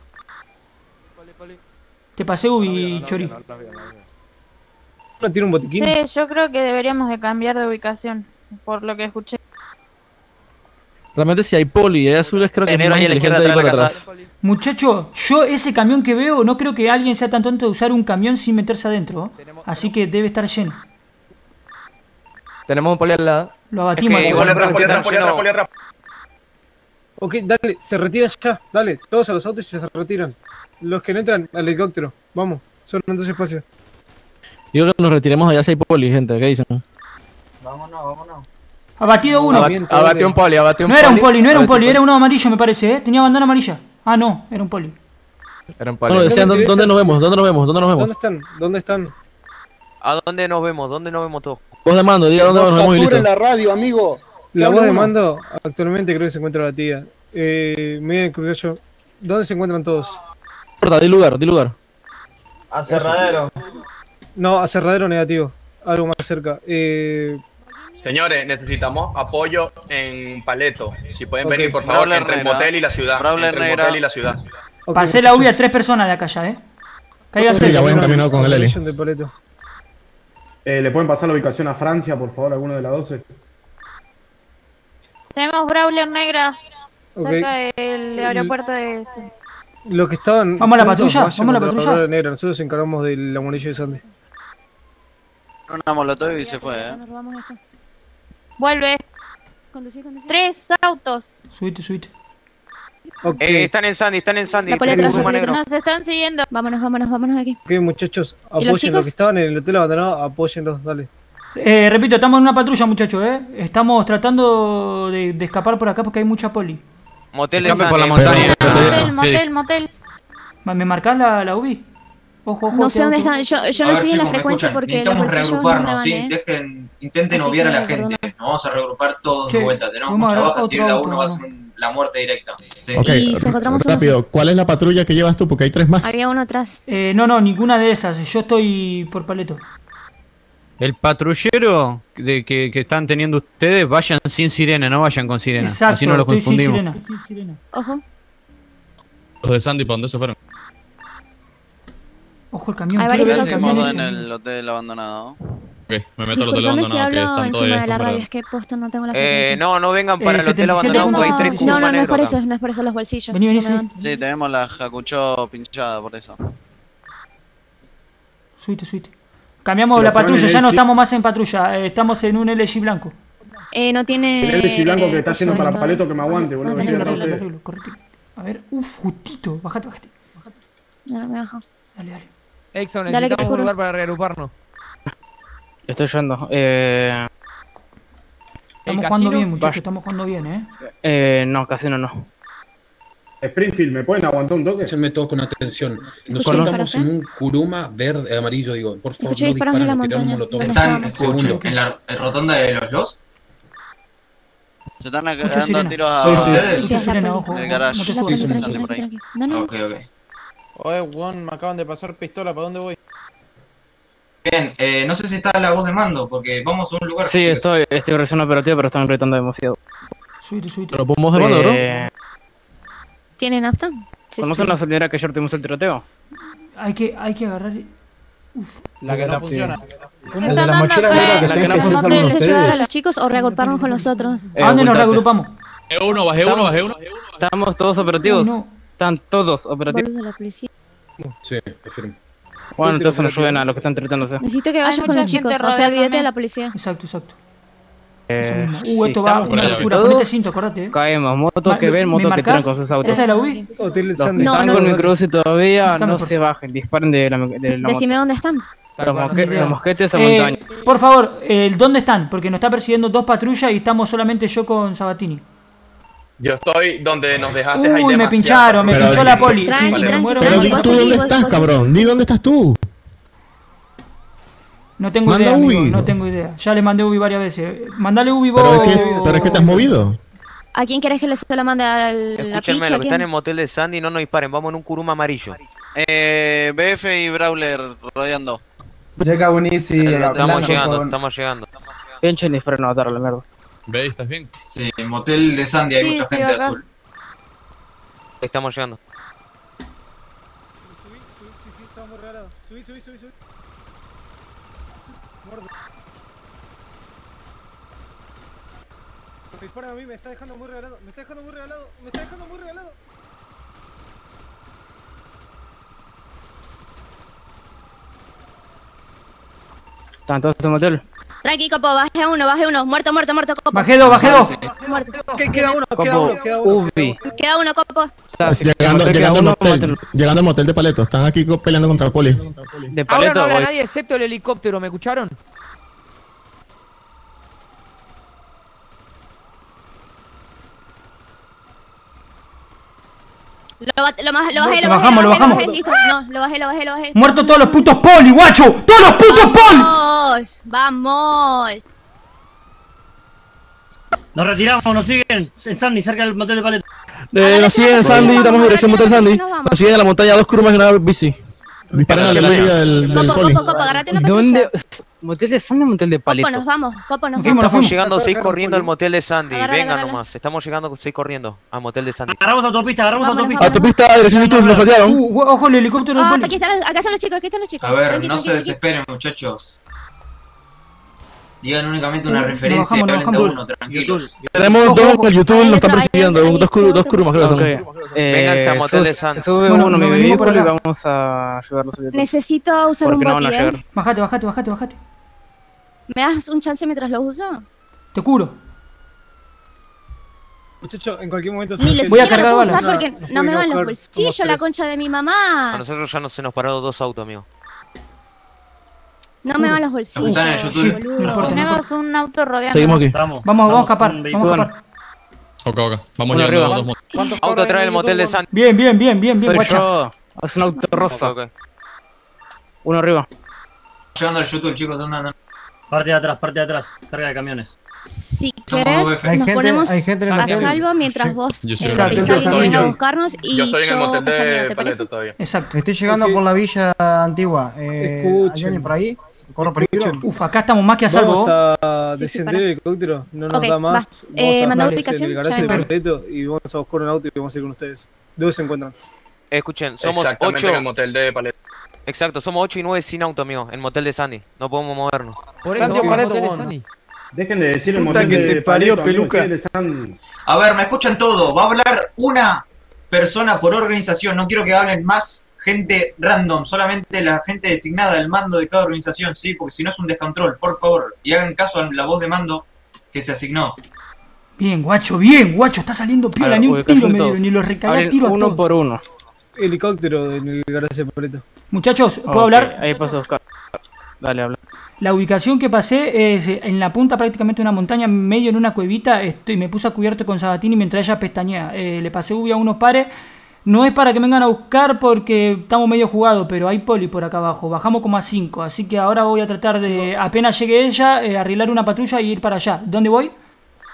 Te pasé Ubi, Chori. ¿No tiene un botiquín? Sí, yo creo que deberíamos de cambiar de ubicación, por lo que escuché. Realmente si hay poli y hay azules, creo que es Enero más ahí a la izquierda inteligente ir atrás para de la atrás. casa. Muchacho, yo ese camión que veo, no creo que alguien sea tan tonto de usar un camión sin meterse adentro. Así que debe estar lleno. Tenemos un poli al lado. Lo abatimos. Es que al igual camión. atrás, Poli atrás, está poli atrás, lleno. poli atrás. Ok, dale, se retiran ya. Dale, todos a los autos y se retiran. Los que no entran al helicóptero. Vamos, solo en dos espacios. Digo que nos retiremos allá si hay poli, gente. ¿Qué dicen? Vámonos, vámonos. Abatido uno. Bien, todo Abate bien. un poli, abate un No poli. era un poli, no era un abate poli, era uno amarillo me parece, ¿eh? Tenía bandana amarilla. Ah, no, era un poli. Era un Bueno, poli. decían, No me ¿dónde, dónde interesa nos si- vemos? ¿Dónde nos vemos? ¿Dónde nos ¿Dónde vemos? están? ¿Dónde están? ¿A dónde nos vemos? ¿Dónde nos vemos todos? Voz de mando, diga dónde No nos vemos y saturen listo. la radio, amigo. La ¿Qué voz de habla uno? mando actualmente creo que se encuentra batida. Eh, miren, yo. ¿Dónde se encuentran todos? Corta, di lugar, di lugar. Aserradero. No, aserradero negativo. Algo más cerca. Eh, Señores, necesitamos apoyo en Paleto. Si pueden Ok. venir, por favor, Brawler entre el negra. motel y la ciudad. Brawler Entre el negra. motel y la ciudad. ok, Pasé la U B I a tres personas de acá ya, eh. Cáigase. Sí, ya voy encaminado con el Eli. Operation de Paleto. Eh, ¿Le pueden pasar la ubicación a Francia, por favor, alguno de las doce? Tenemos Brawler negra Ok. cerca del aeropuerto de... Los que estaban. ¿Vamos a la juntos, patrulla? vayan ¿Vamos a la con patrulla? Brawler negra. Nosotros nos encargamos de la monilla de Sandy. Una molotov y se fue, eh. Nos robamos esto. Vuelve. Conducí, conducí. Tres autos. Subite, subite. Ok, Eh, están en Sandy, están en Sandy. La poleta Están en atrás, Guzmán la poleta Negro. Nos están siguiendo. Vámonos, vámonos, vámonos de aquí. ok, muchachos. los Apoyen los chicos? que estaban en el hotel abandonado. Apóyenlos, dale. Eh, repito, estamos en una patrulla, muchachos, eh. Estamos tratando de, de escapar por acá porque hay mucha poli. Motel de Escape por la Sandy. montaña. Motel, motel, motel. Ma- ¿Me marcás la, la U B I? Ojo, ojo. No sé que dónde auto- están. Yo, yo no estoy en la frecuencia porque los bolsillos no me van, ¿eh? Dejen, intenten Así obviar a que, la gente. perdona. Nos vamos a reagrupar todos Che, de vuelta. Tenemos vamos a mucha agarrar baja. Si otro la auto, uno va a vamos. ser un- la muerte directa. Sí. Ok, Y si encontramos uno rápido. ¿Cuál es la patrulla que llevas tú? Porque hay tres más. Había uno atrás. Eh, no, no, ninguna de esas. Yo estoy por Paleto. El patrullero de que, que están teniendo ustedes, vayan sin sirena, no vayan con sirena. Exacto, Así no lo estoy sin confundimos. sirena. Sin sirena. Ojo. Los de Sandy, ¿para dónde se fueron? Ojo el camión. Hay quiero varios ver Ya el autos, camión seguimos ese. en el hotel abandonado. Ok, me meto al hotel Disculpame si abandonado, que hablo están todos encima de estos la radio, para- es que posta no tengo la Eh, frecuencia. no, no vengan para Eh, el hotel setenta y siete abandonado porque hay tres punto No, Guzmán no, no es Negro por acá. eso, no es por eso los bolsillos. Vení, vení, no me subí. dan. Sí, tenemos la Hakucho pinchada por eso. Subite, subite. Cambiamos Pero la patrulla, ponen el ya no L G. estamos más en patrulla. eh, estamos en un L G blanco. Eh, no tiene. El L G blanco que está coso yendo para esto, Paleto eh. que me aguante, Vas a boludo. tener que Mira, arreglar. no sé. Arreglo, correte. A ver, uff, justito. Bajate, bajate. No, no me baja. Dale, dale. Exxon, Dale, que te necesitamos un juro. lugar para reagruparnos. Estoy yendo. Eh, Estamos ¿El jugando casino? bien, muchachos. Vaya. Estamos jugando bien, eh. eh, no, casino no. Springfield, ¿me pueden aguantar un toque? Escúchenme todos con atención. Nos Escuché sentamos disparos, en un Kuruma verde, amarillo, digo. Por favor, Escuché no disparos en la disparen, tiramos montaña. molotov. ¿Dónde Están, estábamos? escucho, en la en rotonda de los Los. Se están Mucha dando sirena. tiros a Sí, sí. ustedes. Sí, es la Sirena, poli. ojo, En el ojo, garage. no te La subas. poli, Sí, tranqui, sí, tranqui, sí. tranqui. No, no. Ok, ok. Oye, Juan, me acaban de pasar pistola. ¿Para dónde voy? Bien, eh, no sé si está la voz de mando, porque vamos a un lugar. Sí, chicos. estoy, estoy recién operativo, pero están apretando demasiado. Subite, subite. Pero podemos de mando, ¿no? Eh, ¿Tiene nafta? Sí, ¿Conocen sí. la salidera que ayer tuvimos el tiroteo? Hay que, hay que agarrar. Uf. La que no funciona. ¿Cómo? El de la mochila acá. negra que La está que no empezando a funciona. salir ¿Piensa llevar a ustedes. los chicos o reagruparnos con los otros? Eh, ¿A dónde nos ocultate. reagrupamos? Bajé uno, bajé uno, bajé uno. Estamos todos operativos. No, no. Están todos operativos. Boludo, la policía. Sí, afirmo. Bueno, entonces nos ayuden a los que están tratándose. Necesito que Hay vayas con mucha los chicos. gente O sea, olvídate rodeándome. de la policía. Exacto, exacto. Eso Eh, mismo. Uh, si esto va estamos por una allá, locura. todos, Ponete cinto, acordate, eh. caemos. Motos Ma- que ven, ¿me motos que marcás? tiran con sus autos. ¿Esa es la U B I? Hotel Los Sandy. que No, están no. con el cruce todavía Marcame, no por se favor. bajen, disparen de la, de la moto. Decime dónde están. Los, mosque- idea. los mosquetes a Eh, montaña. por favor, eh, ¿dónde están? Porque nos está persiguiendo dos patrullas y estamos solamente yo con Sabatini. Yo estoy donde nos dejaste. hay Uy, me demasiada pincharon, me Pero pinchó di- la poli. Tranqui, Sí, me tranqui, muero. Pero tranqui, di vos tú seguí, dónde vos- estás, vos cabrón. seguí. Di dónde estás tú. No tengo Manda idea, amigo, Ubi. no tengo idea. Ya le mandé Ubi varias veces. Mandale Ubi vos. Pero es que, pero es que te has movido. ¿A quién querés que le- se la mande al la Escúchenme, picha? los ¿A que están en quién? el motel de Sandy no nos disparen, vamos en un Kuruma amarillo. Eh, B F y Brawler rodeando. Llega buenísimo. El- Estamos Con- llegando, estamos llegando. Pinchen y disparen a matar a la mierda. Ve, ¿estás bien? Sí, en motel de Sandy hay Sí, mucha sí, gente acá. azul. Estamos llegando. Subí, subí, sí, sí, estaba muy regalado. Subí, subí, subí, subí. Muerto. Me disparan a mí, me está dejando muy regalado. Me está dejando muy regalado. Me está dejando muy regalado. ¿Están todos en el motel? Tranqui, copo, bajé uno, bajé uno. Muerto, muerto, muerto, copo. Bajé dos, bajé dos. Muerto. Ok, queda uno, queda Como uno, queda uno. Ubi. Queda uno, copo. Está, si Llegando, el motel llegando al queda uno, motel. mátenlo. Llegando al motel de Paleto. Están aquí co- peleando contra el poli. De Ahora paleto, no habla voy. nadie excepto el helicóptero, ¿me escucharon? Lo, ba- lo, baj- lo bajé, Lo lo bajé, bajamos, lo lo bajé, bajamos. lo bajé, listo. No, lo bajé, lo bajé, lo bajé. Muertos todos los putos poli, guacho. ¡Todos los putos poli! Vamos, vamos. Nos retiramos, nos siguen en Sandy, cerca del motel de Paleta. Eh, nos siguen en Sandy, estamos en dirección Motel Sandy. Nos siguen en la montaña dos curvas y una bici. Disparan a la media del, del Copo, poli. copo, copo, agarrate una patrulla. ¿Dónde? ¿Motel de Sandy o motel de Copo, Paleto? nos vamos, copo, nos Fuimos, vamos. Estamos llegando seis corriendo al motel de Sandy. Agárrala, Vengan agárrala. nomás. Estamos llegando seis corriendo al motel de Sandy. Agarramos autopista, agarramos Vámonos, autopista. Autopista, dirección YouTube, nos saquearon. Uh, ojo el helicóptero del Ah, poli. aquí están, los- acá están los chicos, aquí están los chicos. A ver, Tranqui, no tranqui, se tranqui. desesperen, muchachos. Digan únicamente una Nos referencia y bajamos, hablen nos de bajamos. uno, tranquilos. Tenemos Ojo, dos ojo. en el YouTube, Ahí nos están dentro, ahí persiguiendo. dentro, Dos, cur- dos curvas creo que son. Vénganse al motel de Sandy. Se sube Bueno, uno, nos mi venimos vehículo, por y acá. vamos a ayudarlos a Necesito usar un Porque no van boti, a ¿eh? llegar. Bajate, bajate, bajate, bajate. ¿Me das un chance mientras lo uso? Te curo. Muchacho, en cualquier momento... Ni les Voy a siquiera cargar lo puedo balas. usar porque Nos no me pueden van los bajar, bolsillos, somos la tres. concha de mi A mamá. nosotros ya no se nos pararon dos autos, amigo. No me van los bolsillos, Están en YouTube. Sí, no boludo. importa, no Tenemos importa. un auto rodeando. Seguimos aquí. Vamos, Vamos, vamos a escapar, con un vamos a vehículo. escapar. Ok, ok. Vamos Uno llegando arriba. dos motos. ¿Cuántos Auto corren atrás en del motel de YouTube? Sandy. Bien, bien, bien, bien, bien, Soy guacha. yo. Es un auto rosa. Ok, ok. Uno arriba. Llegando al YouTube, chicos, ¿dónde andan? Parte de atrás, parte de atrás. Carga de camiones. Si Somos querés, U F. nos Hay gente- ponemos hay gente en el a motel. salvo mientras vos Yo eh, soy Exacto, revisás entonces y así vengas a yo- buscarnos y Yo estoy en el motel estaría, de ¿te parece? Paleto todavía. Exacto. Estoy llegando Ok. por la villa antigua. Eh, Escuchen. ¿Hay alguien por ahí? ¿Corre peligro? Escuchen. Uf, acá estamos más que a salvo. Vamos a Sí, sí, descender para. el helicóptero, no nos Ok, da va. más. Eh, Vamos a mandá bajarles ubicación, el ya garaje de vengo. Paleto y vamos a buscar un auto y vamos a ir con ustedes. ¿Dónde se encuentran? Escuchen, somos Exactamente ocho. en el motel de Paleto. Exacto, somos ocho y nueve sin auto, amigo. En motel de Sandy. No podemos movernos. Por eso Santi, vamos al Paleto, motel de vos, Sandy. Dejen de decir el Puta motel que de te parió, Paleto, amigo, peluca. sí, de San- A ver, me escuchan todo. Va a hablar una persona por organización. No quiero que hablen más gente random. Solamente la gente designada del mando de cada organización, sí, porque si no es un descontrol. Por favor, y hagan caso a la voz de mando que se asignó. Bien, guacho, bien, guacho. Está saliendo piola. A ver, Ni un ubicación tiro me dieron, todos. ni lo recagué a Abren tiro a uno todos. por uno. Helicóptero en el garaje de Paleto. Muchachos, ¿puedo Ok, hablar? Ahí paso a buscar. Dale, habla. La ubicación que pasé es en la punta prácticamente de una montaña, medio en una cuevita. Estoy, me puse a cubierto con Sabatini mientras ella pestañea. Eh, le pasé ubi a unos pares. No es para que me vengan a buscar porque estamos medio jugados, pero hay poli por acá abajo. Bajamos como a cinco. Así que ahora voy a tratar de, apenas llegue ella, eh, arreglar una patrulla y ir para allá. ¿Dónde voy? Eh,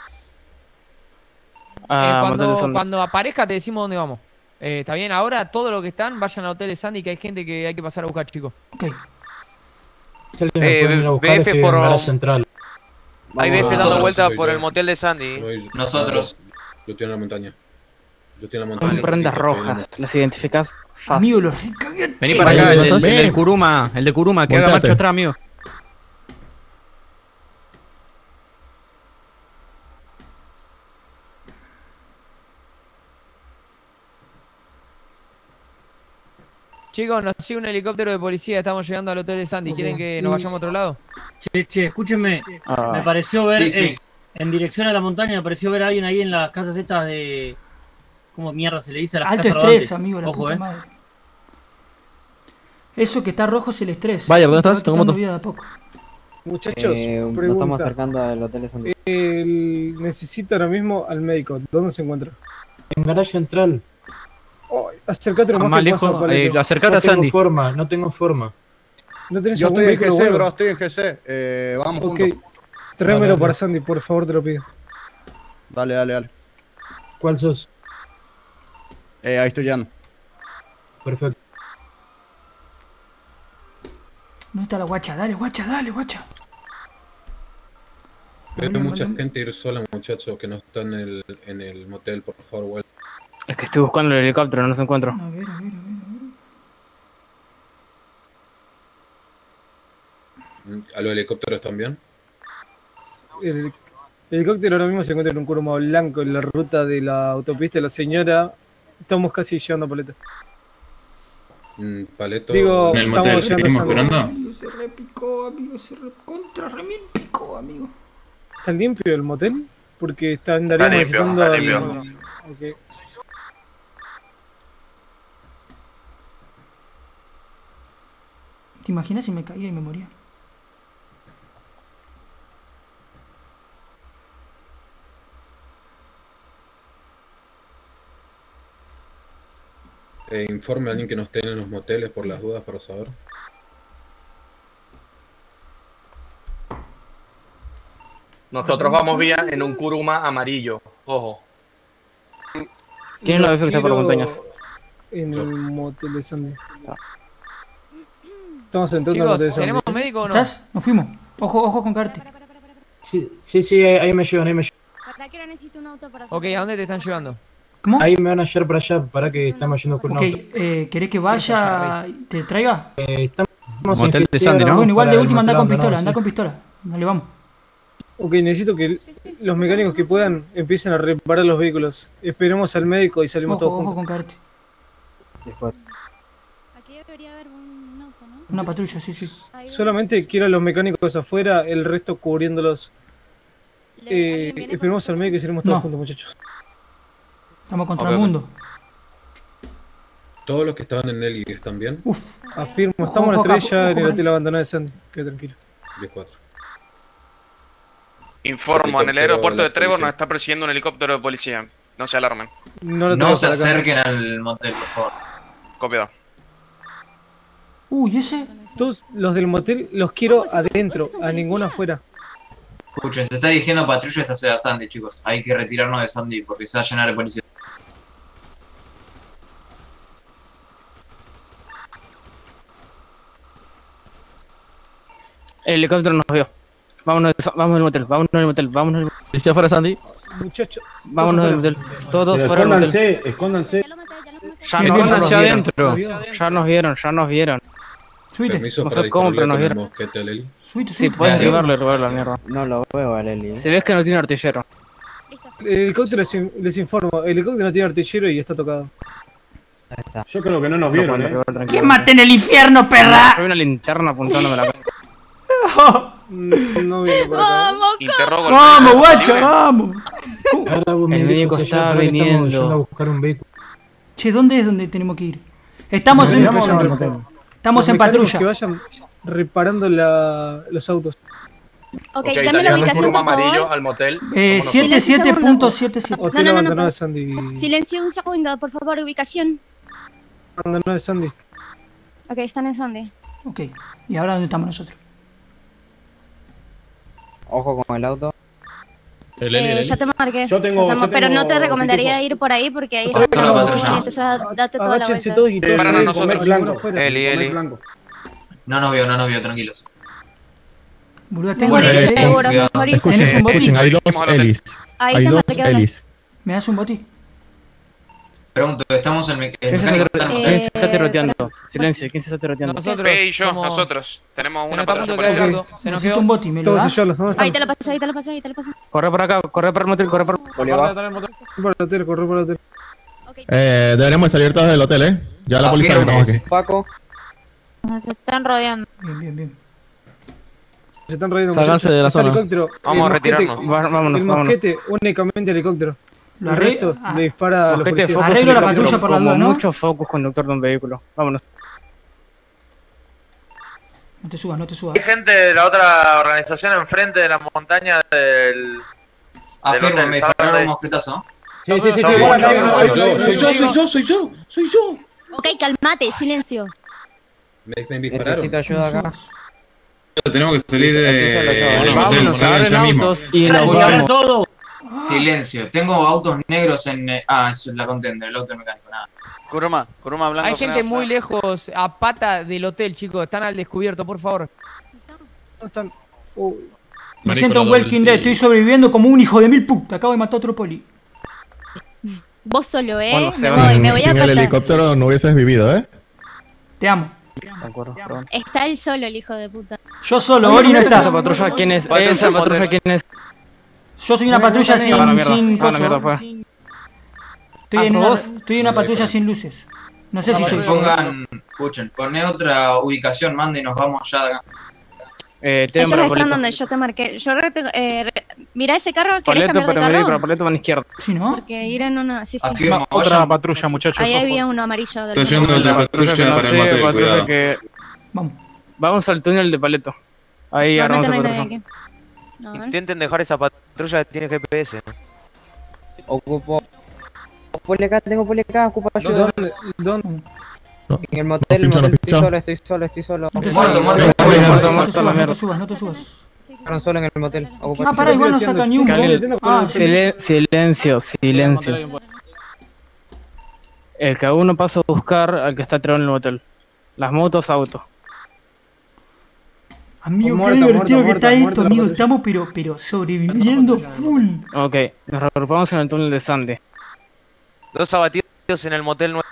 Ah, motel de cuando, Sandy. cuando aparezca te decimos dónde vamos. Eh, ¿Está bien? Ahora todo lo que están, vayan al hotel de Sandy, que hay gente que hay que pasar a buscar, chicos. Ok. Si alguien me Eh, puede ir a buscar, B F estoy en por- el garaje central. Hay veces dando Nosotros, vueltas soy por yo. el motel de Sandy. Soy- Nosotros. Yo estoy en la montaña. Yo estoy en la Son montaña. prendas Estoy en la rojas. Las identificás fácil. Amigo, los recagué. Vení para Ahí, acá, el, ahí, del- el ven. del Kuruma, el de Kuruma, que haga Volteate. marcha atrás, amigo. Chicos, nos sigue un helicóptero de policía, estamos llegando al hotel de Sandy. ¿Quieren que nos vayamos a otro lado? Che, che, escúchenme. Ah. Me pareció ver, Sí, sí. eh, en dirección a la montaña, me pareció ver a alguien ahí en las casas estas de... ¿Cómo mierda se le dice a las Alto casas estrés, rodantes? amigo, la Ojo, puta eh. madre. Eso que está rojo es el estrés. Vaya, ¿dónde Te va estás? Tengo quitando moto. vida de a poco. Muchachos, Eh, nos pregunta. estamos acercando al hotel de Sandy. El... Necesito ahora mismo al médico. ¿Dónde se encuentra? En garaje central. Oh, acércate lo Más más que lejos, puedas a Paleto. eh, acercate No a tengo Sandy. forma, no tengo forma. ¿No tenés Yo algún estoy en vehículo G C, bueno? bro, estoy en G C. Eh, vamos Ok. juntos. Tráemelo Dale, dale. para Sandy, por favor, te lo pido. Dale, dale, dale. ¿Cuál sos? Eh, ahí estoy llegando. Perfecto. ¿Dónde está la guacha? Dale, guacha, dale, guacha. Veo Dale, mucha dale. gente ir sola, muchachos, que no están en el, en el motel, por favor, vuelvan. Es que estoy buscando el helicóptero, no los encuentro. A ver, a ver, a ver, a ver. Mm, ¿A los helicópteros también? El helicóptero ahora mismo se encuentra en un Kuruma blanco en la ruta de la autopista de la señora. Estamos casi llegando a Paleta. Mm, Paleto. Digo, En el estamos motel, llegando a ¿seguimos Sandy. esperando? Amigo, se repicó, amigo, se re... contra remil picó, amigo. ¿Está limpio el motel? Porque está, Está andaríamos limpio, necesitando está al- limpio. Ok. ¿Te imaginas si me caía y me moría? Eh, informe a alguien que no esté en los moteles por las dudas para saber. Nosotros vamos vía en un Kuruma amarillo. Ojo. ¿Quién es la vez que está por las montañas? En el motel de Sandy. Estamos entrando Chicos, al motel de Sandy. ¿tenemos médico o no? ¿Estás? Nos fuimos. Ojo, ojo con Carte. Sí, sí, sí, ahí ahí me llevan, ahí me llevan. ¿Para qué hora necesito un auto para Ok, ¿a dónde te están llevando? ¿Cómo? Ahí me van a llevar para allá, para que estamos yendo con un Ok, auto. eh, ¿querés que vaya y te traiga? Eh, estamos Motel en de Sandy, ¿no? Bueno, igual para de el última anda motel con abandonado, pistola, anda sí. con pistola. Dale, vamos. Ok, necesito que los mecánicos que puedan empiecen a reparar los vehículos. Esperemos al médico y salimos Ojo, todos ojo juntos. con Carte. Aquí debería haber un auto, ¿no? Una patrulla, sí, sí. Solamente quiero a los mecánicos afuera, el resto cubriéndolos. Eh, esperemos al médico y salimos todos No. juntos, muchachos. Estamos contra Ok, el ok. mundo. Todos los que estaban en Nelly están bien. Uf. Afirmo, Ojo, estamos ojo, los tres capo, ya ojo en el por hotel abandonado de Sandy. Qué tranquilo. diez cuatro. Informo, en el Helicóptero aeropuerto de de la Trevor policía. nos está persiguiendo un helicóptero de policía. No se alarmen. No, lo No tenemos se por acá. acerquen al motel, por favor. Copiado. Uy, ese. Todos los del motel los quiero adentro, a ninguno afuera. Escuchen, se está dirigiendo patrullas hacia Sandy, chicos. Hay que retirarnos de Sandy porque se va a llenar de policía. El helicóptero nos vio. Vámonos, vámonos del motel, vámonos del motel, vámonos del motel. Policía afuera, Sandy. Muchachos, Vámonos del motel. Todos Pero fuera del motel. escóndanse, escóndense. Ya ¿Qué nos, tienen ya nos hacia vieron. adentro? Ya nos vieron, ya nos vieron. Subite. Permiso No para sé cómo, pero nos dispararle con el vieron. mosquete a Leli. Subite, Sí, subite. puedes Dale. ayudarle a robar la mierda. No lo veo a Leli. Se ves que no tiene artillero. el helicóptero les, in- les informo, el helicóptero tiene artillero y está tocado. Ahí está. Yo creo que no nos Se lo vieron, pueden eh. robar tranquilo. ¡Quémate en el infierno, perra! Hay una linterna apuntándome a la cara. Mm, No viene por acá. ¡Vamos, Interrogo al ¡Vamos, médico guacho, libre. vamos! Ahora vos me El dijo médico si está allá afuera que estamos viniendo. yendo a buscar un vehículo. Che, ¿dónde es donde tenemos que ir? Estamos en, Vamos al motel. estamos Los en mecánicos patrulla. que vayan reparando la, los autos. Ok, Ok, dame la dale un ubicación, Kuruma por amarillo favor. al motel. Eh, Vámonos. setenta y siete punto setenta y siete. Hotel no, no, abandonado no. de Sandy. Silencio un segundo, por favor, ubicación. Abandonado de Sandy. Ok, están en Sandy. Ok. ¿Y ahora dónde estamos nosotros? Ojo con el auto. El Leli, Eh, Leli. ya te marqué. Yo tengo- Ya te- yo pero no te tengo recomendaría tipo- ir por ahí porque ahí Pasó está la todo patrulla. y entonces da- date toda la Agáchense vuelta. todos y todos Para saben nosotros. comer Blanco. afuera. Eli, Comer Eli. blanco. No nos vio, no nos vio, tranquilos. Boludo, Me tengo morís, eh, el- seguro, me cuidado. morís. Escuchen, ¿Tenés un botín? escuchen, hay dos Dijimos al hotel. helis. Ahí Hay está dos marcado. helis. ¿Me das un boti? Pregunto, ¿estamos en me- el ¿Quién se mecánico está, está en el quién motel? se está tiroteando? Silencio, ¿quién se está tiroteando? Nosotros P y yo, somos- nosotros. Tenemos Se una nos está a punto patrulla de caer el policial. auto. Se nos Necesito quedó. un boti, ¿me lo Todos das? ellos, ¿dónde Ahí están? te la pasé, ahí te la pasé, ahí te la pasé. Corre por acá, corre por el motel, corre por... Poli, va. Corre por el hotel, corre por el hotel. Ok. Eh, deberemos salir todos del hotel, ¿eh? Ya la policía Afirmo. estamos aquí. Paco. Nos están rodeando. Bien, bien, bien. Se están rayando Sálganse de la Está el zona. helicóptero. Vamos El a mosquete- retirarnos. Va- vámonos, El vámonos. mosquete, únicamente helicóptero. Lo El arre- resto ah, le dispara a los Mosquete, policías. focus, Arreglo la helicóptero, patrulla por la como duda, ¿no? mucho focus conductor de un vehículo. Vámonos. No te subas, no te subas. Hay gente de la otra organización enfrente de la montaña del. Afirmo, hotel, me dispararon ¿sabes? un mosquetazo. Sí, sí, sí, sí, Soy sí, yo, sí, Soy sí, yo, sí, soy sí, yo, sí. soy yo, soy yo, soy yo. Ok, calmate, silencio. Me, me dispararon. Necesito ayuda acá. Tenemos que salir de, del motel, Vámonos, salgan abren ya mismo. autos y nos Escuchar vamos. todo. Silencio, tengo autos negros en... eh, Ah, es la contender, el auto del mecánico, nada. Kuruma, Kuruma blanco. Hay gente frena- muy lejos, a pata del hotel, chicos. Están al descubierto, por favor. ¿Dónde están? Oh, Me Marico, siento un la Walking doble Dead, T. estoy sobreviviendo como un hijo de mil puta. Acabo de matar a otro poli. Vos solo, ¿eh? Bueno, se me va. voy, Sin, me voy a sin el cortar. helicóptero no hubieses vivido, ¿eh? Te amo. De acuerdo, perdón. Está él solo, el hijo de puta. Yo solo, Ori no ¿Esa está. patrulla quién es? Patrulla ¿Esa motel. patrulla quién es? Yo soy una patrulla sin, Ah, la mierda, sin ah, la coso. mierda, fue. Estoy en Ah, una, ¿sos vos? estoy en una patrulla sin luces. No sé si soy yo. Pongan, escuchen, poné otra ubicación, manda y nos vamos ya de acá. Eh, te Ellos para están Paleto. donde yo te marqué. Yo re- te- eh, re- mirá ese carro, ¿querés Paleto, cambiar de pero me di para carro? Paleto van a izquierda. Sí, ¿no? Porque ir en una... Sí, sí. Afirmo, Otra vayan. patrulla, muchachos. Ahí ojo. había uno amarillo del Está yendo otra patrulla que no para el sé, motel, patrulla cuidado. que... Vamos. Vamos al túnel de Paleto. Ahí Normalmente armamos no la hay nadie patrulla. aquí. No, ¿eh? Intenten dejar esa patrulla que tiene G P S. Ocupo. Poli acá, tengo poli acá, ocupa ayuda. ¿Dónde? ¿Dónde? En el motel, en el motel, estoy solo, estoy solo, estoy solo. No te Muerto, subas, muerto, no te muerto, subas, muerto, no te subas, muerto. no te subas, no te subas. Estaron solo en el motel. Ah, pará, igual no saca ni un. Ah, Sile- silencio, silencio. El que uno pasa a buscar al que está tirado en el motel. Las motos, auto. amigo, qué Muerta, divertido muerta, que está muerta, esto, muerta, amigo. muerta. Estamos pero, pero sobreviviendo full. Ok, nos reagrupamos en el túnel de Sandy. Dos abatidos en el motel nueve.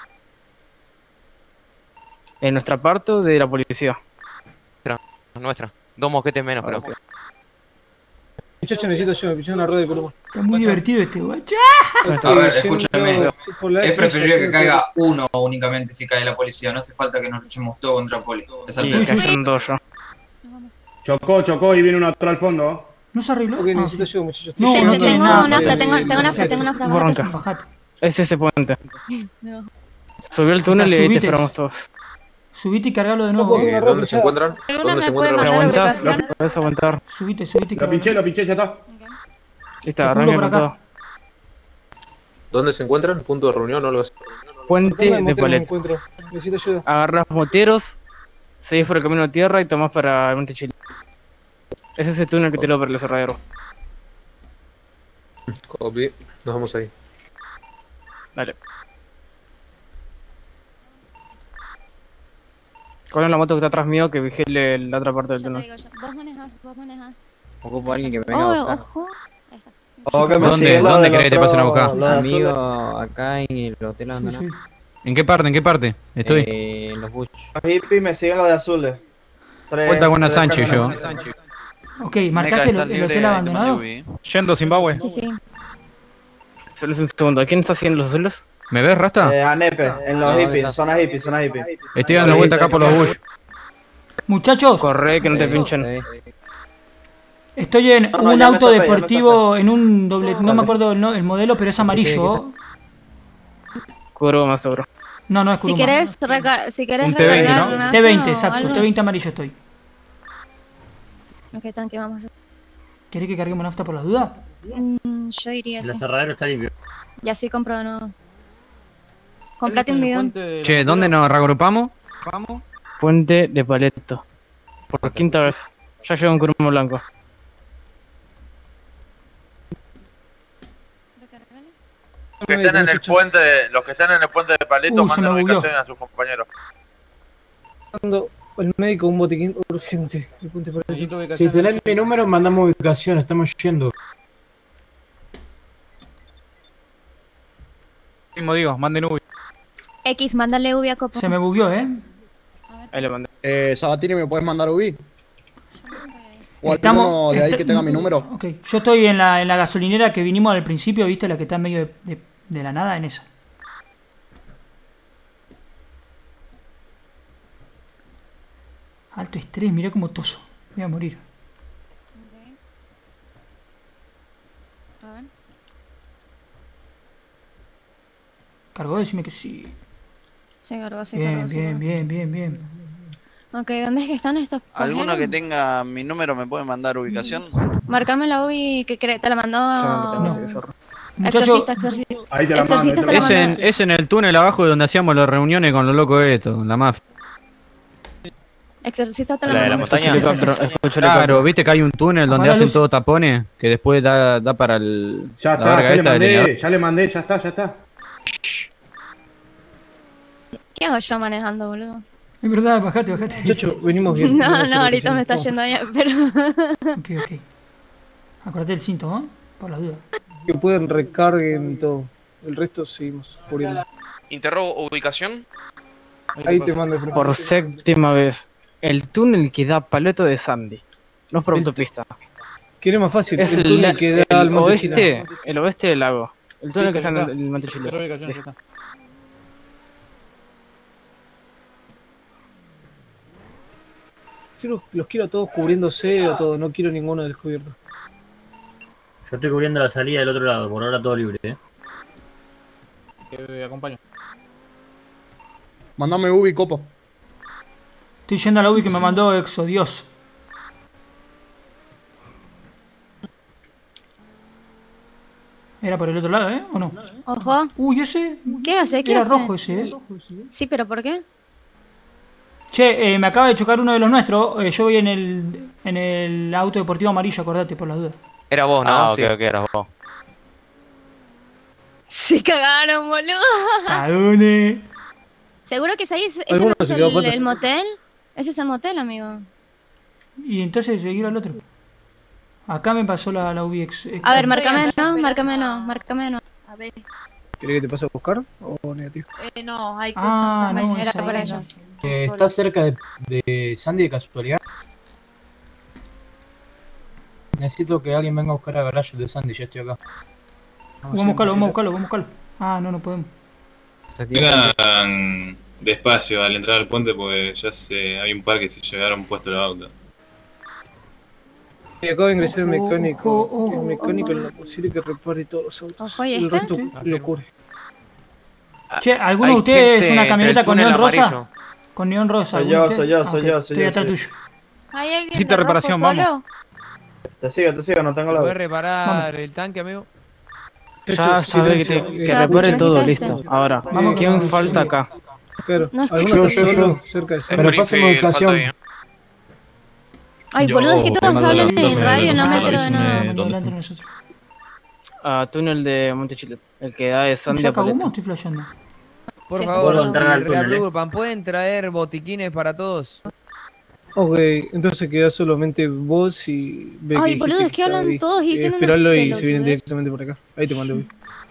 En nuestra parte de la policía. Nuestra. Dos mosquetes menos, pero. Muchachos, necesito yo, me piché una rueda de Colombo. Está muy divertido este guacha. A ver, escúchame. Es preferible que caiga uno únicamente si cae la policía. No hace falta que nos luchemos todos contra poli. Es al Sí, frente. cayeron dos ya. Chocó, chocó y viene uno atrás al fondo. ¿No se arregló? Ok, Ah, necesito sí. yo, muchachos. No, Te- no te- tiene tengo nada. nafta, tengo, tengo nafta, tengo nafta, Bronca. bájate. Bajate. Es ese puente. Me bajo. Subió el túnel y ahí te Subite. esperamos todos. Subite y cargalo de nuevo. Eh, ¿Dónde se encuentran? ¿Alguna ¿Dónde se me puede encuentran? ¿Lo mandar la aguantás? ubicación? ¿Lo podés aguantar? Subite, subite y Lo cargalo. pinché, lo pinché, ya está. Listo, Te arranca cubro con por acá. todo. ¿Dónde se encuentran? ¿Punto de reunión o algo así? Puente ¿Dónde de me Palet. encuentro? Necesito ayuda. Agarrás moteros, seguís por el camino de tierra y tomás para el Monte Chile. Ese es el túnel que te lo para el cerradero. Copy. Nos vamos ahí. Dale. ¿Cuál es la moto que está atrás mío que vigile la otra parte del Ya te túnel? digo yo. Vos manejás, vos manejás. Ocupo a alguien que me venga a Oh, buscar. ojo. Ahí está. Sí. O que me ¿Dónde- sigue lo dónde del querés que te otro- pasen a buscar? los amigos acá en el hotel Sí, Andana. sí. ¿En qué parte? ¿En qué parte? Estoy. Eh, en los bush. Los hippies me siguen los de azules. Tres- Vuelta con una tres Sánchez yo. camionetas. Ok, ¿marcaste el, está el libre hotel de abandonado? Mandubi. Yendo a Zimbabue. Sí, sí. Solo es un segundo. ¿Quién está haciendo los azules? ¿Me ves, Rasta? Eh, a Nepe, en los No, ¿dónde hippies, está? zona hippie, zona hippie. Estoy dando vuelta acá por los bush. Muchachos, Corre, que no te Eh, pinchen. eh, estoy en No, no, un ya me auto zafé, ya me deportivo, en un doble, no me acuerdo el, no- el modelo, pero es amarillo. Curvo más seguro. No, no es Si Kuruma. querés, reca- si querés Un T veinte, recargar ¿no? nafta T veinte, o exacto, algo. T veinte amarillo estoy. Ok, tranqui, vamos. ¿Querés que carguemos nafta por las dudas? Mm, yo diría El sí. aserradero está limpio. Y así compro de nuevo. Comprate un bidón. Che, ¿dónde nos reagrupamos? Puente de Paleto. Por quinta vez. Ya llegó un curmo blanco. Los que están en el puente de, los que están en el puente de Paleto Uh, se mandan me bugueó. ubicación a sus compañeros. Mando al médico un botiquín urgente. El puente por aquí. Si tenés mi número, mandamos ubicación, estamos yendo. Mismo digo, manden Ubi. X, mándale ubi a Copo. Se me bugueó, ¿eh? Ahí le mandé. Eh, Sabatini, ¿me puedes mandar Ubi? O Estamos- alguno de ahí est- que tenga mi número. Ok, yo estoy en la, en la gasolinera que vinimos al principio, ¿viste? La que está en medio de, de- de la nada, en esa. Alto estrés, mirá cómo toso. Voy a morir. A ver. ¿Cargó? Decime que sí. Se cargó, se Bien, cargó. se bien, cargó. bien, bien, bien. Ok, ¿dónde es que están estos? ¿Alguno que pajeros? tenga mi número me puede mandar ubicación? Marcame la ubi que cre- te la mandó. Muchacho, Exorcista, exorcista. Ahí te la mando, ahí Exorcista te te la la Es en, mandó. es en el túnel abajo de donde hacíamos las reuniones con los locos estos, con la mafia. Exorcista te la La de la mandó. montaña. Helicóptero, escucho Claro, helicóptero. viste que hay un túnel donde Apaga la hacen luz. todos tapones, que después da, da para el. Ya la está, verga ya le esta del leñador. mandé, ya le mandé, ya está, ya está. ¿Qué hago yo manejando, boludo? es verdad, bajate, bajate. Muchachos, venimos bien. No, Venimos no, ahorita me está bien. yendo bien, pero. Ok, ok. Acordate el cinto, ¿no? Por las dudas. Que pueden recarguen todo. El resto seguimos cubriendo. Interrogo ubicación. Ahí te mando el Por séptima vez. El túnel que da Paleto de Sandy. No es por El- autopista. Quiere más fácil. Es el el, túnel que da al el Monte oeste, Chile. el oeste del lago. El túnel que Listo, está en ya el, está. el Monte Chile. Esa ubicación, ya Listo. está. Yo los, los quiero a todos cubriéndose o todo. No quiero ninguno descubierto. Yo estoy cubriendo la salida del otro lado, por ahora todo libre, ¿eh? Que acompaño. Mandame Ubi, Copo. Estoy yendo a la ubi que me mandó Exodios. Era por el otro lado, ¿eh? ¿O no? Ojo. Uy, ese. ¿Qué hace? ¿Qué Era hace? rojo ese, ¿eh? Sí, pero ¿por qué? Che, eh, me acaba de chocar uno de los nuestros. Eh, yo voy en el, en el auto deportivo amarillo, acordate, por las dudas. Era vos, ¿no? Ah, ok, Sí. ok, eras vos. Se cagaron, boludo. Cagones. ¿Seguro que es ahí? ¿Ese Alguno no es se quedó el, cuatro. el motel? Ese es el motel, amigo. Y entonces seguir al otro. Acá me pasó la, la U B X. A ver, márcame no, márcame no, márcame no. A ver. ¿Querés que te pase a buscar o negativo? Eh, no, hay que... Ah, Bueno, no, era esa para era. ellos. Eh, ¿Está cerca de, de Sandy de casualidad? Necesito que alguien venga a buscar a garage de Sandy, ya estoy acá. Vamos a buscarlo, vamos a buscarlo, vamos a buscarlo. Ah, no, no podemos. Vengan despacio al entrar al puente porque ya se, hay un par que se llegaron puesto los autos. Y acabo de ingresar el Ojo, mecánico. ojo, El ojo, mecánico ojo. es la posible que repare todos los autos. Ojo, ¿y El este? resto lo cubre. Che, ¿alguno de Hay ustedes gente una camioneta entre el con túnel neón rosa? amarillo. Con neón rosa. Soy ¿alguno yo, de soy yo, ustedes? soy Ah, yo, ok, soy estoy yo, atrás soy- tuyo. ¿Hay alguien Necesito de rojo reparación, solo? vamos. Te sigo, te sigo, no tengo la. ¿Puedes reparar el tanque, amigo? Ya sabes que, te, que Ya, repare pero todo, necesita listo. este. Ahora, Vamos ¿quién con- falta sí. acá? Claro, No, alguno yo, está yo, solo yo. cerca de esa. Pero Springfield, pásame ubicación. falta ahí, ¿eh? Ay, Yo, boludo, es que todos Fernando hablan Alonso, en el me- radio, no me me entero de avísame nada. dónde Delante están. de nosotros. A túnel de Montechilet, el que da de Sandy a ¿Saca humo o Paleta. estoy flasheando? Por Sí, favor, puedo si entrar al túnel, eh. reagrupan, ¿pueden traer botiquines para todos? Ok, entonces queda solamente vos y Becky. Ay, boludo, es que está hablan ahí. todos y Eh, dicen unas Esperalo y se vienen pelotudeces. directamente por acá. Ahí te mando. Vic.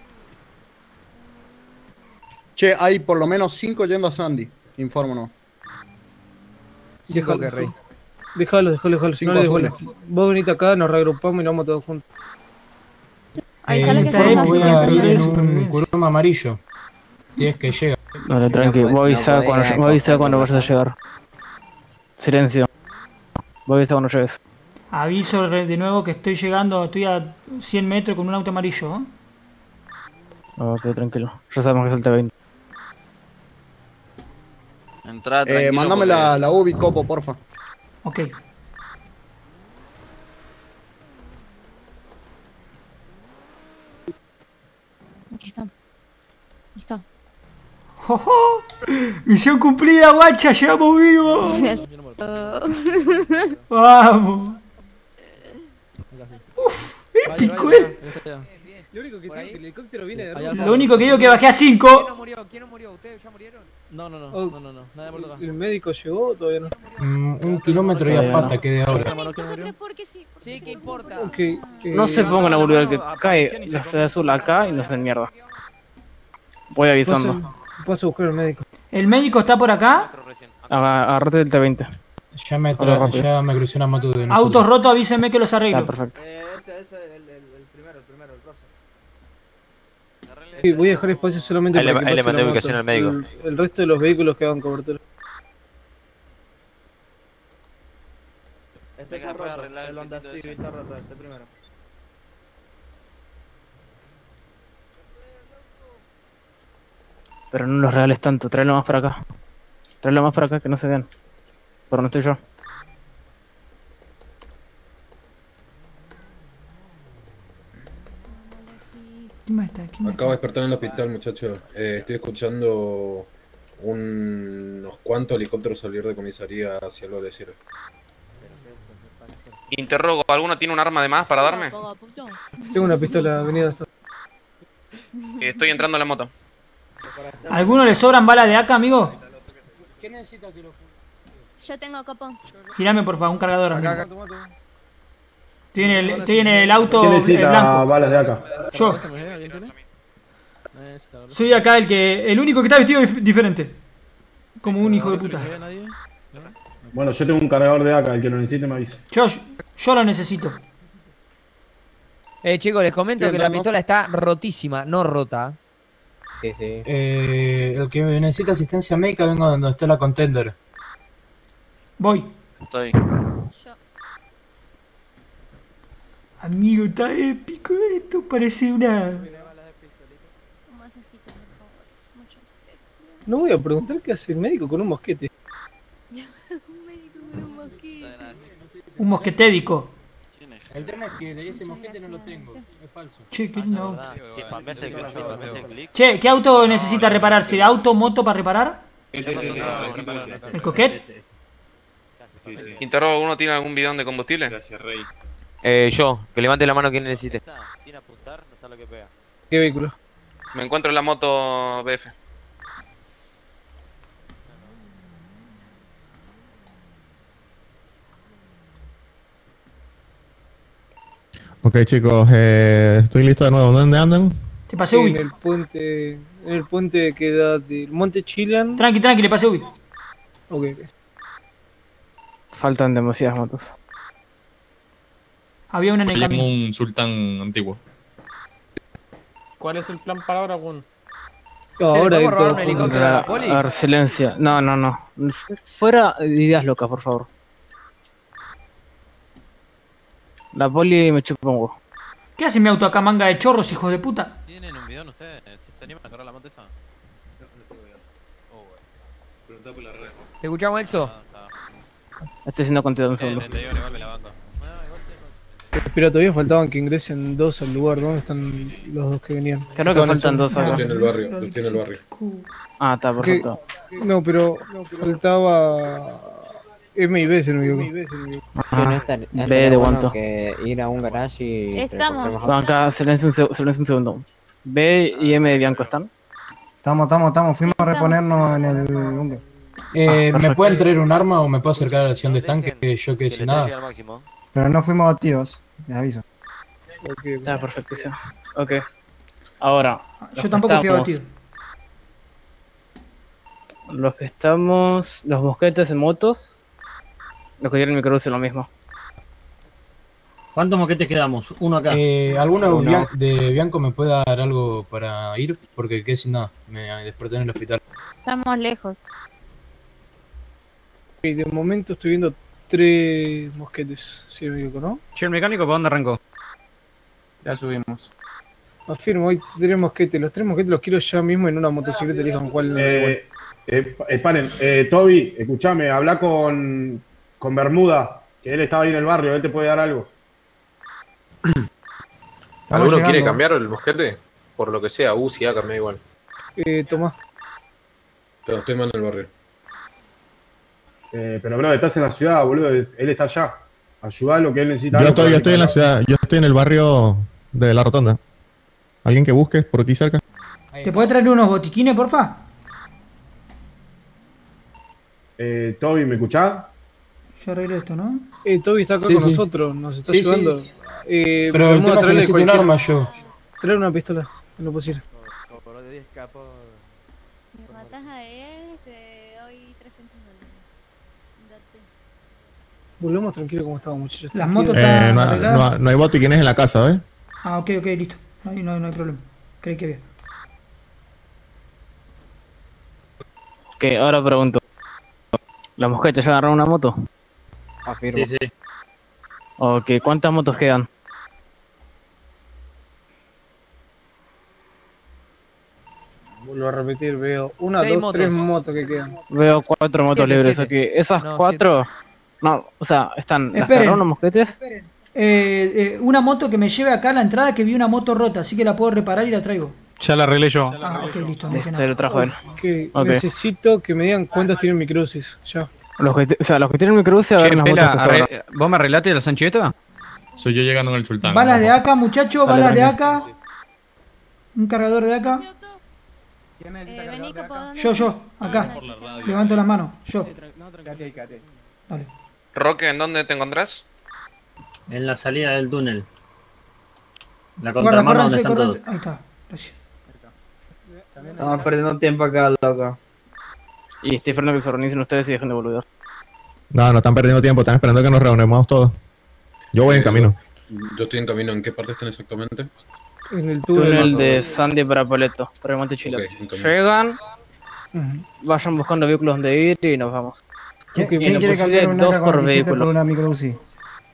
Che, hay por lo menos cinco yendo a Sandy. Infórmanos. Cinco Déjalo, que rey. Déjalo, déjalo, déjalo. Si no Cinco le devuelvo. azules. Vos venite acá, nos reagrupamos y nos vamos todos juntos. Avisale que Eh, estamos voy así, a siempre. ir en un supervivencia. Kuruma amarillo. Si es que llega. Dale, tranqui, No voy a podés- avisar no cuando, podés voy a avisar cuando coger vayas a llegar. Silencio. Voy a avisar cuando llegues. Aviso re- de nuevo que estoy llegando, estoy a cien metros con un auto amarillo. ¿eh? Ok, tranquilo. Ya sabemos que es el T veinte. Entrada Eh, tranquilo. mándame porque- la, la U B I, Copo, porfa. Ok. Aquí está. Listo. ¡Jojo! Misión cumplida, guacha, llegamos vivos. Vamos. Uf, épico, eh. Lo único que Por tiene ahí. es que el helicóptero viene de Allá arriba. Lo único que digo es que bajé a ¿Quién no cinco. murió? ¿Quién no murió? ¿Ustedes ya murieron? No, no, no. Oh, No, no, no. Nada por acá. ¿El médico llegó o todavía no? Mm, un kilómetro y a Todavía pata no. quede ahora. Porque sí. Sí, ¿qué importa? Ok. eh, No se pongan a boludear que cae la sede azul acá y no hacen mierda. Voy avisando. paso, paso a buscar al médico. ¿El médico está por acá? Aga- Agarrate del T veinte. Ya me, Hola, tra rápido. ya me crucé una moto de nosotros. Autos rotos, avísenme que los Está arreglo. perfecto. Eh, ese, ese, el, el, el primero, el primero, el rosa. Sí, voy a dejar espacio solamente Ahí le- para que ahí le pase mandé la ubicación moto. al médico. El, el resto de los vehículos que hagan cobertura. Este Venga, está puede roto, arreglar el el Honda fitito Civic ese. está roto, este primero. Pero no los reales tanto, tráelo más para acá. Tráelo más para acá que no se vean. Por donde estoy yo. ¿Quién más está? ¿Quién más Acabo de está? despertar en el hospital, muchachos. Eh, estoy escuchando un- unos cuantos helicópteros salir de comisaría hacia el Vallecero. Interrogo, ¿alguno tiene un arma de más para darme? Tengo una pistola, venida hasta. Eh, Estoy entrando a la moto. ¿A ¿Alguno le sobran balas de acá, amigo? ¿Qué necesita que lo Yo tengo copo. Girame, por favor, un cargador, amigo. Acá, acá. Estoy en el, estoy en el auto ¿Quién eh, necesita blanco. balas de acá? Yo. ¿Alguien tiene? Soy acá el que. El único que está vestido dif- diferente. Como un hijo de puta. ¿Nadie? Bueno, yo tengo un cargador de acá, el que lo necesite me avisa. Yo, yo lo necesito. Eh, chicos, les comento Bien, que la Ramos. pistola está rotísima, no rota. Sí, sí. Eh, el que necesita asistencia médica, venga donde está la contender. Voy. Estoy. Yo. Amigo, está épico esto. Parece una. Un masajito, por favor. Mucho estrés. No voy a preguntar qué hace el médico con un mosquete. Un médico con un mosquito. Un mosquetédico. ¿Quién es? El tema es que ese mosquete no lo tengo, es falso. Che, qué lindo. Si spameas el clic, si spameas el clic. Che, ¿qué auto necesita repararse? ¿Auto, moto para reparar? ¿El coquet? Interrogo, ¿uno tiene algún bidón de combustible? Gracias, Rey. Eh, yo, que levante la mano quien necesite. Sin apuntar, no sabe lo que pega. ¿Qué vehículo? Me encuentro en la moto B F. Ok, chicos, eh, estoy listo de nuevo. ¿Dónde andan? Te pasé Ubi. En el puente, en el puente que da del Monte Chilean. Tranqui, tranqui, le pasé Ubi. Ok. Faltan demasiadas motos. Había una en el Como camino. un sultán antiguo. ¿Cuál es el plan para ahora, Gun? Ahora hay ¿Vamos a robar todo un helicóptero a la poli? A ver, silencio. No, no, no. Fuera de ideas locas, por favor. La poli me chupa un huevo. ¿Qué hace mi auto acá, manga de chorros, hijos de puta? ¿Tienen un bidón ustedes? ¿Se animan a cargar la moto esa? ¿Te escuchamos, Exo? Estoy haciendo contenido un segundo. Pero todavía faltaban que ingresen dos al lugar. ¿Dónde están los dos que venían? Creo que faltan dos Estoy acá. en el barrio, estoy en el barrio. Ah, está, perfecto. No, pero faltaba M y B, si no me equivoco. Sí, no está- no B estaría de bueno guanto. que ir a un garage y... Estamos. recorremos- No, acá, silencio un, seg- silencio un segundo. B y M de Bianco están. Estamos, estamos, estamos. Fuimos a reponernos en el búnker. Eh, Ah, ¿Me perfecto. pueden traer un arma o me puedo acercar a la acción de estanque que yo quede sin nada? Pero no fuimos activos, les aviso. Está perfectísimo. Ok. Ahora. los Yo que tampoco fui estamos- abatido. Los que estamos. Los mosquetes en motos. Los que tienen microbús es lo mismo. ¿Cuántos moquetes quedamos? Uno acá. Eh, ¿Alguno de Uno. Bian- de Bianco me puede dar algo para ir? Porque quedé sin nada. Me desperté en el hospital. Estamos lejos. Y de momento estoy viendo tres mosquetes, si no me equivoco, ¿no? Che, el mecánico, ¿para dónde arrancó? Ya subimos. Afirmo, hay tres mosquetes. Los tres mosquetes los quiero ya mismo en una motocicleta. Elijan cuál. me da igual. Eh, eh, eh, paren, eh, Toby, escuchame, habla con, con Bermuda, que él estaba ahí en el barrio, él te puede dar algo. ¿Alguno quiere llegando. cambiar el mosquete? Por lo que sea, U, si A, me da igual. Eh, Tomás. Pero estoy mal en el barrio. Eh, pero bro, estás en la ciudad, boludo, él está allá. Ayudalo, que él necesita Yo algo. estoy, yo estoy en la ciudad, yo estoy en el barrio de La Rotonda. ¿Alguien que busque por aquí cerca? ¿Te puede traer unos botiquines, porfa? Eh, Toby, ¿me escuchás? Yo arreglé esto, ¿no? Eh, Toby está acá Sí, con sí. nosotros, nos está Sí, sí. ayudando. Eh, Pero el Bermuda, tema es que traele necesito un cualquier- arma yo. Trae una pistola, en lo posible. Si matas a él, te doy trescientos dólares. Date. Volvemos tranquilo como estamos, muchachos. Las motos Eh, están no, arregladas. no- no hay botiquines en la casa, ¿ves? Ah, ok, ok, listo. No hay, no hay, no hay problema. Creí que había. Ok, ahora pregunto. ¿Los mosquetes ya agarraron una moto? Afirmo. Sí, sí. Ok, ¿cuántas motos quedan? Vuelvo a repetir, veo una, Seis dos, motos. tres motos que quedan. Veo cuatro motos Siete, libres siete. aquí. ¿Esas No, cuatro? No, o sea, están. ¿Las Esperen. agarraron los mosquetes? Eh, eh, una moto que me lleve acá a la entrada, que vi una moto rota, así que la puedo reparar y la traigo. Ya la arreglé yo. Ah, ok, listo, no dije Este lo nada. trajo él. Ok, Ok. necesito que me digan cuántas tienen microsis. Ya. Los que, te- o sea, los que tienen microbús se Che, agarran las Pela, motos que sobran. arre- ¿vos me arreglaste la sancheta? Soy yo llegando en el sultán. Balas de A K, muchachos, Dale, balas de tranqui. A K. Un cargador de A K. Eh, vení, Capo, ¿dónde Yo, yo, estás? acá. Ah, no, aquí Levanto las manos, yo. Dale. Roque, ¿en dónde te encontrás? En la salida del túnel. La Guarda, contramano donde córranse, están córranse. todos. Ahí está, gracias. Estamos perdiendo tiempo acá, loca. Y estoy esperando que se organicen ustedes y dejen de boludear. No, no están perdiendo tiempo, están esperando que nos reunamos todos. Yo voy en camino. Yo estoy en camino. ¿En qué parte están exactamente? En el túnel. Túnel de Sandy para Poleto, para el Monte Chile. Ok, en camino. Llegan, Ujú. vayan buscando vehículos donde ir y nos vamos. ¿Quién, Ok, en quién lo quiere posible, cambiar una dos A K por cuarenta y siete vehículo. por una micro U C I?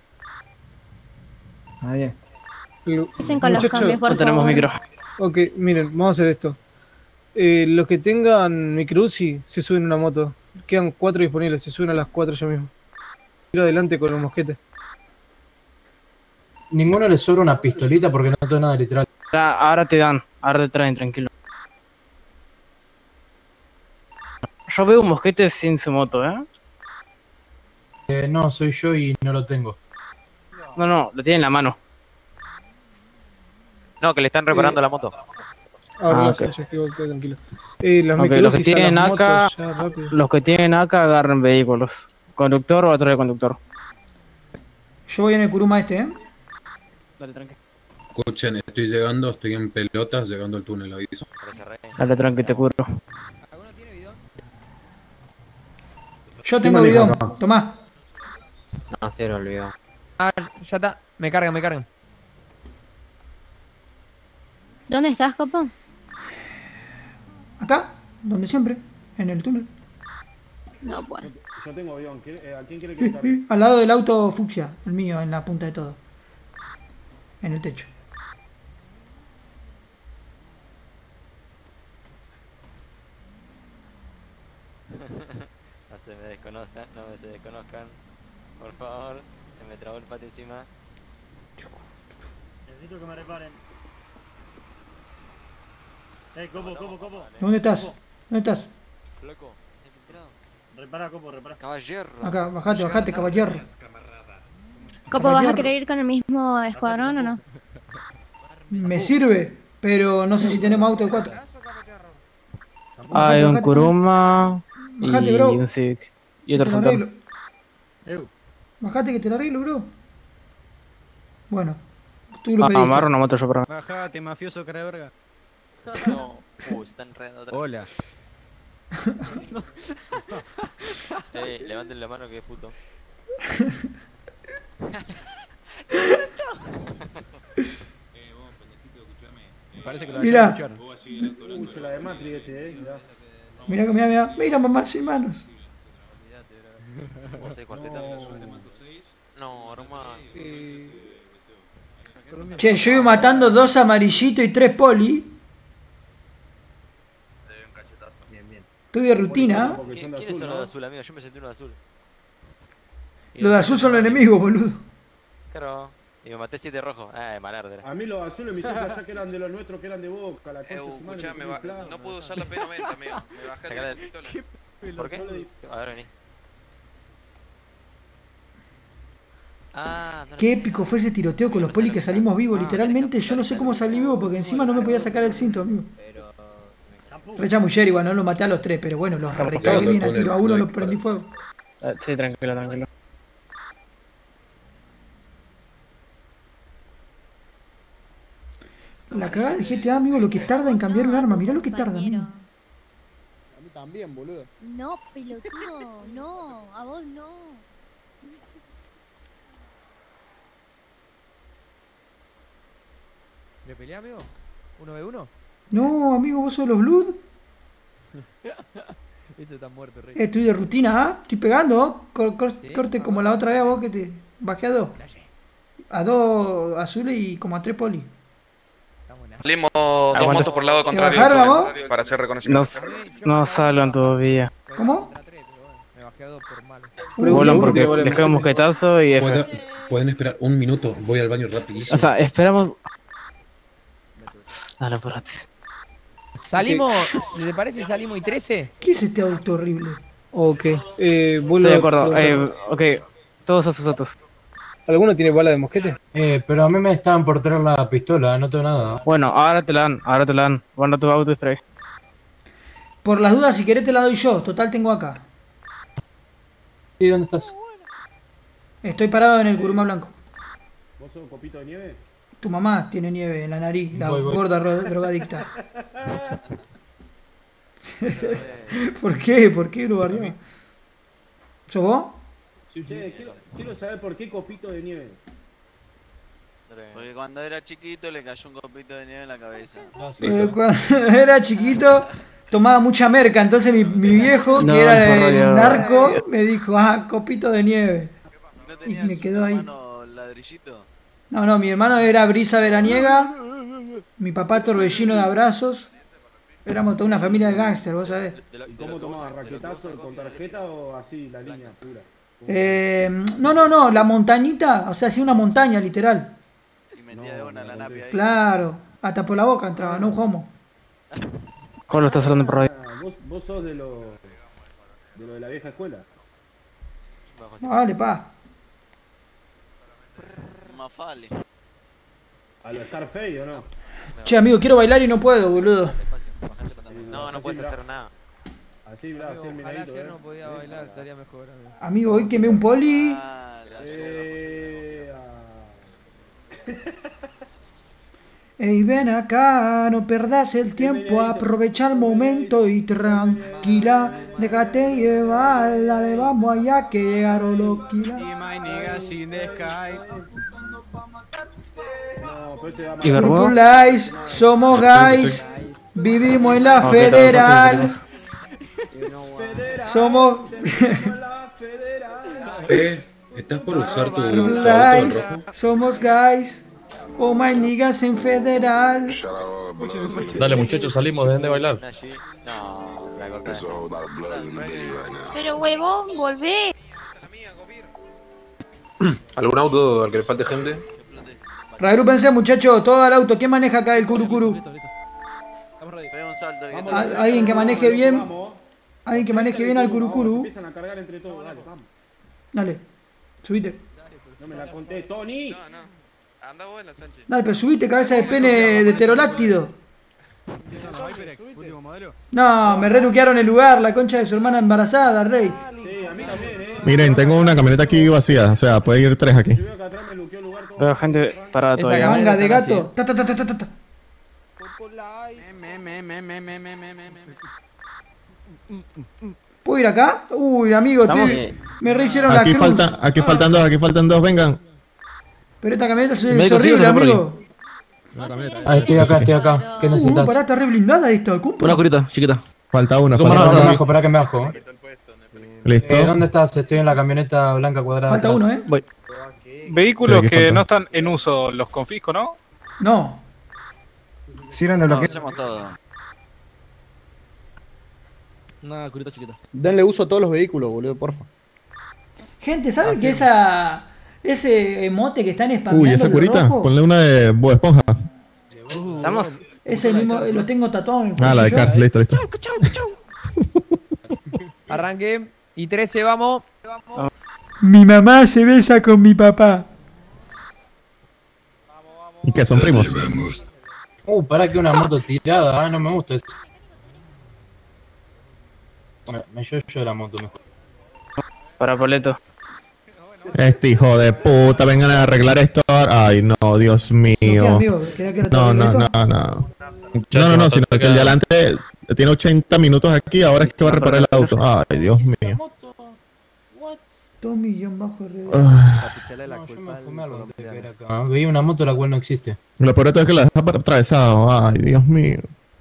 Nadie. Dicen con los Muchachos, cambios, por No tenemos favor. micro. Ok, miren, vamos a hacer esto. Eh, los que tengan micro U C I se suben a una moto. Quedan cuatro disponibles, se suben a las cuatro ya mismo. Ir adelante con los mosquetes. ninguno le sobra una pistolita porque no tengo nada literal. Ahora, ahora te dan, ahora te traen, tranquilo. Yo veo un mosquete sin su moto, ¿eh? Eh, no, soy yo y no lo tengo. No, no, lo tiene en la mano. No, que le están reparando la moto. Ahora Ah, lo ok. sé, yo quedo tranquilo. Eh, las Ok, los que microdosis a tienen las acá, motos, ya, rápido. los que tienen acá agarren vehículos. Conductor o atrás de conductor. Yo voy en el Kuruma este, ¿eh? Dale, tranqui. Escuchen, estoy llegando, estoy en pelotas, llegando al túnel, aviso. Dale, tranqui, te curo. Yo tengo bidón, tomá. No, sí, lo olvidó. Ah, ya está. Me cargan, me cargan. ¿Dónde estás, Copo? Acá, donde siempre, en el túnel. No, bueno. Yo tengo avión. ¿Quiere- eh, ¿A quién quiere que le cargue? Al lado del auto fucsia, el mío, en la punta de todo. En el techo. No se me desconozcan, no me se desconozcan. Por favor, se me trabó el pate encima. Necesito que me reparen. Eh, Copo, Copo, Copo. ¿Dónde estás? Copo, ¿Dónde estás? Loco, infiltrado. repara, Copo, repara. Caballero. Acá, bajate, bajate, caballero. Copo, ¿vas a Caballero. querer ir con el mismo escuadrón o no? Me sirve, pero no sé si tenemos auto de cuatro. Hay un bajate. Kuruma y Bajate, bro. un Civic. Y otro Te lo Santana. arreglo. Bajate que te lo arreglo, bro. Bueno, tú lo Ah, pediste. amarro una moto yo para acá. Bajate, mafioso cara de verga. No, uh, se están enredando otra vez. Hola. Eh, levanten la mano que es puto. Me parece que lo Mirá. escucharon. Uy, se la de Matri este, eh. Mirá. Mira, mira, mira, mira, mamá sin manos. ¿Vos sabés cuarteta? No, hermano. Che, yo iba matando dos amarillitos y tres poli. Estoy de rutina. ¿eh? ¿Qui- ¿Quiénes son los de azul, amigo? Yo me sentí uno de azul. Los de azul son los enemigos, boludo. Claro. Y me maté siete rojos. Ah, malarder. A mí los azules me hicieron allá que eran de los nuestros, que eran de Boca. La concha de su madre, escuchame, me va- inflaba. no puedo usar la P noventa, amigo. Me bajé de Sacala la el- pistola. ¿Por qué? A ver, vení. Ah, no Qué épico fue ese tiroteo con los poli que salimos vivos. Literalmente yo no sé cómo salí vivo porque encima no me podía sacar el cinto, amigo. Re chamullero igual, no lo maté a los tres, pero bueno, los recagué bien a tiro. A uno lo prendí fuego. Ah, sí, tranquilo, tranquilo. La cagada del G T A, amigo, lo que tarda en cambiar un arma. Mirá lo que tarda, amigo. A mí también, boludo. No, pelotudo, no, a vos no. ¿Le peleé, amigo? ¿Uno ve uno? No, amigo, vos sos los Blood. Ese está muerto, rey. Eh, estoy de rutina, ¿ah? Estoy pegando, ¿oh? Cor- cor- Sí, corte como la otra vez a vos que te bajé a dos. A dos azules y como a tres poli. Salimos dos Aguanta. motos por el lado ¿Te contrario bajaron a del vos? túnel para hacer No, reconocimiento. no salgan todavía. ¿Cómo? Me bajé a dos por malo. Vuelan porque Pregunta. dejé un mosquetazo y F. ¿Pueden, pueden esperar un minuto, voy al baño rapidísimo. O sea, esperamos. Dale, apurate. Salimos, ¿le parece salimos y trece? ¿Qué es este auto horrible? Ok, eh, vuelvo Estoy de a acuerdo. preguntar. Eh, ok, todos a sus autos. ¿Alguno tiene bala de mosquete? Eh, pero a mí me estaban por traer la pistola, no tengo nada. Bueno, ahora te la dan, ahora te la dan. Guarda tu auto y spray. Por las dudas, si querés te la doy yo. Total, tengo acá. Sí, ¿dónde estás? Estoy parado en el Kuruma blanco. ¿Vos sos un copito de nieve? Tu mamá tiene nieve en la nariz, la Voy, voy. gorda ro- drogadicta. ¿Por qué? ¿Por qué lo barrió? ¿Sos vos? Che, quiero, quiero saber por qué copito de nieve. Porque cuando era chiquito le cayó un copito de nieve en la cabeza. Eh, cuando era chiquito tomaba mucha merca, entonces mi, mi viejo, No, que era por el Dios. narco, me dijo, ah, copito de nieve. Y me quedó ahí. Hermano ladrillito. No, no, mi hermano era brisa veraniega, mi papá torbellino de abrazos. Éramos toda una familia de gángster, vos sabés. ¿Y cómo tomabas? ¿Raquetazo con tarjeta o así, la línea pura? Eh, no, no, no, la montañita, o sea, sí, una montaña, literal. metía de una la napi ahí. Claro, hasta por la boca entraba, no un homo. ¿Cómo lo estás hablando por radio? Ah, ¿Vos, vos sos de lo, de lo de la vieja escuela? Vale, pa. Mafale. ¿A lo Scarface o no? Che, amigo, quiero bailar y no puedo, boludo. No, no puedes hacer nada. Así, bro, así el Ojalá miradito, ayer eh. no podía bailar, estaría mejor. amigo. Amigo, hoy quemé un poli. Eh, ah. Ey, ven acá, no perdas el tiempo, aprovecha el momento y tranquila, déjate llevar, dale, vamos allá que llegaron los kilas. ¿Y Bermuda? Lies, somos guys, vivimos en la Ok, federal, somos... Eh, ¿estás por usar tu, tu auto del Lies, rojo? somos guys, oh my niggas en federal. Dale, muchachos, salimos, dejen de bailar. No, la corta. Pero huevón, volvé. ¿Algún auto al que le falte gente? Reagrúpense, muchachos, todo al auto. ¿Quién maneja acá el curukuru? Pega un salto. el que Al- Alguien que maneje bien. Alguien que maneje bien al curukuru. Empiezan a cargar entre todos, dale, vamos. Dale, subite. No me la conté, Tony. No, no. Anda vos en la Sánchez. Dale, pero subite, cabeza de pene de pterodáctido. No, me renuquearon el lugar, la concha de su hermana embarazada, rey. Miren, tengo una camioneta aquí vacía, o sea, puede ir tres aquí. Veo gente parada Esa todavía. Manga de está así. gato. Ta, ta, ta, ta, ta, ta. ¿Puedo ir acá? Uy, amigo, Estamos- te- me rehicieron la Aquí cruz. faltan, aquí faltan dos, aquí faltan dos, vengan. Pero esta camioneta es, Me es consigo, horrible, se fue por amigo. Ah, estoy acá, estoy acá. ¿Qué Uh, necesitas? pará, está re blindada esta, compa. Una curita, chiquita. Falta una, ¿Cómo falta no? una. Me bajo, pará que me bajo. Listo. Eh, ¿Dónde estás? Estoy en la camioneta blanca cuadrada. Falta atrás. uno, ¿eh? Voy. Vehículos Sí, aquí que falta. no están en uso, los confisco, ¿no? No. Sirven de No, bloqueo. hacemos todo. Una curita chiquita. Denle uso a todos los vehículos, boludo, porfa. Gente, ¿saben que esa ese emote que están spameando Uy, esa lo curita, rojo? ponle una de Bob Esponja. ¿Estamos? Es el mismo, lo tengo tatuado en el Ah, la de bolsillo. Cars, listo, listo. Arranque. Y trece, vamos. Mi mamá se besa con mi papá. ¿Y qué, son primos? Uh, pará que una moto tirada, ah, no me gusta eso. Me, me yo la moto mejor. Para Poleto. Este hijo de puta, vengan a arreglar esto. Ay, no, Dios ¿Qué, mío. amigo? ¿Quería que lo No, no, toque no, no. No, no, no, sino que el de adelante tiene ochenta minutos aquí, ahora es que va a reparar el auto. Ay, Dios mío. Tommy-R D. Ah. No, yo me fumé algo antes de caer acá. Ah, veía una moto la cual no existe. Lo peor de todo es que la deja atravesado. Ay, Dios mío.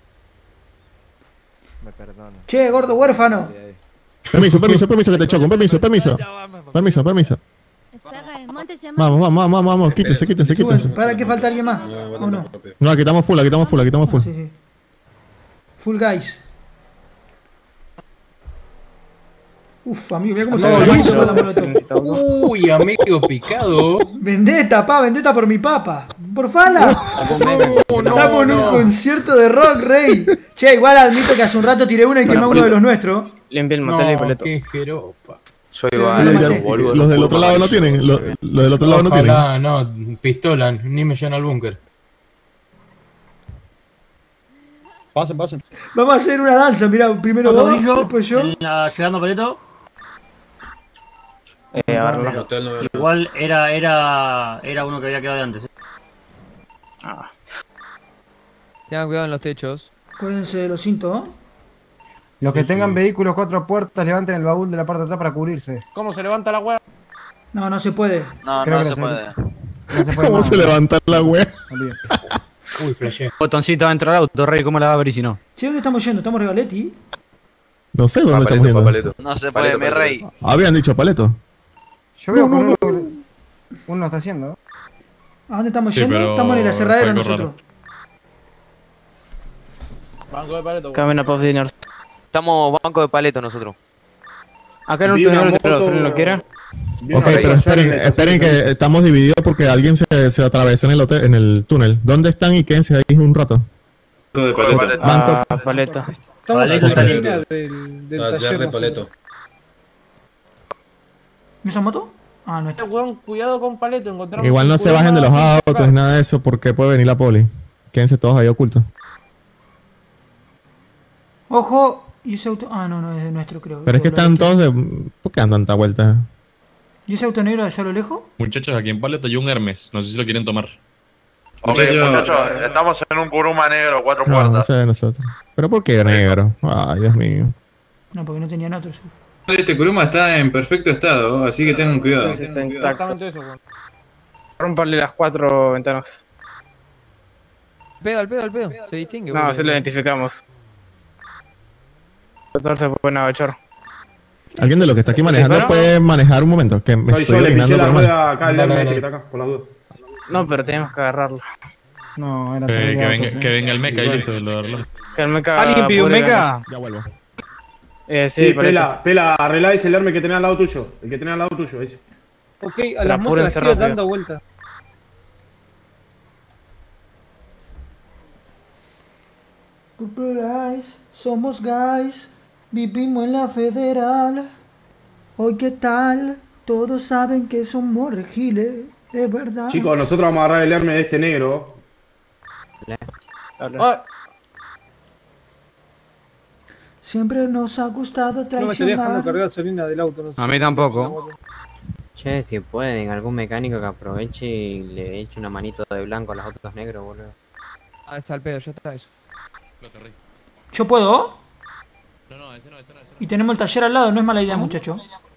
Me perdono. Che, gordo huérfano. Permiso, permiso, permiso que te choco. Permiso, permiso. Permiso, permiso. Espera que desmonte ese Vamos, vamos, vamos, vamos, vamos. Quítese, quítese, quítese. ¿Para qué falta alguien más? ¿O no? No, aquí estamos full, aquí estamos full, aquí estamos full. Sí, sí. Full guys. Uf, amigo, mira cómo se No, ve no, el no. la molotov. Uy, amigo picado. Vendetta, pa, vendetta por mi papa. Por fala. No, no, Estamos en un no. concierto de rock, rey. Che, igual admito que hace un rato tiré una y quemé a uno de los nuestros. Limpia el motel y No, Poleto. qué jeropa. Soy Pero Vale, no Ya, maté. boludo. los del otro lado no tienen. Los, los del otro lado no tienen. Ojalá, no, pistola, ni me llenan al búnker. Pasen, pasen. Vamos a hacer una danza, mirá, primero Otro vos, brillo, después yo. en la- llegando a Poleto. Eh, agárralo. Hotel no veo nada. Igual era, era, era uno que había quedado de antes. eh. Ah, Tengan cuidado en los techos. Acuérdense de los cintos, ¿no? Los que tengan vehículos cuatro puertas, levanten el baúl de la parte de atrás para cubrirse. ¿Cómo se levanta la weá? No, no se puede. No, Creo no que se lo puede. No se puede ¿Cómo más. se levanta la wea? Olvídate. Uy, flashé. Botoncito dentro del auto, Rey, ¿cómo la va a abrir si no? Che, ¿dónde estamos yendo? ¿Estamos Regaletti? No sé dónde Papaleto, estamos yendo. papaleto. No se puede, mi rey. Habían dicho paleto. Yo veo No, con no, uno, uno lo está haciendo. ¿A dónde estamos Sí, yendo? pero Estamos en el aserradero fue algo nosotros. Banco de Pareto. Camino Pop Dinner. Estamos banco de paleto nosotros. Acá en un Vi una tunel te lo moto- ¿alguien lo quiere? Ok, pero esperen, esperen que estamos divididos porque alguien se, se atravesó en el hotel, en el túnel. ¿Dónde están y quédense ahí un rato? De Paleto. Banco. Ah, paleta. Estamos Paleto en la está esquina limpio. del, del Taller taller. de nosotros. Paleto. ¿Y esa moto? Ah, no está. Weón, cuidado con Paleto, encontramos Igual no un se bajen de los curumado sin autos ni nada de eso porque puede venir la poli. Quédense todos ahí ocultos. Ojo, y ese auto. Ah, no, no, es de nuestro, creo. Pero es que están todos de... ¿Por qué andan tanta vuelta? ¿Y ese auto negro allá a lo lejos? Muchachos, aquí en Paleto hay un Hermes. No sé si lo quieren tomar. Ok, muchachos, estamos en un Kuruma negro, cuatro No, puertas. no sé de nosotros. ¿Pero por qué negro? Ay, Dios mío. No, porque no tenían otros. Este Kuruma está en perfecto estado, así que tengan cuidado. Sí, sí, está intacto. Exactamente eso, weón. Romperle las cuatro ventanas. Pedo, al pedo, al pedo. Se distingue. No, boludo. así lo identificamos. Total se pueden agachar. ¿Alguien de los que está aquí manejando ¿Sí, pero? puede manejar un momento? Que me No, yo estoy le piché orinando la por mal. rueda acá, el Dale, Hermes dale. que está acá, por la duda. No, pero tenemos que agarrarlo. No, era Eh, terrible que, venga, autos, eh. que venga el meca y listo. Lo, lo- Que el meca. ¿Alguien pidió un apure, meca? Ya vuelvo. Eh, sí, Sí, por Pela, Pela, arreglá ese el Hermes que tenía al lado tuyo. El que tenía al lado tuyo, ese. Ok, a Pero las motos las apúrense quiero rápido. dando vuelta. Purple Eyes, somos guys, vivimos en la federal. Hoy qué tal, todos saben que somos regiles, es verdad. Chicos, nosotros vamos a agarrar el Hermes de este negro. Ah, Siempre nos ha gustado No me estaría dejando traicionar. cargar gasolina del auto. No sé. A mí tampoco. Che, si pueden, algún mecánico que aproveche y le eche una manito de blanco a los autos negros, boludo. Ah, está al pedo, ya está eso. lo cerré. ¿Yo puedo? No, no, ese no, ese no, ese no. Y tenemos el taller al lado, no es mala idea, muchacho.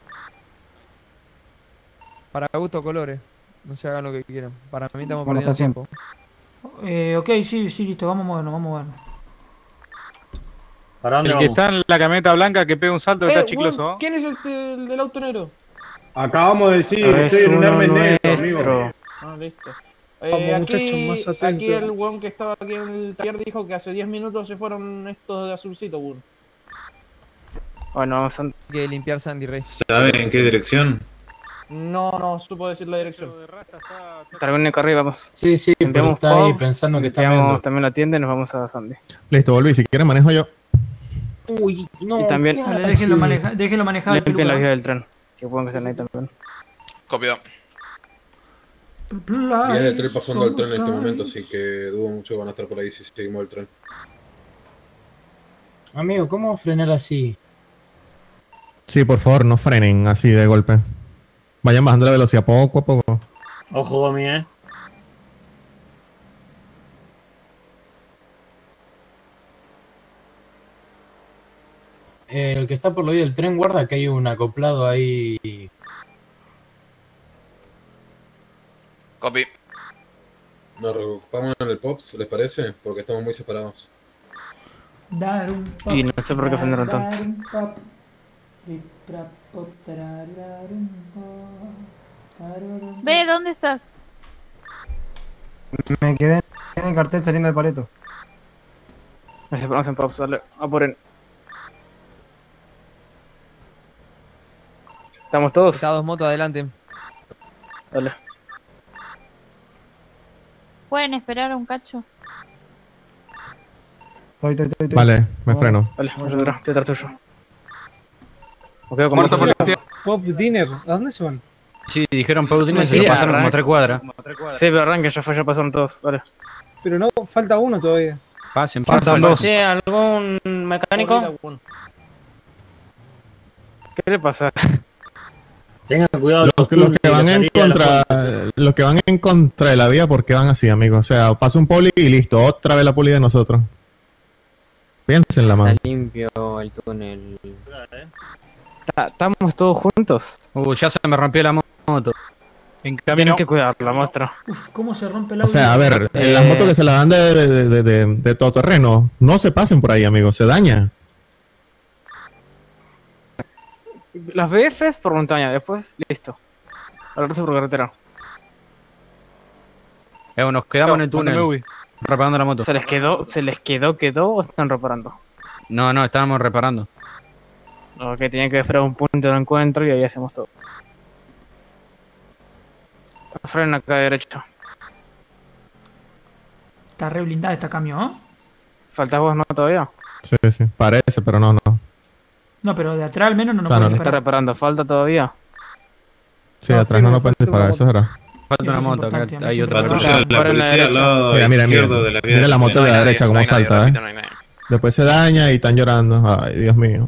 Para gusto colores. No se hagan lo que quieran. Para mí estamos Bueno, perdiendo está tiempo. Eh, ok, sí, sí, listo, vamos a movernos, vamos a movernos. ¿Para dónde el que vamos? está en la camioneta blanca que pega un salto que Eh, está chicloso. ¿eh? ¿no? weón, ¿quién es este, el del auto negro? Acabamos de decir, Es estoy en un uno Hermes negro, nuestro. amigo. Ah, listo. Vamos, Eh, muchachos, aquí, más atentos. aquí el weón que estaba aquí en el taller dijo que hace diez minutos se fueron estos de azulcito, weón. Bueno, vamos a... Hay que limpiar Sandy Rey. ¿Saben en qué dirección? No, no supo decir la dirección. Termine que arriba, vamos. Sí, sí, pero Limpiamos está ahí Pops, pensando que está limpiamos viendo. también la tienda y nos vamos a Sandy. Listo, volví. Si quieren manejo yo. Uy, no. Y también- ¿qué Dale, haces? déjenlo, maneja, déjenlo manejar. Limpien la peluca. vía del tren. Que pueden que estén ahí también. Copiado. Purple Vías de Eyes, tren pasando al tren en este somos momento, guys. así que dudo mucho que van a estar por ahí si seguimos el tren. Amigo, ¿cómo frenar así? Sí, por favor, no frenen así de golpe. Vayan bajando la velocidad poco a poco. Ojo, Gomi, eh. Eh, el que está por la vía del tren, guarda que hay un acoplado ahí. Copy. Nos reocupamos en el Pops, ¿les parece? Porque estamos muy separados. Dar un pop, Y no sé por qué frenaron dar tanto. un pop. Rip, rap, pop, tararar, un pop, tararar. Ve, ¿dónde estás? Me quedé en el cartel saliendo de Pareto. No se conocen Pops, dale. Apuren. ¿Estamos todos? Está dos motos adelante. Dale. ¿Pueden esperar un cacho? Estoy, estoy, estoy, estoy. Vale, me freno. Dale, vamos atrás, estoy atrás tuyo. Me quedo con Muerto vos. policía. Pop Dinner, ¿a dónde se van? Sí, dijeron Paudine, Sí, se lo pasaron como arranca. tres cuadras. Sí, pero arranquen, ya fue, ya pasaron todos. Dale. Pero no, falta uno todavía. Pasen, Faltan pasen. dos. Sí, ¿algún mecánico? Ahorita, weón. ¿Qué le pasa? Tengan cuidado. Los, que- los que van en salida de la contra, puerta. los que van en contra de la vía, ¿por qué van así, amigos? O sea, pasa un poli y listo, otra vez la poli de nosotros. Piensen la mano. Está limpio el túnel. Ta- ¿Estamos todos juntos? Uh, ya se me rompió la moto. En Tienen camino. que cuidarla, muestra. Uf, ¿cómo se rompe el O audio? sea, a ver, Eh, las motos que se las dan de, de, de, de, de todoterreno, no se pasen por ahí, amigos, se daña. Las B Fs por montaña, después, listo. Al resto por carretera. Eh, nos quedamos en el Cuando me túnel, voy. reparando la moto. ¿Se les quedó, se les quedó, quedó o están reparando? No, no, estábamos reparando. Ok, tenían que esperar un punto de encuentro y ahí hacemos todo. Frena acá derecho. Está re blindada esta camión, ¿eh? ¿Faltas vos, no, todavía? Sí, sí. Parece, pero no, no. No, pero de atrás al menos no nos Ah, no, pueden no. Está disparar. reparando, ¿falta todavía? Sí, atrás no nos pueden disparar, eso será. Falta una moto, acá hay otra. Patrulla de la policía al lado Mira, mira, mira. izquierdo de la vía. Mira la moto No de hay la nadie, derecha no como hay nadie, salta, repito, ¿eh? no hay nadie. Después se daña y están llorando. Ay, Dios mío.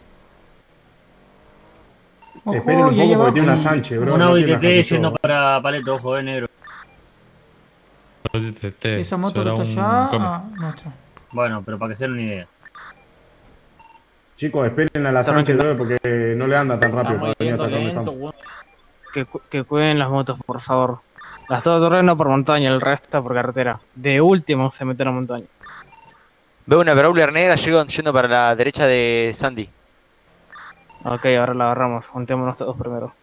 Ojo, Esperen un y ahí poco porque abajo. tiene una Sánchez, bro. Un no Audi tiene T una T Sánchez yendo todo. para Paleto, ojo, eh, negro. Esa moto que está allá. Ah, nuestra. Bueno, pero para que se den una idea. Chicos, esperen a la También Sánchez, que- bro, porque no le anda tan rápido para venir hasta donde estamos. Que, cu- que cuiden las motos, por favor. Las dos torres no por montaña, el resto por carretera. De último se meten a montaña. Veo una Brawler negra yendo, yendo para la derecha de Sandy. Ok, ahora la agarramos. Juntémonos todos primero.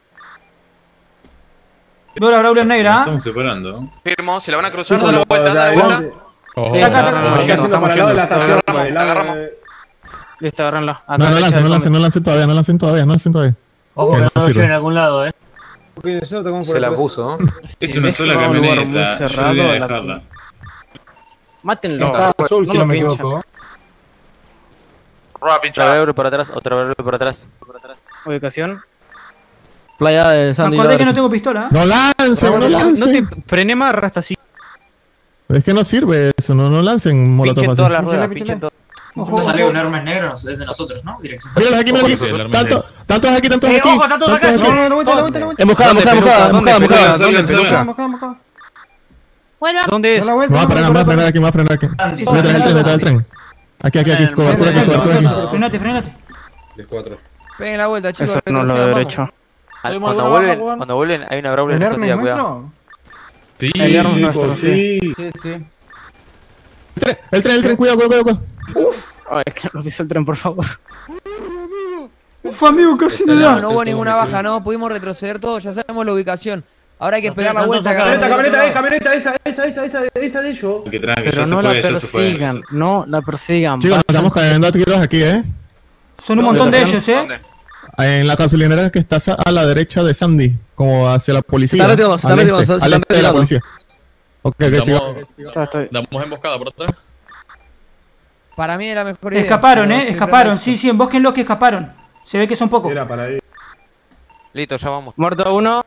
Veo la Brawler negra. ¿eh? Estamos separando. Firmo, se la van a cruzar, Chicos, da la lo- vuelta, da la la- vuelta. Ojo. Acá, acá, acá. Estamos yendo, yendo para el lado de la estamos estación. yendo. por el lado Agarramos. de- Listo, agárrenla. No, no lancen, no lancen, no lancen todavía, no lancen todavía, no lancen todavía. Ojo, Que que no no lo sirve. lleven a algún lado, eh. Ok, nosotros tocamos por Se la atrás. puso. Es Si una ves sola que va a un lugar muy camioneta. Yo cerrado, debería la- dejarla. Mátenlo. Está azul, si no lo me pinchan. equivoco. Rueda Otra pinchada. Brawler por atrás, otra Brawler por atrás. Ubicación. Playa de Me Sandy. acordé que Lodge. no tengo pistola. ¿eh? No lancen, no No lancen. te frené más, hasta así. Es que no sirve eso, no, no lancen molotov Pinchen así. todas las Píchale, ruedas, píchale. pinchen todo. Ojo, Sale ojo. un Hermes negro, es de nosotros, ¿no? Dirección. Míralos aquí, míralos Sí, el aquí. arma Tanto, tantos aquí, tantos Eh, aquí. ojo, está todo tantos acá. aquí. No, no, la vuelta, la vuelta, la vuelta. Emboscada, ¿Dónde, emboscada, emboscada, Peluca? emboscada, ¿Dónde, emboscada. Peluca? Salgan, Acá, salgan. acá, acá. Vuelva. ¿Dónde es? Da la vuelta. Me voy a frenar, me voy a frenar aquí, me voy a frenar aquí. Andy, Detrás del tren, detrás del tren. Aquí, aquí, aquí. Cobertura aquí, cobertura aquí. Frenate, frenate. diez cuatro. Peguen la vuelta, chicos. Eso no es lo retrocedan, derecho. Ah, Hay Cuando alguna vuelven, baja, Juan. cuando vuelven hay una Brawler ¿El Hermes escondida, cuidado. nuestro? Sí, El Hermes nuestro, Chicos, sí. sí. Sí, sí. El tren, el tren, el tren, cuidado, cuidado, cuidado. Ay, que no piso el tren, por favor. Uf, amigo, casi me No, da. no hubo ninguna baja, no. Pudimos retroceder todos, ya sabemos la ubicación. Ahora hay que Los pegar la tres vuelta. tantos acá. agarrar Camioneta, del otro camioneta, lado. eh, camioneta, esa, esa, esa, esa, esa de ellos. Que tranqui, Pero ya se no la fue, ya se fue. persigan, no la persigan. Chicos, nos vayan. estamos cayendo a tiros aquí, eh. Son un montón de ellos, eh. ¿Dónde? En la gasolinera que está a la derecha de Sandy, como hacia la policía. Se están retirando, se al están retirando, este, se al están este de la retirando. policía. Ok, ok, sigamos. Damos, Ya estoy. damos emboscada por atrás. Para mí era la mejor idea. Escaparon, pero eh. estoy Escaparon. re Sí, sí, embosquenlo que escaparon. Se ve que son pocos. Era para ahí. Listo, ya vamos. Muerto uno.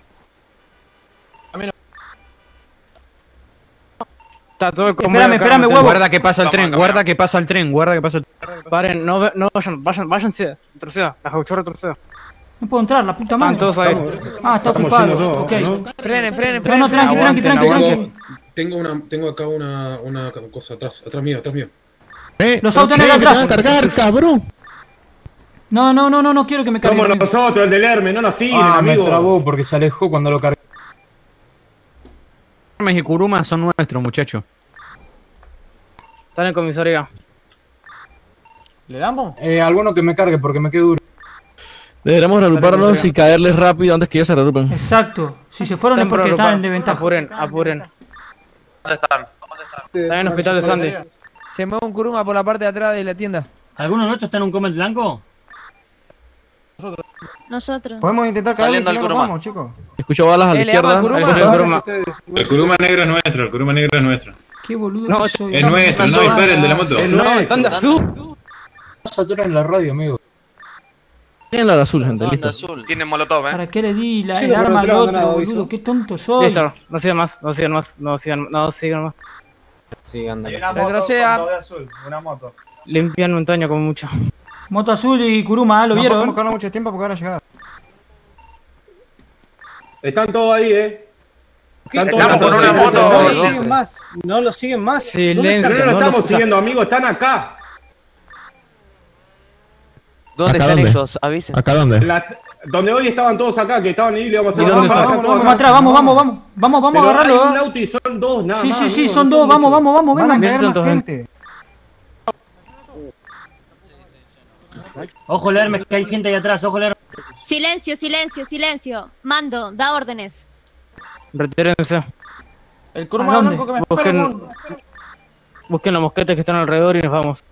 Está todo el convoy Espérame, acá, espérame, metelo. huevo. Guarda que pasa el Vamos, tren, camino. guarda que pasa el tren, guarda que pasa el tren. Paren, no, ve- no vayan, vayan, váyanse. Retroceda, la jauchó retroceda. No puedo entrar, la puta Están madre. todos ahí. Ah, está Estamos ocupado. yendo todos, Ok. ¿no? Frenen, frenen, No, frenen. no, tranqui, tranqui, Aguanten, tranqui, aguanten. tranqui. Tengo, una, tengo acá una, una cosa atrás, atrás mío, atrás mío. Eh, Los pero autos ¿qué? negros Que te atrás. van a cargar, cabrón. No, no, no, no, no quiero que me carguen. Somos amigo. nosotros, el del Hermes, no nos tiren, Ah, me amigo. trabó porque se alejó cuando lo cargué. Hermes y Kuruma son nuestros, muchachos. Están en comisaría. ¿Le damos? Eh, alguno que me cargue porque me quedo duro. Deberíamos reagruparnos y caerles rápido antes que ellos se reagrupen. Exacto. Si se fueron es Están porque por están agrupar. en desventaja. Apuren, apuren. ¿Dónde están? Están en el hospital de Sandy. Se mueve un Kuruma por la parte de atrás de la tienda. ¿Alguno nuestro está en un comet blanco? Nosotros. Podemos intentar caerle si Saliendo al no nos Kuruma. vamos, chicos. Escucho balas a la Eh, le llama izquierda. Kuruma. El Kuruma. El Kuruma negro es nuestro, el Kuruma negro es nuestro. Qué boludo No, que soy. Es nuestro, no disparen de la moto. No, están de azul. Saturan la radio, amigo. Tienen la de azul, gente, Onda listo. azul. Tienen molotov, eh. ¿Para qué le di la, Sí, el pero arma al no tengo otro, nada, boludo? aviso. Qué tonto soy. Listo, no sigan más, no sigan más, no sigan, no sigan más. Sí, anda. Retroceda. Una moto. Limpian montaña como mucho. Moto azul y Kuruma, ¿eh? ¿lo No vieron? podemos quedarnos mucho tiempo porque ahora llegada. Están todos ahí, eh. Están todos Estamos con ahí. una moto. No lo ¿no? siguen más. No lo siguen más. Silencio. Pero no lo no estamos los- siguiendo, amigos, están acá. ¿Dónde ¿Acá están dónde? ellos? Avisen. ¿Acá dónde? La- donde hoy estaban todos acá, que estaban ahí, le vamos a ¿Y hacer dónde la están? paja, Vamos, todos Vamos acá. atrás, vamos, vamos, vamos. Vamos, vamos a Pero hay agarrarlo. un ¿eh? auto y son dos, nada Sí, más, sí, sí, amigos, son no dos. Vamos, muchos. vamos, vamos, Van a vengan. caer Vincent, más ven. gente. Ojo, el Hermes, que hay gente ahí atrás. Ojo, el Hermes. Silencio, silencio, silencio. Mando, da órdenes. Retírense. El ¿A Kuruma dónde? blanco que me Busquen, espera. busquen los mosquetes que están alrededor y nos vamos.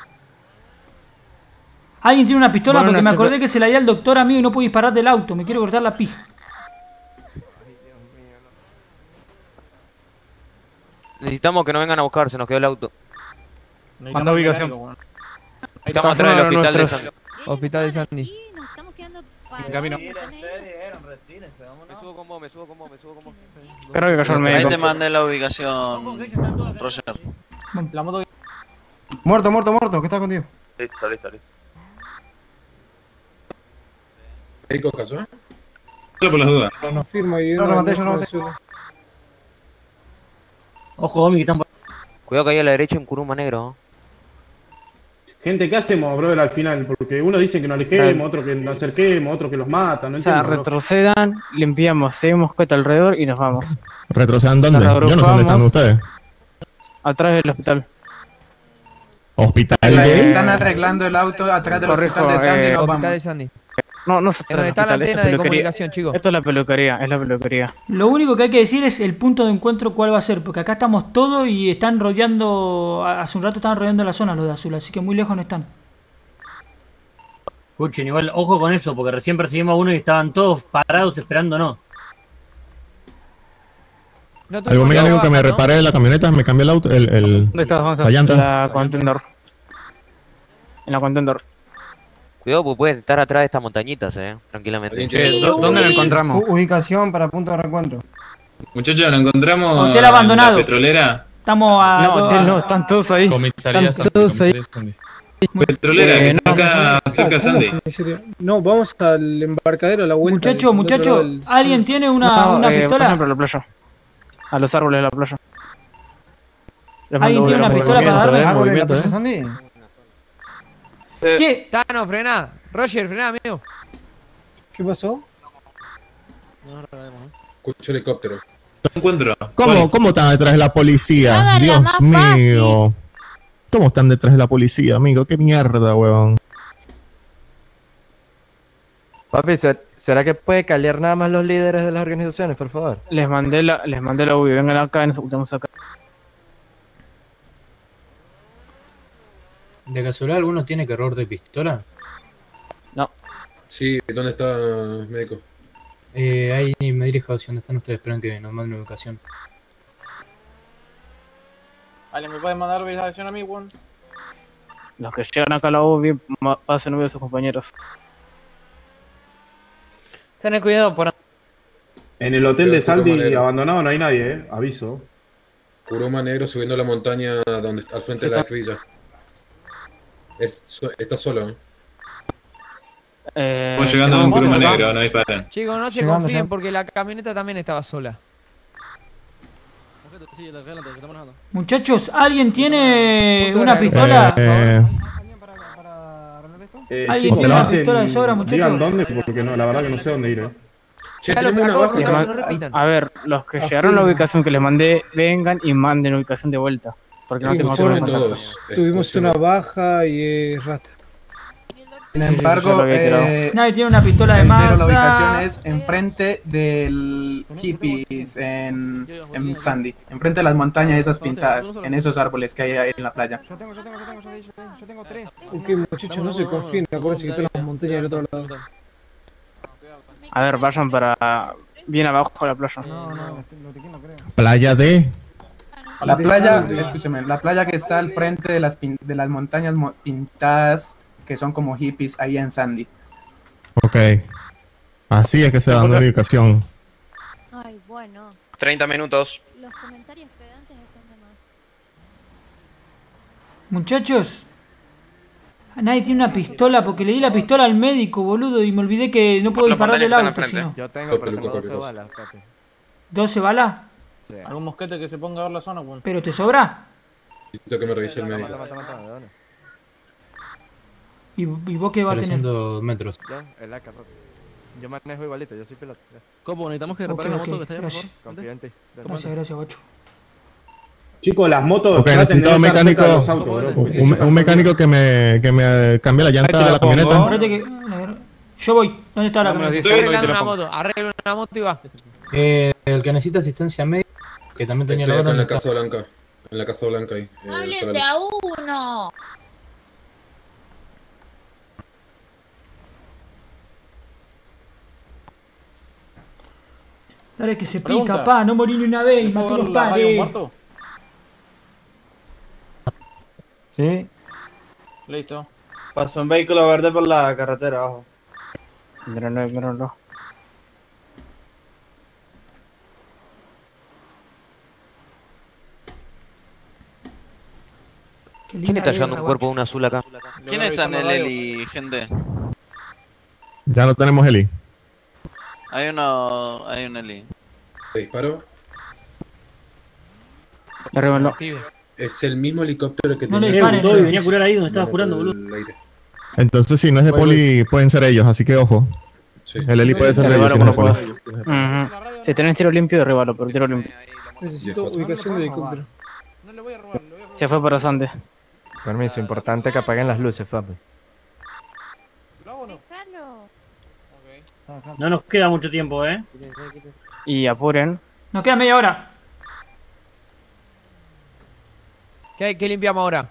Alguien tiene una pistola Bueno, porque me Nacho, acordé que se la di al doctor amigo y no pude disparar del auto. Me quiero cortar la pija. Necesitamos que nos vengan a buscar, se nos quedó el auto. Manda ubicación. Estamos atrás del hospital de Sandy. Hospital de Sandy. En camino. Me subo con vos, me subo con vos, me subo con vos. Creo que cayó el Ahí médico. te mandé la ubicación, Roger. La moto. Muerto, muerto, muerto, ¿qué está contigo? Listo, listo, listo. ¿Médico casual? Solo por las dudas. No firma y No, no maté, yo no maté. Ojo, Domi, que están por... Cuidado que ahí a la derecha un Kuruma negro. Gente, ¿qué hacemos, brother, al final? Porque uno dice que nos alejemos, otro que nos acerquemos, otro que los mata, no O sea, entiendo. bro. retrocedan, limpiamos, seguimos cuesta alrededor y nos vamos. ¿Retrocedan dónde? Nos Yo no sé dónde están agrupamos. ustedes. Atrás del hospital. ¿Hospital Están de...? arreglando el auto atrás del Correcto, hospital de Sandy y eh, nos Hospital de vamos. Sandy. No, no se En donde está la antena de comunicación, chicos. Esto es la peluquería, es la peluquería. Lo único que hay que decir es el punto de encuentro cuál va a ser, porque acá estamos todos y están rodeando, hace un rato estaban rodeando la zona los de azul, así que muy lejos no están. Escuchen, igual, ojo con eso, porque recién percibimos a uno y estaban todos parados esperándonos. No Algún mecánico que me repare la camioneta, me cambió el auto, el, el, ¿Dónde estás? ¿Dónde la estás? llanta. En la contendor. En la contendor. Cuidado, porque pueden estar atrás de estas montañitas, eh, tranquilamente. Che, ¿dó- ¿dónde lo encontramos? U- ubicación para punto de reencuentro. Muchachos, ¿lo encontramos Hotel en abandonado. la petrolera? Estamos a... No, do- hotel no, están todos ahí. Comisaría Están Sandy, todos ahí. comisaría Sandy. Petrolera, que Eh, está no, acá cerca de ¿Cómo Sandy. comisaría? No, vamos al embarcadero a la vuelta. Muchacho, del otro muchacho, lado del- ¿alguien tiene una, No, una eh, pistola? pasen por la playa. A los árboles de la playa. Les ¿Alguien mando tiene una por pistola para movimiento, darme? eh. ¿Árbol en la movimiento, playa eh. Sandy? ¿Qué? Tano, frená. Roger, frená, amigo. ¿Qué pasó? Escucho helicóptero. ¿Lo encuentro? ¿Cómo, ¿Cómo están detrás de la policía? Nada, la Dios más mío. ¿Cómo están detrás de la policía, amigo? Qué mierda, weón. Papi, ¿ser- ¿será que puede calear nada más los líderes de las organizaciones, por favor? Les mandé la, les mandé la U B I, vengan acá y nos ocultamos acá. ¿De casualidad alguno tiene error de pistola? No. Sí, ¿dónde está médico? Eh, ahí me dirijo hacia donde están ustedes, esperan que nos manden una ubicación. Vale, ¿me puedes mandar ubicación a mí, Juan? Los que llegan acá a la U B I, ma- pasen U B I a sus compañeros. Ten cuidado por... En el hotel de Pero, puto Sandy manero. abandonado no hay nadie, eh. Aviso. Kuruma negro subiendo la montaña donde, al frente de la villa. Es, so- está solo, ¿eh? Eh, Estamos llegando a un ¿tenemos Kuruma moto acá? negro, no disparan. Chicos, no se Llegando, confíen ya. porque la camioneta también estaba sola. Muchachos, ¿alguien tiene Punto de una reunión. pistola? Eh, Eh, ¿Alguien chicos, tiene una hacen- pistola de sobra, muchachos? Digan dónde, porque no, la verdad que no sé dónde ir, eh. Che, Ya lo tenemos una acabo de baja. contar, acá. no repitan. A ver, los que llegaron a la ubicación que les mandé, vengan y manden ubicación de vuelta. Porque no Sí, tengo nosotros otros contactos. Todos, Tuvimos escuchen. una baja y eh, rasta. Sin Sí, sí, embargo, yo lo había tirado. eh, Nadie tiene una pistola de reitero, la masa. ubicación es enfrente del hippies en, en Sandy. Enfrente de las montañas esas pintadas, en esos árboles que hay ahí en la playa. Yo tengo, yo tengo, yo tengo, yo tengo, yo tengo tres. Ok, muchachos, no se confíen. Acuérdense que están las montañas del otro lado. A ver, vayan para bien abajo de la playa. No, no, lo tiquín no creo. playa de... La De playa, Sandy. escúchame, la playa que está al frente de las, pin- de las montañas mo- pintadas que son como hippies ahí en Sandy. Ok. Así es que se da una ubicación. Ay, bueno. treinta minutos. Los comentarios pedantes están de más. Muchachos, nadie tiene una pistola porque le di la pistola al médico, boludo, y me olvidé que no puedo Las disparar del montañas auto, están si no. enfrente. Yo tengo, pero Peluca, tengo doce peluca. balas, papi. ¿doce balas? Sí. ¿Algún mosquete que se ponga a ver la zona, Juan? ¿Pero te sobra? Necesito que me revise el Mata, médico. mata, mata, ¿de dónde? ¿Y, y vos qué va a tener? trescientos metros. Yo, el A K, papi. Yo manejo igualito, yo soy piloto. ya. ¿Cómo? Necesitamos que Ok, reparen la ok, moto que está allá, por gracias. favor. Confía en ti. Dale. Gracias, gracias, guacho. Chicos, las motos. Ok, traten de necesito un no estar cerca mecánico, de los autos, bro, porque un, si un mecánico que me, que me cambie la llanta de la camioneta. Espérate que... Yo voy. ¿Dónde está la Dame los camioneta? diez Arregla segundos y te una lo pongo. moto, arregla una moto y va. Eh, el que necesita asistencia médica, que también tenía Estoy la acá en orden. la Casa Blanca. En la Casa Blanca ahí. eh, ¡Hablen para de los- a uno! Dale que se pica, Pregunta. pa, no morí ni una vez y ¿Puedo maté ver los la radio pares. muerto? Sí. Listo. Pasó un vehículo verde por la carretera abajo. Míralo, míralo. ¿Quién está llevando un cuerpo de un azul acá? ¿Quién está en el heli, gente? Ya no tenemos heli. Hay uno, hay un heli. ¿Te disparo? Arrémalo. Es el mismo helicóptero que No le tenía. disparen, Toby, venía a curar ahí donde estaba curando, boludo. Entonces, si no es de poli, pueden ser ellos, así que ojo. El heli puede ser de ellos si no es de poli. Ujú. Si tenés tiro limpio, derribalo, pero tiro limpio. Necesito ubicación de helicóptero. Se fue para Sante. Permiso, importante que apaguen las luces, Fabi. No nos queda mucho tiempo, eh. Y apuren. Nos queda media hora. ¿Qué, qué limpiamos ahora?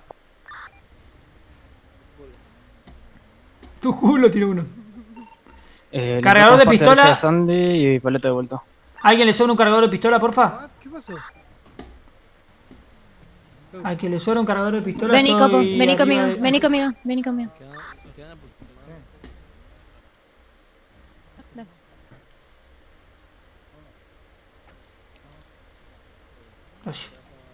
Tu culo tiene uno. Eh, Cargador de pistola. Sandy y paleta de vuelta. ¿Alguien le sobra un cargador de pistola, porfa? ¿Qué pasó? Al que le sobra un cargador de pistola. Vení, estoy Copo, vení arriba conmigo, de- vení conmigo, vení conmigo. Gracias.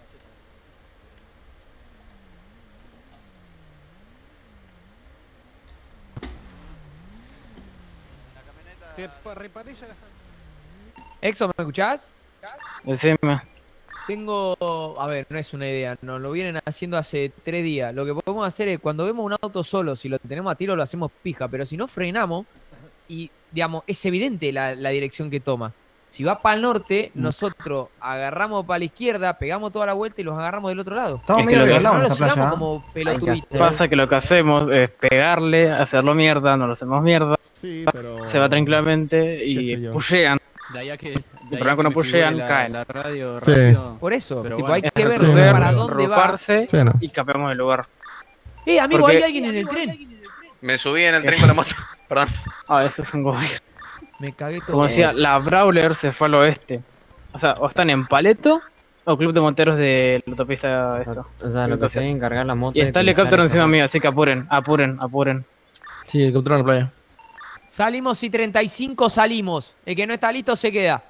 Exo, ¿me escuchás? Decime. Tengo, a ver, no es una idea, nos lo vienen haciendo hace tres días. Lo que podemos hacer es, cuando vemos un auto solo, si lo tenemos a tiro lo hacemos pija, pero si no frenamos, y digamos, es evidente la, la dirección que toma. Si va para el norte, nosotros agarramos para la izquierda, pegamos toda la vuelta y los agarramos del otro lado. Estamos medio no regalados en lo esta playa, sigamos ¿eh? como pelotuditos. Pasa que lo que hacemos es pegarle, hacerlo mierda, no lo hacemos mierda. Sí, pero... Se va tranquilamente y pushean. De ahí a que, Y el problema cuando pushean, caen. La radio, Sí. radio. Por eso, Pero tipo, bueno. hay que ver Sí. para dónde va. Agruparse Sí, no. y escapemos del lugar. Eh, amigo, Porque- hay alguien en el tren. Me subí en el tren con la moto. Perdón. Ah, eso es un gobierno. Me cagué todo. Como decía, la Brawler se fue al oeste. O sea, o están en Paleto o Club de Monteros de la autopista esto. O sea, lo que se deben cargar la moto. Y es está el pintar helicóptero esa encima moto. mío, así que apuren, apuren, apuren. Sí, helicóptero en la playa. Salimos y treinta y cinco salimos. El que no está listo se queda.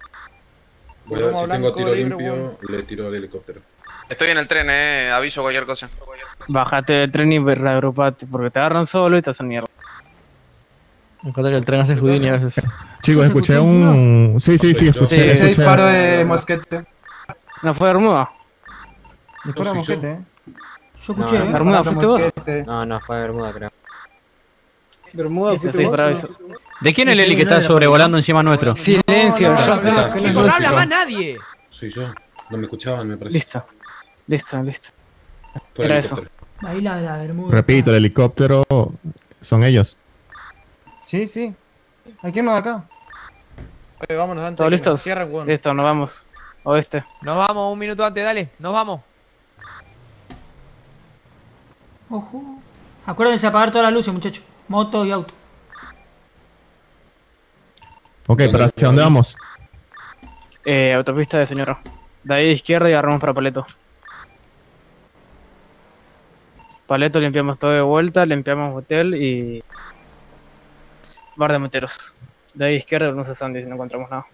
Voy a ver si tengo Blanco, tiro libre, limpio, le tiro al helicóptero. Estoy en el tren, eh. Aviso cualquier cosa. Bájate del tren y reagrupate, porque te agarran solo y te hacen mierda. Fíjate que el tren hace Houdini a veces. Chicos, escuché un... Sí, sí, sí, escuché. Sí, ese escuché- disparo de mosquete. ¿No fue Bermuda? Dispara No, sí, mosquete, eh. Yo escuché, No, ¿eh? Bermuda, ¿fuiste vos? No, no, fue Bermuda, creo. Bermuda, Ese ¿fuiste sí, vos? para eso. ¿De quién es el Sí, heli que no está era sobrevolando encima nuestro? Silencio, No, no, yo no, sé no, que no, no Chicos, es no habla yo. más nadie. Soy yo. No me escuchaban, me parece. Listo, listo, listo. Fue el Era eso. helicóptero. Ahí la, la Bermuda. Repito, el helicóptero son ellos. Sí, sí. Hay que irnos de acá. Oye, vámonos antes. ¿Todos que me listos? cierren, weón. Listo, nos vamos. Oeste. Nos vamos un minuto antes, dale. Nos vamos. Ojo. Acuérdense de apagar todas las luces, muchachos. Motos y autos. Ok, pero ¿hacia dónde vamos? Eh, autopista de señora. De ahí izquierda y agarramos para Paleto. Paleto limpiamos todo de vuelta, limpiamos hotel y... Bar de Monteros. De ahí izquierda volvemos a Sandy si no encontramos nada.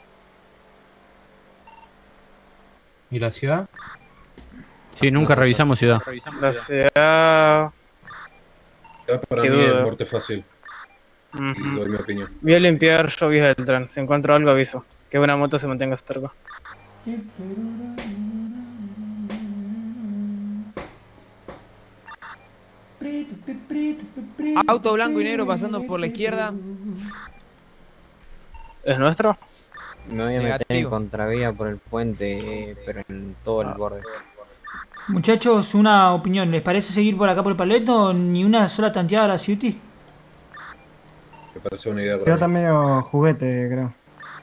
¿Y la ciudad? Sí, nunca revisamos ciudad. La ciudad... Ya para Qué mí es duda. muerte fácil. Y doy mi opinión. Voy a limpiar llovizas del tren. Si encuentro algo aviso. Que una moto se mantenga cerca. Auto blanco y negro pasando por la izquierda. ¿Es nuestro? Me voy a meter en Negativo. contravía por el puente, eh, pero en todo el borde. Muchachos, una opinión. ¿Les parece seguir por acá por el paleto? Ni una sola tanteada a la Ciuti. Me parece una idea Ya para está mí. medio juguete, creo.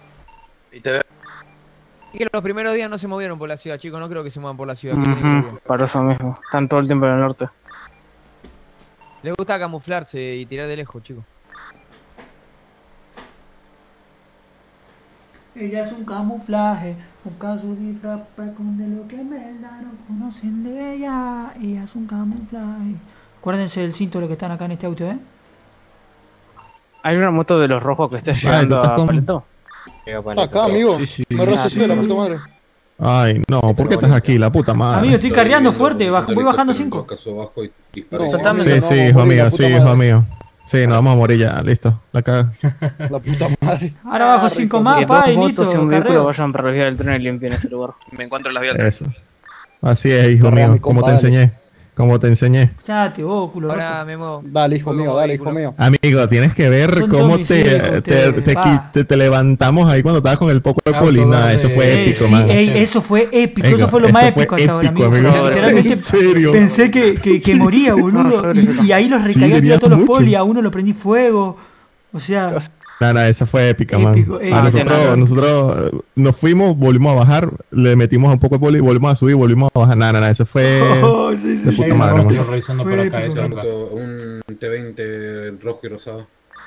Y que los primeros días no se movieron por la ciudad, chicos. No creo que se muevan por la ciudad. ¿Qué tienen que Ujú, ver? para eso mismo. Están todo el tiempo en el norte. Les gusta camuflarse y tirar de lejos, chicos. Ella es un camuflaje, busca su disfraz para esconder lo que en verdad no conocen de ella. Ella es un camuflaje. Acuérdense del cinto lo que están acá en este auto, ¿eh? Hay una moto de los rojos que está Ay, ¿tú llegando estás a con- Paleto. Está acá, amigo. Sí, sí. Me reseté la puta madre. Ay, no, ¿por qué estás aquí? La puta madre. Amigo, estoy carreando fuerte, bajo- voy bajando cinco. Sí, sí, hijo mío, sí, hijo mío. Sí, nos vamos a morir ya, listo. La caga. La puta madre. Ahora bajo cinco más, Que pa, dos y motos y listo, un vehículo carreo. vayan para la vía del tren y limpien ese lugar. Me encuentro en las vías del tren. Eso. Así es, hijo Corre a mío, mi como te compadre. enseñé. Como te enseñé. Chate, vos, culo Ahora roto. me muevo. Dale, hijo mío, dale, hijo mío. Amigo, tienes que ver Son cómo todos mis te, hijos, te, ustedes, te, pa. qui- te- te levantamos ahí cuando estabas con el poco de Auto poli. Nah, verde. eso fue Ey, épico, sí, man. ey, eso fue épico, Amigo, eso fue lo eso más fue épico hasta ahora, épico, amigo. amigo. Literalmente ¿En serio? pensé que, que, que moría, boludo. Y, y ahí los Sí, recagué a tenías todos los mucho. poli, a uno lo prendí fuego. O sea, Nah, nah, esa fue épica, Épico, man. ey, Ah, ese nosotros, no. nosotros eh, nos fuimos, volvimos a bajar, le metimos un poco de poli, volvimos a subir, volvimos a bajar. Nah, nah, nah, eso fue Oh, sí, sí, de sí. puta Sí, madre, no, man. Estoy revisando por Fue acá, épico. esto acá. Un T veinte rojo y rosado.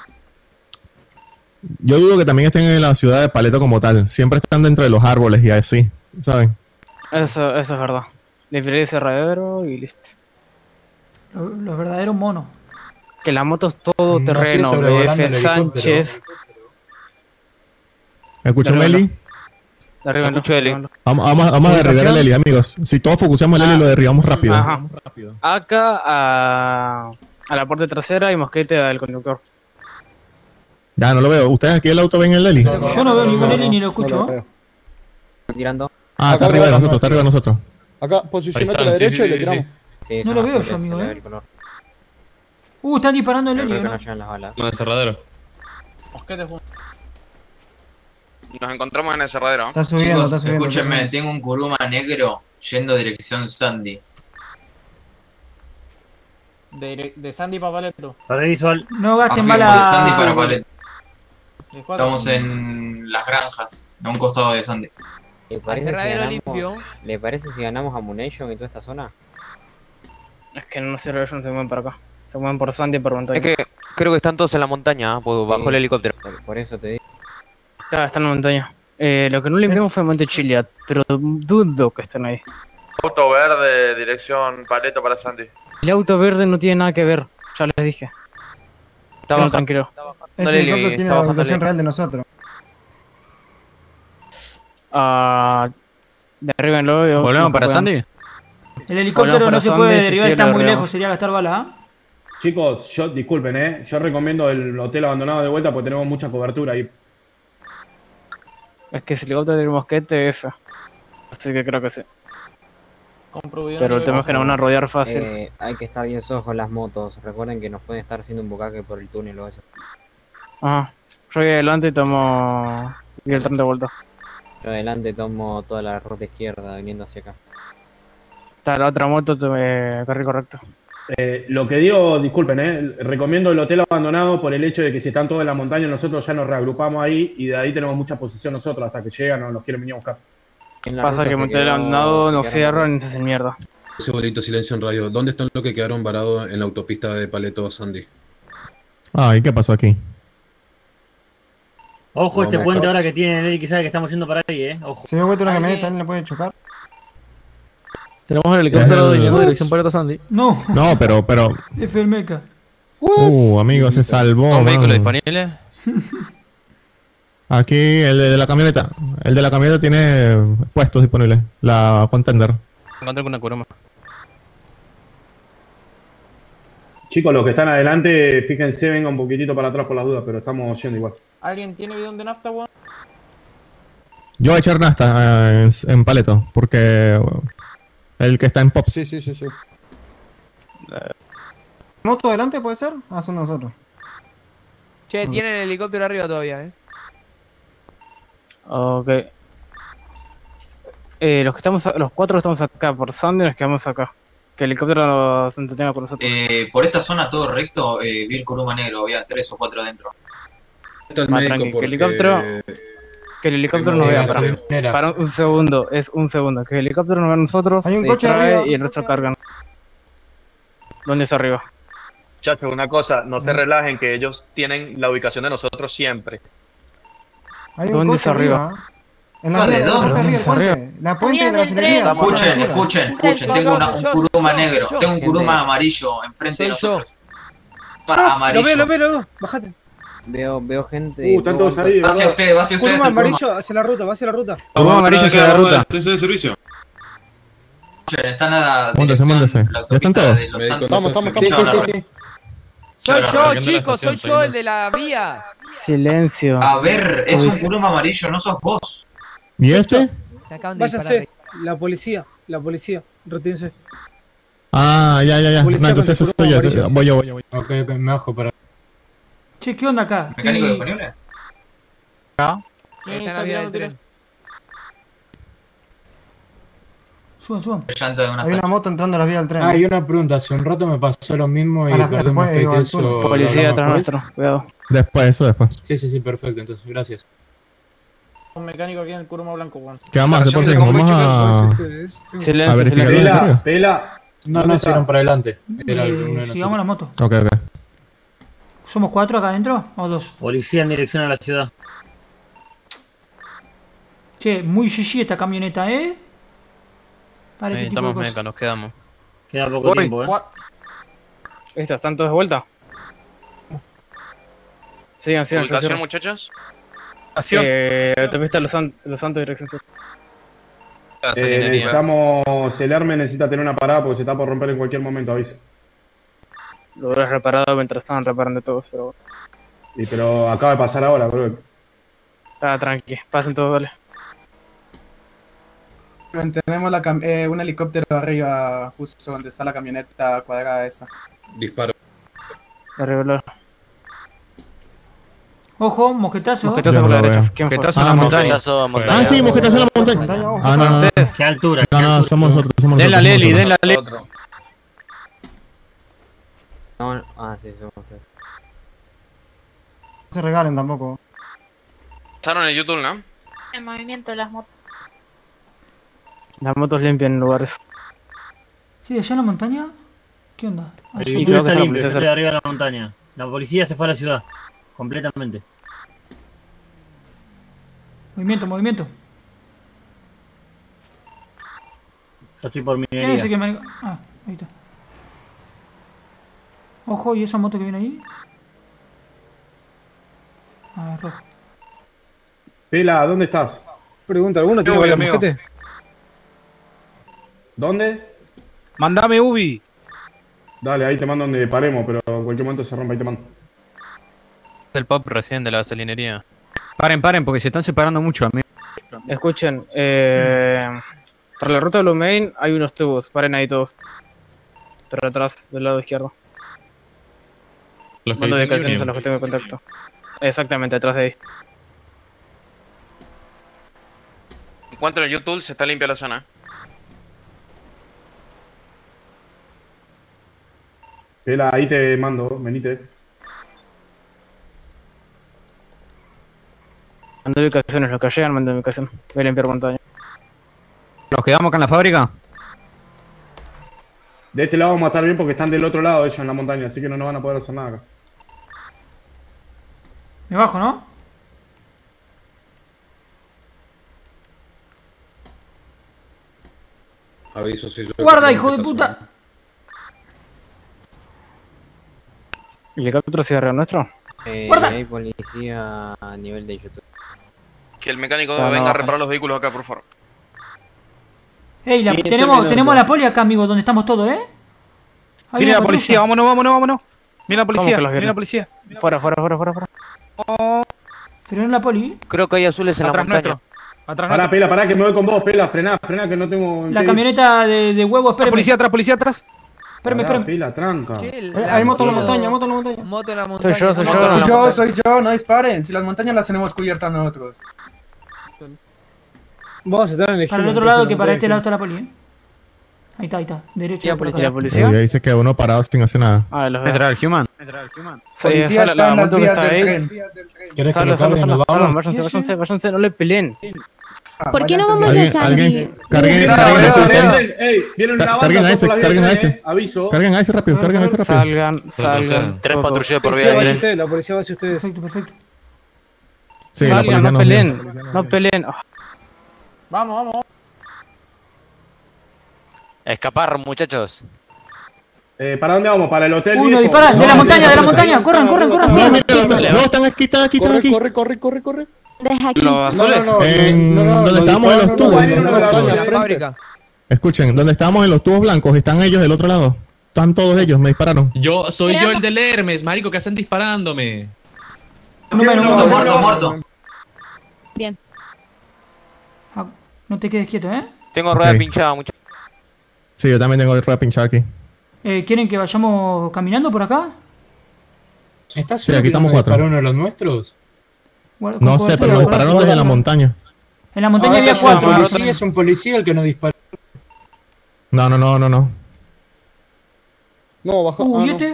Yo dudo que también estén en la ciudad de Paleto como tal. Siempre están dentro de los árboles y así, ¿saben? Eso, eso es verdad. Limpiaré ese radiadero y listo. Los, los verdaderos monos. Que la moto es todo No sé, terreno, sobrevolando B el F helicóptero. Sánchez. ¿Me escuchas, Derríbalo. Meli? Derríbalo, Escucho, Eli. derríbalo. Vamos, vamos, vamos a derribar el Eli, amigos. Si todos focuseamos el Eli, Ah. lo derribamos rápido. Ajá. Acá a, a la parte trasera y mosquete al conductor. Ya, no lo veo. ¿Ustedes aquí el auto ven el Eli? Yo no veo ningún no, Eli ni lo no escucho. lo veo. Tirando. Ah, está Acá arriba de arriba. nosotros, está arriba de nosotros. Acá, posicionate Ahí a la están, sí, derecha sí, y le sí, tiramos. Sí, No son lo veo azules, yo, amigo, se le eh. ve el color. Uh, están disparando el Espero Eli, que no ¿no? llegan las balas. ¿En el cerradero? Mosquete, Juan. Nos encontramos en el cerradero. Está subiendo, está Chicos, subiendo. está escúchenme, subiendo. tengo un Kuruma negro yendo dirección Sandy. De, de Sandy para Paleto. Para visual. No gasten Afirmo, de Sandy para bala. Paleto. De cuatro. Estamos en las granjas, a un costado de Sandy. ¿Le Al parece, si cerradero ganamos, limpio. ¿Le parece si ganamos Ammunition y toda esta zona? Es que no sé, ellos no se mueven para acá. Se mueven por Sandy y por montaña. Es que creo que están todos en la montaña, ¿eh? Pues bajo el helicóptero. Por, por eso te digo. Está, están en la montaña. Eh, lo que no limpiamos fue Monte Chiliad, pero dudo que estén ahí. Auto verde, dirección Paleto para Sandy. El auto verde no tiene nada que ver, ya les dije. Estaba Ese- tranquilo. Ese helicóptero tiene la ubicación real de nosotros. Ah, derríbenlo. y- ¿Volvemos no para puedan. Sandy? El helicóptero Volvemos no para se puede Sandy, derribar, sí, está lo muy derribamos. lejos, sería gastar bala, ¿ah? Chicos, yo disculpen, ¿eh? Yo recomiendo el hotel abandonado de vuelta porque tenemos mucha cobertura ahí. Es que ese helicóptero tiene mosquete F. Así que creo que sí. Compro video Pero el nivel tema es que nos van a rodear fácil. Eh, hay que estar bien sojos con las motos. Recuerden que nos pueden estar haciendo un bucaque por el túnel o eso. Ajá. Yo voy adelante y tomo. Y el tren de vuelta. Yo adelante tomo toda la ruta izquierda viniendo hacia acá. Está la otra moto, eh, carril correcto. Eh, lo que digo, disculpen, ¿eh? Recomiendo el hotel abandonado por el hecho de que si están todos en la montaña, nosotros ya nos reagrupamos ahí y de ahí tenemos mucha posición nosotros hasta que llegan o nos quieren venir a buscar. Pasa que Monte abandonado nos cierran y se hacen mierda. Ese bonito silencio en radio. ¿Dónde están los que quedaron varados en la autopista de Paleto a Sandy? Ay, ¿qué pasó aquí? Ojo este Vamos, puente Cops. ahora que tiene Eli, que sabe que estamos yendo para ahí, eh. Ojo. Si me vuelto una Alguien- camioneta, ¿también le puede chocar? Tenemos el helicóptero El- viniendo dirección Paleto Sandy. No, No, pero, pero. F el meca. Uh, amigo, se salvó. ¿Un vehículo man. disponible? Aquí, el de la camioneta. El de la camioneta tiene puestos disponibles. La contender. Encontré con una curoma. Chicos, los que están adelante, fíjense, venga un poquitito para atrás por las dudas, pero estamos yendo igual. ¿Alguien tiene bidón de nafta, weón? Yo voy a echar nafta eh, en, en Paleto, porque uh, el que está en Pops. Sí, sí, sí, sí. ¿Moto adelante puede ser? Ah, son nosotros. Che, tienen el helicóptero arriba todavía, eh. Ok. Eh, los que estamos, a- los cuatro que estamos acá por Sandy nos quedamos acá. Que el helicóptero nos entretenga con nosotros. Eh, por esta zona todo recto, eh, vi el Kuruma negro, había tres o cuatro adentro. Está el Más médico tranqui, que porque... el helicóptero, que el helicóptero nos vea. Para, gasolinera. para un segundo, es un segundo. Que el helicóptero nos vea a nosotros, Hay un se coche distrae arriba. y el resto cargan. ¿Dónde es arriba? Chacho, una cosa, no se relajen que ellos tienen la ubicación de nosotros siempre. Hay un ¿Dónde coche está arriba? arriba. En la Ah, puente, ¿de la dónde? puente arriba del Arriba. puente. La puente de la Arriba del gasolinería. tren. Escuchen, escuchen, escuchen. Tengo una- un kuruma negro. Tengo un kuruma Gente. amarillo enfrente de Soy yo. nosotros. Para Lo veo, amarillo. lo veo, lo veo. Bajate. Veo, veo gente. Uh, están todos ahí. Va hacia ¿verdad? ustedes, va hacia ustedes Kuruma el kuruma. amarillo hacia la ruta, va hacia la ruta. Kuruma amarillo hacia la ruta. de servicio. Escuchen, están a la Móntese, móntese. dirección, la ¿Ya están autopista todos? de Los Me Santos. Estamos, estamos, Se estamos. escuchaban Sí, la- sí, Soy Claro, yo, región de la chicos, soy estación, yo soy el de la vía. Silencio. A ver, es un kuruma amarillo, no sos vos. ¿Y este? Me acaban de disparar. Váyase. La policía, la policía. Retírense. Ah, ya, ya, ya. Policía No, entonces con eso el soy yo. kuruma amarillo. Voy yo, voy yo. Voy yo. Ok, ok, me bajo para. Che, ¿qué onda acá? ¿Mecánico Y- disponible? Está en la vía del tren. Suban, suban. Llanta de una Hay una Sacha. moto entrando a las vías del tren. Ah, y una pregunta. Hace un rato me pasó lo mismo y A la- perdí un después, skate digo, al eso. túnel. ¿lo Policía hablamos atrás después? nuestro. Cuidado. Después, eso después. Sí, sí, sí, perfecto. Entonces, gracias. Un mecánico aquí en el Kuruma blanco, weón. ¿Qué vamos a hacer por Estación fin? del Vamos a, Ustedes. a Silencio, verificar silencio. la Pela, carga. pela. No, ¿Dónde no, está? hicieron para adelante. Era Eh, uno de nosotros. sigamos la moto. Ok, ok. ¿Somos cuatro acá adentro o dos? Policía en dirección a la ciudad. Che, muy shishi esta camioneta, ¿eh? Para este tipo de cosas. nos quedamos. Queda poco Voy. tiempo, eh. ¿Estas están todos de vuelta? Sigan, sigan. que ¿Ubicación, cierro. muchachos? Eh, autopista Los, San- Los Santos, dirección sur. Eh, necesitamos. El Hermes necesita tener una parada porque se está por romper en cualquier momento, avisa. Lo hubieras reparado mientras estaban reparando todos, pero bueno. Y pero acaba de pasar ahora, bro. Está tranqui. Pasen todos, dale. Tenemos la cam- eh, un helicóptero arriba, justo donde está la camioneta cuadrada esa. Disparo. Irregular. Ojo, mosquetazo. Mosquetazo Yo por no la lo derecha. veo. ¿Quién fue? Mosquetazo en Ah, la no. montaña. Ah, sí, mosquetazo en la montaña. Ah, no, no, no. ¿Qué altura? ¿Qué No, no, altura? somos nosotros. Somos Den la nosotros, Leli, somos den la Leli. Otro. No, no. Ah, sí, somos ustedes. No se regalen tampoco. Pasaron en YouTube, ¿no? En movimiento las motos. Las motos limpian lugares. Sí, allá en la montaña. ¿Qué onda? Ah, El sí. Y vehículo creo que está está la limpio, yo policía estoy cerca. arriba de la montaña. La policía se fue a la ciudad. Completamente. Movimiento, movimiento. Yo estoy por ¿Quién es ese que minería. me... Ah, ahí está. Ojo, ¿y esa moto que viene ahí? Ah, es rojo. Pela, ¿dónde estás? Pregunta, ¿alguno tiene Ubi, varios amigo. mosquetes? ¿Dónde? Mandame Ubi. Dale, ahí te mando donde paremos, pero en cualquier momento se rompe, ahí te mando. El pop recién de la gasolinería. Paren, paren, porque se están separando mucho, amigo. Escuchen, eh, para la ruta de Blue Main hay unos tubos. Paren ahí todos. Pero atrás, del lado izquierdo. Los que Mando dicen ubicaciones Union. a los que tengo contacto. Exactamente, atrás de ahí. En cuanto en el YouTube, se está limpia la zona. Pela, ahí te mando, venite. Mando ubicaciones, los que llegan, mando ubicación. Voy a limpiar montaña. ¿Los quedamos acá en la fábrica? De este lado vamos a estar bien porque están del otro lado ellos en la montaña, así que no nos van a poder hacer nada acá. Me bajo, ¿no? Aviso si yo. ¡Guarda, hijo de puta! ¿El helicóptero sigue arriba nuestro? Eh, ¡Guarda! hay policía a nivel de YouTube. Que el mecánico Ah, no, venga a baja. reparar los vehículos acá, por favor. Ey, la- Sí, tenemos, ese tenemos minuto. la poli acá, amigos, donde estamos todos, ¿eh? Ahí Mira viene la policía, vámonos, vámonos, vámonos. Mira la policía, que los mira vienen? la policía. Fuera, fuera, fuera, fuera, fuera. Frenó la poli. Creo que hay azules en Atrás la montaña. nuestro. Atrás Pará, nuestro. Pela, pará, que me voy con vos, Pela, frená, frená, que no tengo... en La qué- camioneta de, de huevo, La espérame. policía atrás, policía atrás. Espérame, Pará, espérame. Pela, tranca. Che, el- Eh, hay moto en la moto- montaña, moto en la montaña. Moto en la montaña. yo, soy yo. moto en la Soy yo, montaña. soy yo, no disparen. Si las montañas las tenemos cubiertas nosotros. Vamos a estar en el Para el giro, otro lado, entonces, que no para te este lado dejes. está la poli, ¿eh? Ahí está, ahí está. Derecho. ¿Y la por policía? ¿La acá. policía? Oye, dice que uno parado sin hacer nada. Ah, los veo. Entra el Human. Sí, Policía esa- está en las moto que vías está del ahí. tren. ¿Quieres que Salgan, lo salgan, carguen? ¿Nos salgan, salgan, vamos? váyanse, Sí, sí. váyanse, váyanse, no le peleen. Ah, ¿Por qué no váyanse. vamos a Alguien, Sandy? alguien, carguen, Mira, carguen mira, ese, mira, carguen- mira, ey, viene una Ca- banda carguen a por ese, la vía carguen a del ese. tren, eh, aviso. carguen a ese rápido, carguen a ese rápido. Salgan, salgan. Tres todos. patrulleros por La vía policía va del hacia tren. ustedes, la policía va hacia ustedes. Perfecto, perfecto. Sí, la Salgan, policía no nos vio. peleen. No peleen. Ah, Vamos, vamos. vamos. Escapar, muchachos. Eh, ¿Para dónde vamos? ¿Para el hotel? Uy, viejo? nos disparan, de la No, montaña, de la no, montaña. Corran, corran, corran. No, corran. mira, no, están aquí, están aquí, están Corre, aquí. corre, corre, corre, corre. Deja aquí. Los azules. En donde estábamos en los tubos. En la montaña, La frente. fábrica. Escuchen, donde estábamos en los tubos blancos, están ellos del otro lado. Están todos ellos, me dispararon. Yo soy yo Queremos- el del Hermes, marico, que hacen disparándome. Número Muerto, uno. muerto, muerto. Bien. Ah, no te quedes quieto, ¿eh? Tengo rueda Ok. pinchada, muchachos. Sí, yo también tengo rueda pinchada aquí. Eh, ¿Quieren que vayamos caminando por acá? ¿Estás Sí, seguro aquí que estamos no cuatro. disparó uno de los nuestros? Guarda- No con sé, cobertura, pero nos guarda- dispararon guarda- desde la montaña. En la montaña Ah, había es un cuatro. policía, es un policía el que nos disparó. No, no, no, no, no. No, baja. Uh, ah, ¿y no. este?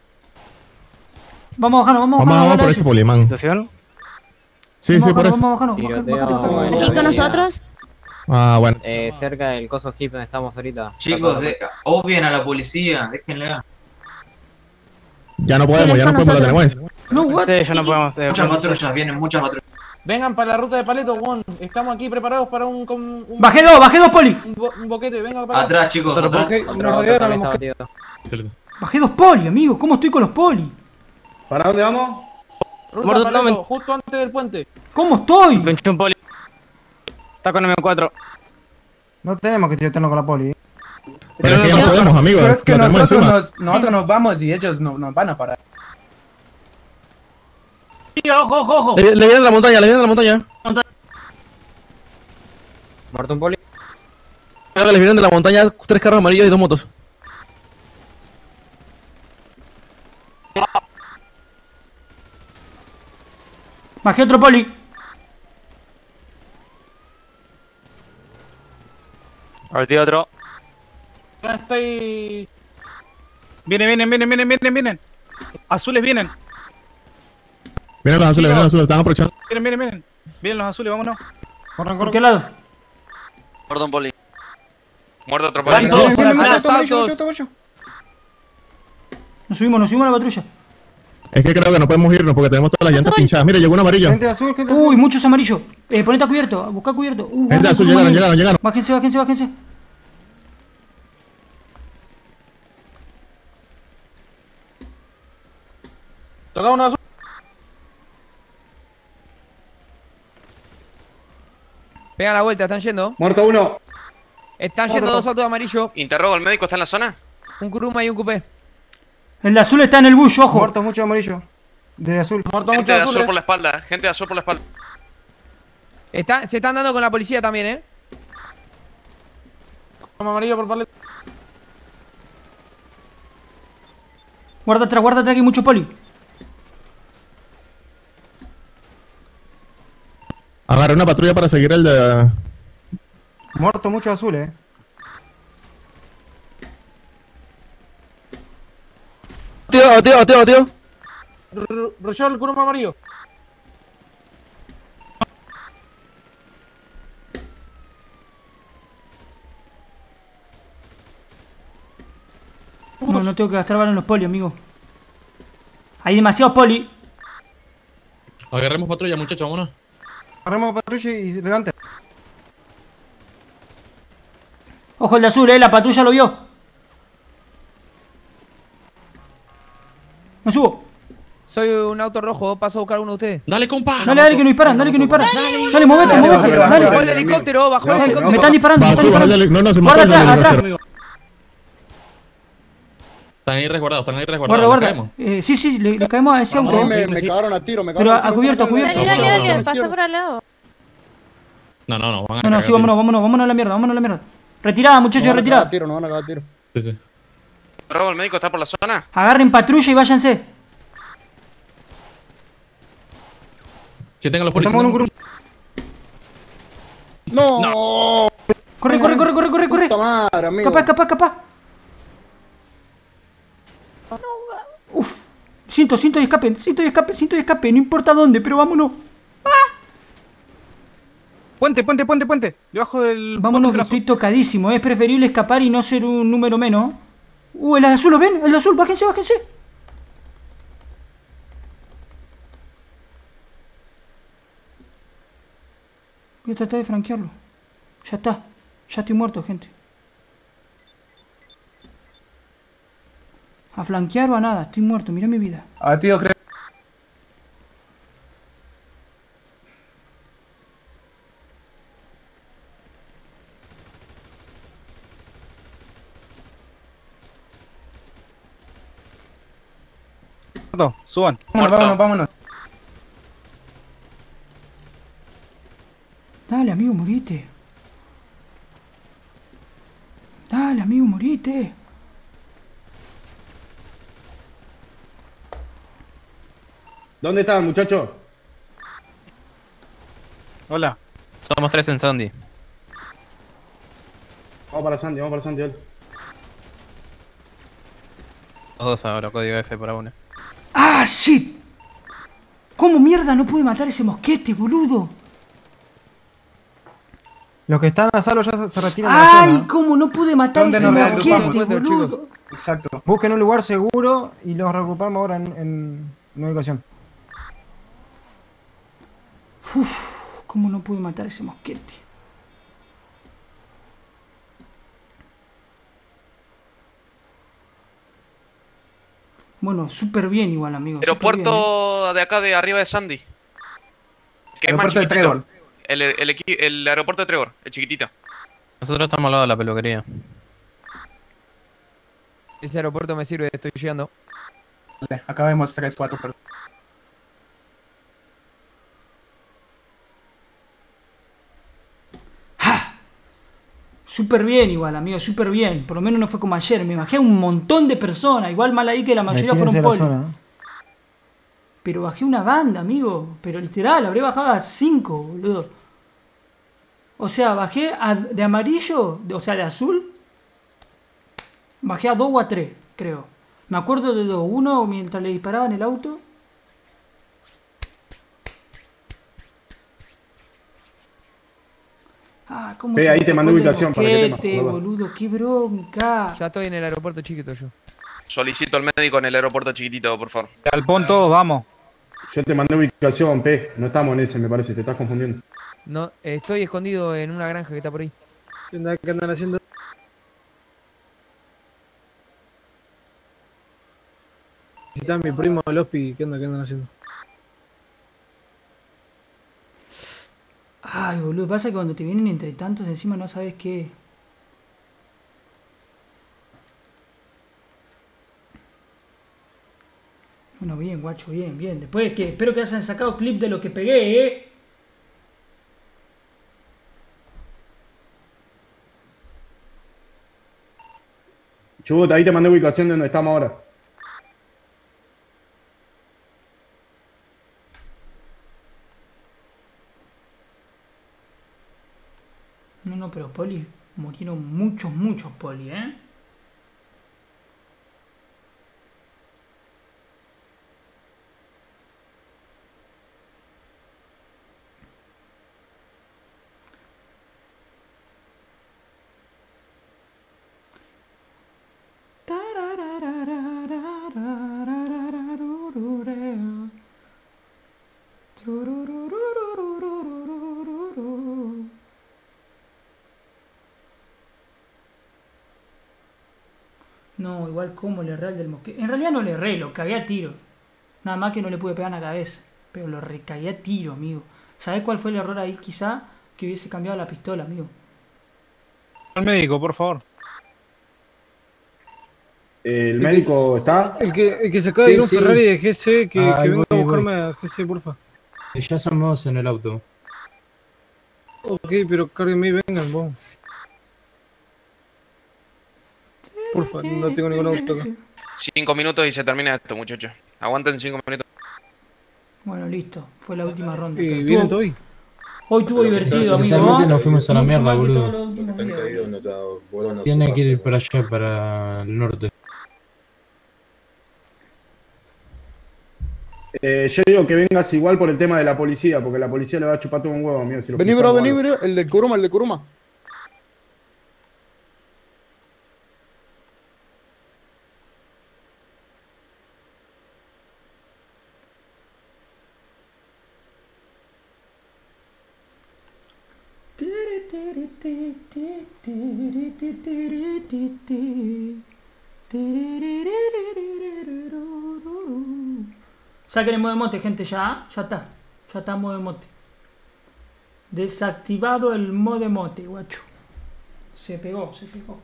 Vamos bajando, vamos Vamos, bajando. vamos dale, por ese dale. polimán. ¿Situación? Sí, Vamos sí, por bajando, eso. vamos bajando. Bajate, bajate, bajate. ¿Aquí con nosotros? Ah, bueno. Eh, cerca del coso hip donde estamos ahorita. Chicos, de, obvien a la policía, déjenle. Ya no podemos, ya no podemos, la tenemos encima. No, what? Sí, ya no podemos. eh, Muchas patrullas, vienen muchas patrullas. Vengan para la ruta de Paleto, Juan. Estamos aquí preparados para un. con- un Bajé dos, bajé dos, poli. Un, bo- un boquete, venga para acá. Atrás, chicos, Otro atrás. boquete, Otro, nos otro rodearon también los está mosquetos. batido. Bajé dos poli, amigo. ¿Cómo estoy con los poli? ¿Para dónde vamos? Ruta Muerto, Paleto, tomen. justo antes del puente. ¿Cómo estoy? Pinché un poli. Está con M cuatro. No tenemos que tirarnos con la poli. Pero es que ya no podemos, amigos. Pero es que Lo tenemos nosotros encima. nos, nosotros nos vamos y ellos no, nos van a parar. Ojo, ojo, ojo. Le, le vienen a la montaña, le vienen a la montaña. Muerto un poli. Les vienen de la montaña tres carros amarillos y dos motos. Bajé otro poli. Partí otro. Estoy. Vienen, vienen, vienen, vienen, vienen, vienen. Azules vienen. Vienen los azules, vienen los azules, están aprovechando. Vienen, vienen, vienen. Vienen los azules, vámonos. Corran, ¿Por corran. qué lado? Perdón, poli. Muerto otro Van poli. todos Viene, por viene, acá. muchacho, amarillo, Saltos. muchacho, amarillo. Nos subimos, nos subimos a la patrulla. Es que creo que no podemos irnos porque tenemos todas las llantas pinchadas. Mira, llegó un amarillo. Gente azul, gente azul. Uy, muchos amarillos. Eh, ponete a cubierto, busca cubierto. Uh, Gente vamos, azul, vamos, llegaron, vamos. llegaron, llegaron. Bájense, bájense, bájense. Tocamos uno azul. Pega la vuelta, están yendo. Muerto uno. Están yendo Otro. dos autos amarillos. Interrogo, ¿el médico está en la zona? Un Kuruma y un Coupé. El de azul está en el bush, ojo. Muertos mucho amarillo. De azul. Muerto Gente mucho de azul. azul por la espalda, gente de azul por la espalda. Está, se están dando con la policía también, ¿eh? Amarillo por Paleto. Guarda atrás, guarda atrás que hay mucho poli. Agarré una patrulla para seguir el de. Muertos mucho azul, eh. Tío, tío, tío, tío. Rolló el Kuruma amarillo. No, no tengo que gastar balas en los poli, amigo. Hay demasiados poli. Agarremos patrulla, muchachos, vámonos. Agarremos patrulla y levante. Ojo el de azul, eh, la patrulla lo vio. Me subo. Soy un auto rojo, paso a buscar uno de ustedes. Dale, compa. Dale, dale, que no disparan, dale, que no disparan. Dale, movete, movete, Bajó el dale. helicóptero, bajó el Me helicóptero. están disparando, me Va, están suba, disparando. dale, no, no, se Guarda mató el atrás, atrás. helicóptero. Están ahí resguardados, están ahí resguardados. Guarda, ¿nos guarda. caemos? Eh, sí, sí, le, le caemos a ese A mí auto. me, me cagaron a tiro, me Pero cagaron a, a cubierto, a cubierto. Dale, dale, no, dale, no. pasa por al lado. No, no, no, van a No, no, cagar, sí, vámonos, vámonos, vámonos a la mierda, vámonos a la mierda. Retirada, muchachos, No van a cagar retirada. a tiro, no van a cagar a tiro. Sí, sí. Interrogo, ¿el médico está por la zona? Agarren patrulla y váyanse. Si tengan los policías. Estamos en un grupo. ¡No! Corre, corre, corre, corre, corre, corre. Puta madre, amigo. Capaz, capaz, capaz. Uf. Cinto, cinto de escape, cinto de escape, cinto de escape. No importa dónde, pero vámonos. Puente, puente, puente, puente. Debajo del. Vámonos, que brazo. estoy tocadísimo. Es preferible escapar y no ser un número menos. Uh, el azul, ¿lo ven? El azul, bájense, bájense. Voy a tratar de franquearlo. Ya está. Ya estoy muerto, gente. A flanquear o a nada. Estoy muerto. Mira mi vida. Abatido, creo. Suban. Vámonos, vámonos, vámonos. Dale, amigo, morite. Dale, amigo, morite. ¿Dónde están, muchachos? Hola. Somos tres en Sandy. Vamos para Sandy, vamos para Sandy, dale. Los dos ahora, código F para una. ¡Ah, shit! ¿Cómo mierda no pude matar ese mosquete, boludo? Los que están a salvo ya se- se retiran de la ¡Ay, zona. cómo no pude matar ¿Dónde ese nos mosquete, reagrupamos? boludo? Exacto. Busquen un lugar seguro y los reagrupamos ahora en, en una ubicación. Uf, ¿cómo no pude matar ese mosquete? Bueno, súper bien igual, amigo. súper bien, ¿eh? Aeropuerto de acá de arriba de Sandy. Que es más Aeropuerto de chiquitito. Trébol. El, el, equi- el aeropuerto de Trevor, el chiquitito. Nosotros estamos al lado de la peluquería. Ese aeropuerto me sirve, estoy llegando. Vale, acá vemos tres, cuatro personas. Súper bien igual, amigo, súper bien. Por lo menos no fue como ayer. Me bajé a un montón de personas. Igual mal ahí que la mayoría Retírense fueron de la poli. zona. Pero bajé una banda, amigo. Pero literal, habré bajado a cinco, boludo. O sea, bajé a- de amarillo, de- o sea, de azul. Bajé a dos o a tres, creo. Me acuerdo de dos. Uno mientras le disparaba en el auto. Ah, ¿cómo Ve, se ahí me te mandé recuerda el ubicación para que te mosquete, mates, boludo, qué bronca. Ya estoy en el aeropuerto chiquito yo. Solicito al médico en el aeropuerto chiquitito, por favor. Al punto, vamos. Yo te mandé ubicación, P. No estamos en ese, me parece, te estás confundiendo. No, eh, estoy escondido en una granja que está por ahí. ¿Qué andan- qué andan haciendo? Visita a mi primo Lospi. ¿Qué onda? ¿Qué andan haciendo? Ay, boludo, pasa que cuando te vienen entre tantos encima no sabes qué. Bueno, bien, guacho, bien, bien. Después que espero que hayan sacado clip de lo que pegué, eh. Chubut, ahí te mandé ubicación de donde estamos ahora. No, no, pero poli, murieron muchos, muchos poli, eh. No, igual como le erré al del mosquete. En realidad no le erré, lo cagué a tiro. Nada más que no le pude pegar en la cabeza. Pero lo recagué a tiro, amigo. ¿Sabés cuál fue el error ahí? Quizá que hubiese cambiado la pistola, amigo. Al médico, por favor. ¿El médico está? El que, el que se acaba de Sí, ir un sí. Ferrari de G C, que, Ah, que ahí venga voy, a ahí buscarme a G C, porfa. Ya somos en el auto. Ok, pero cárguenme y vengan, vos. Porfa, no tengo ningún auto acá. Cinco minutos y se termina esto, muchachos. Aguanten cinco minutos. Bueno, listo. Fue la última ronda. ¿Y Pero vienen estuvo- hoy? Hoy estuvo divertido, amigo. Literalmente ¿ah? nos fuimos a la Mucho mierda, más que boludo. todos los últimos Están días. caídos, no te vuelvan a Tiene su que ir casa. para allá, para el norte. Eh, yo digo que vengas igual por el tema de la policía, porque la policía le va a chupar todo un huevo, amigo. Si lo Vení, pisamos bro, o vení, algo. bro. El de Kuruma, el de Kuruma. Saquen el modo emote, gente, ya. Ya está. Ya está el modo emote. Desactivado el modo emote, guacho. Se pegó, se pegó.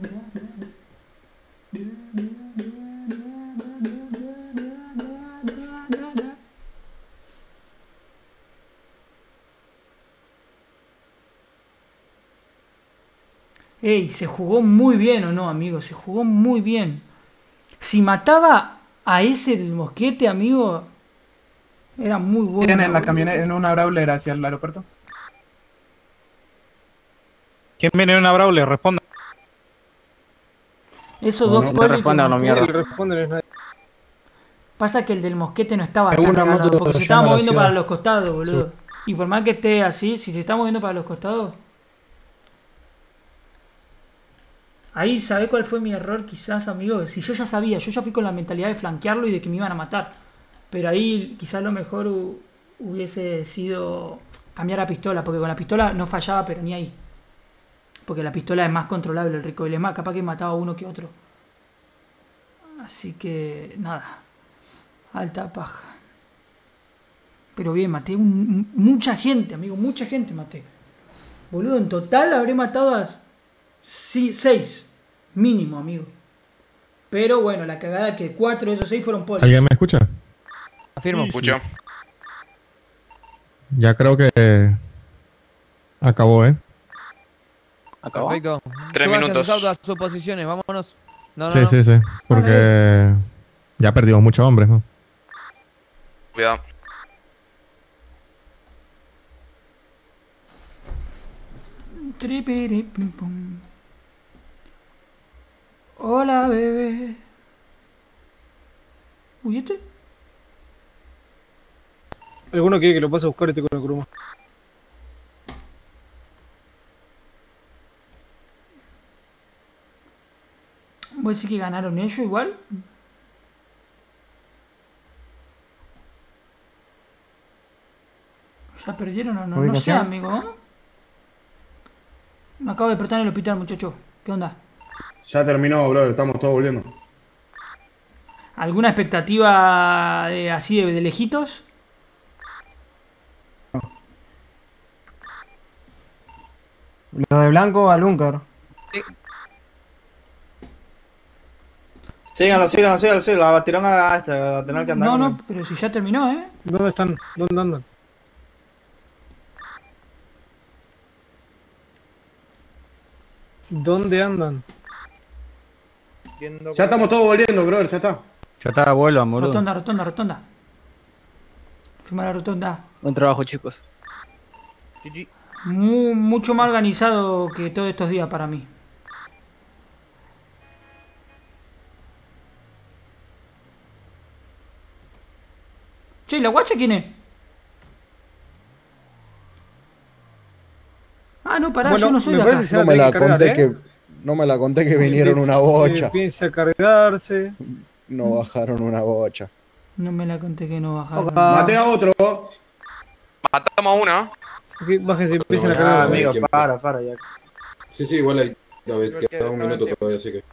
Ey, se jugó muy bien o no, amigo, se jugó muy bien. Si mataba a ese del mosquete, amigo, era muy bueno. Tienen la camioneta en una brawler hacia el aeropuerto. ¿Quién viene en una brawler? Responda. Esos No, dos no te polis que respondan, no, maté- mierda. El responde no es nadie. Pasa que el del mosquete no estaba tan Alguna regalado, moto porque se yendo estaba a la moviendo ciudad. para los costados, boludo. Y por más que esté así, si se está moviendo para los costados... Ahí, ¿sabés cuál fue mi error quizás, amigo? Si yo ya sabía, yo ya fui con la mentalidad de flanquearlo y de que me iban a matar. Pero ahí quizás lo mejor hu- hubiese sido cambiar la pistola, porque con la pistola no fallaba, pero ni ahí. Porque la pistola es más controlable, el recoil es más, capaz que mataba a uno que otro. Así que, nada. Alta paja. Pero bien, maté un- un- mucha gente, amigo, mucha gente maté. Boludo, en total habré matado a sí, seis. Mínimo, amigo. Pero bueno, la cagada que cuatro de esos seis fueron polis. ¿Alguien me escucha? Afirmo. Escucho. Ya creo que acabó, ¿eh? Perfecto. Tres Súbanse minutos. los autos a sus posiciones, vámonos. No, no, Sí, no. sí, sí. Porque ya perdimos muchos hombres, ¿no? Cuidado. Tripiri, pim, pum. Hola, bebé. Uy, este. Alguno quiere que lo pase a buscar este con el Kuruma. ¿Vos decís que ganaron ellos igual? ¿Ya perdieron o no? No sé, ¿Ubicación? amigo. Me acabo de despertar en el hospital, muchacho. ¿Qué onda? Ya terminó, bro, estamos todos volviendo. ¿Alguna expectativa de, así de, de lejitos? Lo de blanco al Uncar. Síganlo, síganlo, síganlo, síganlo. A tirón a este, a tener que andar. No, con no, él. pero si ya terminó, ¿eh? ¿Dónde están? ¿Dónde andan? ¿Dónde andan? Ya estamos todos volviendo, bro, ya está. Ya está, vuelvan, boludo. Rotonda, rotonda, rotonda. Firma la rotonda. Buen trabajo, chicos. Mu- mucho más organizado que todos estos días para mí. Che, ¿y la guacha quién es? Ah, no, pará, Bueno, yo no soy me de parece acá. que se No van a me la tener que conté cargar, ¿eh? que. No me la conté que vinieron Empieza- una bocha. Empieza a cargarse. No bajaron una bocha. No me la conté que no bajaron. Maté a otro. Matamos a uno. Aquí, bájense y empiecen a Ah, cargar. amigo, para, para ya. Sí, sí, igual hay. A ver, queda un minuto todavía, así que.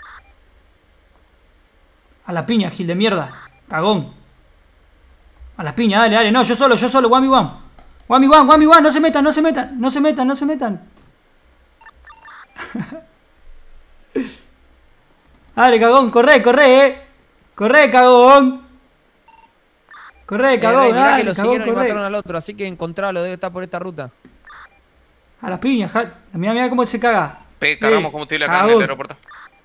A la piña, Gil de mierda. Cagón. A la piña, dale, dale. No, yo solo, yo solo. One v one. One v one, one v one. No se metan, no se metan. No se metan, no se metan. Dale, cagón, corre, corre, eh. Corre, cagón. Corre, Eh, cagón, Rey, mirá dale, que lo cagón, siguieron y corre. mataron al otro, así que encontralo, debe estar por esta ruta. A las piñas, ja- mira, mira cómo se caga. Pe- Cargamos Eh, combustible acá en cagón. el aeropuerto.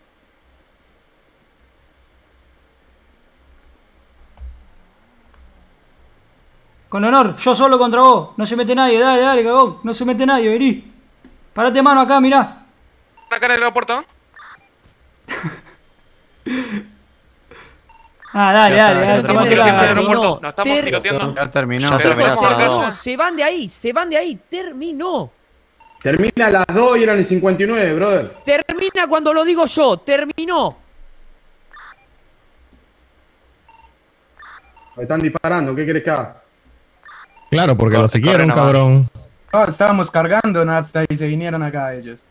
Con honor, yo solo contra vos. No se mete nadie, dale, dale, cagón. No se mete nadie, vení. Parate mano acá, mirá. Acá en el aeropuerto. Ah, dale, Ya dale, está, dale. ya toma está. que la Terminó el agarre. aeropuerto. Nos estamos Ter- tiroteando. Ya terminó. Ya terminó. Chicos, Terminó. no, se van de ahí, se van de ahí, terminó. Termina a las dos y eran el cincuenta y nueve, brother. Termina cuando lo digo yo, terminó. Me están disparando, ¿qué querés que haga? Claro, porque lo Corre, siguieron, corre nomás. cabrón. No, estábamos cargando Napster y se vinieron acá ellos.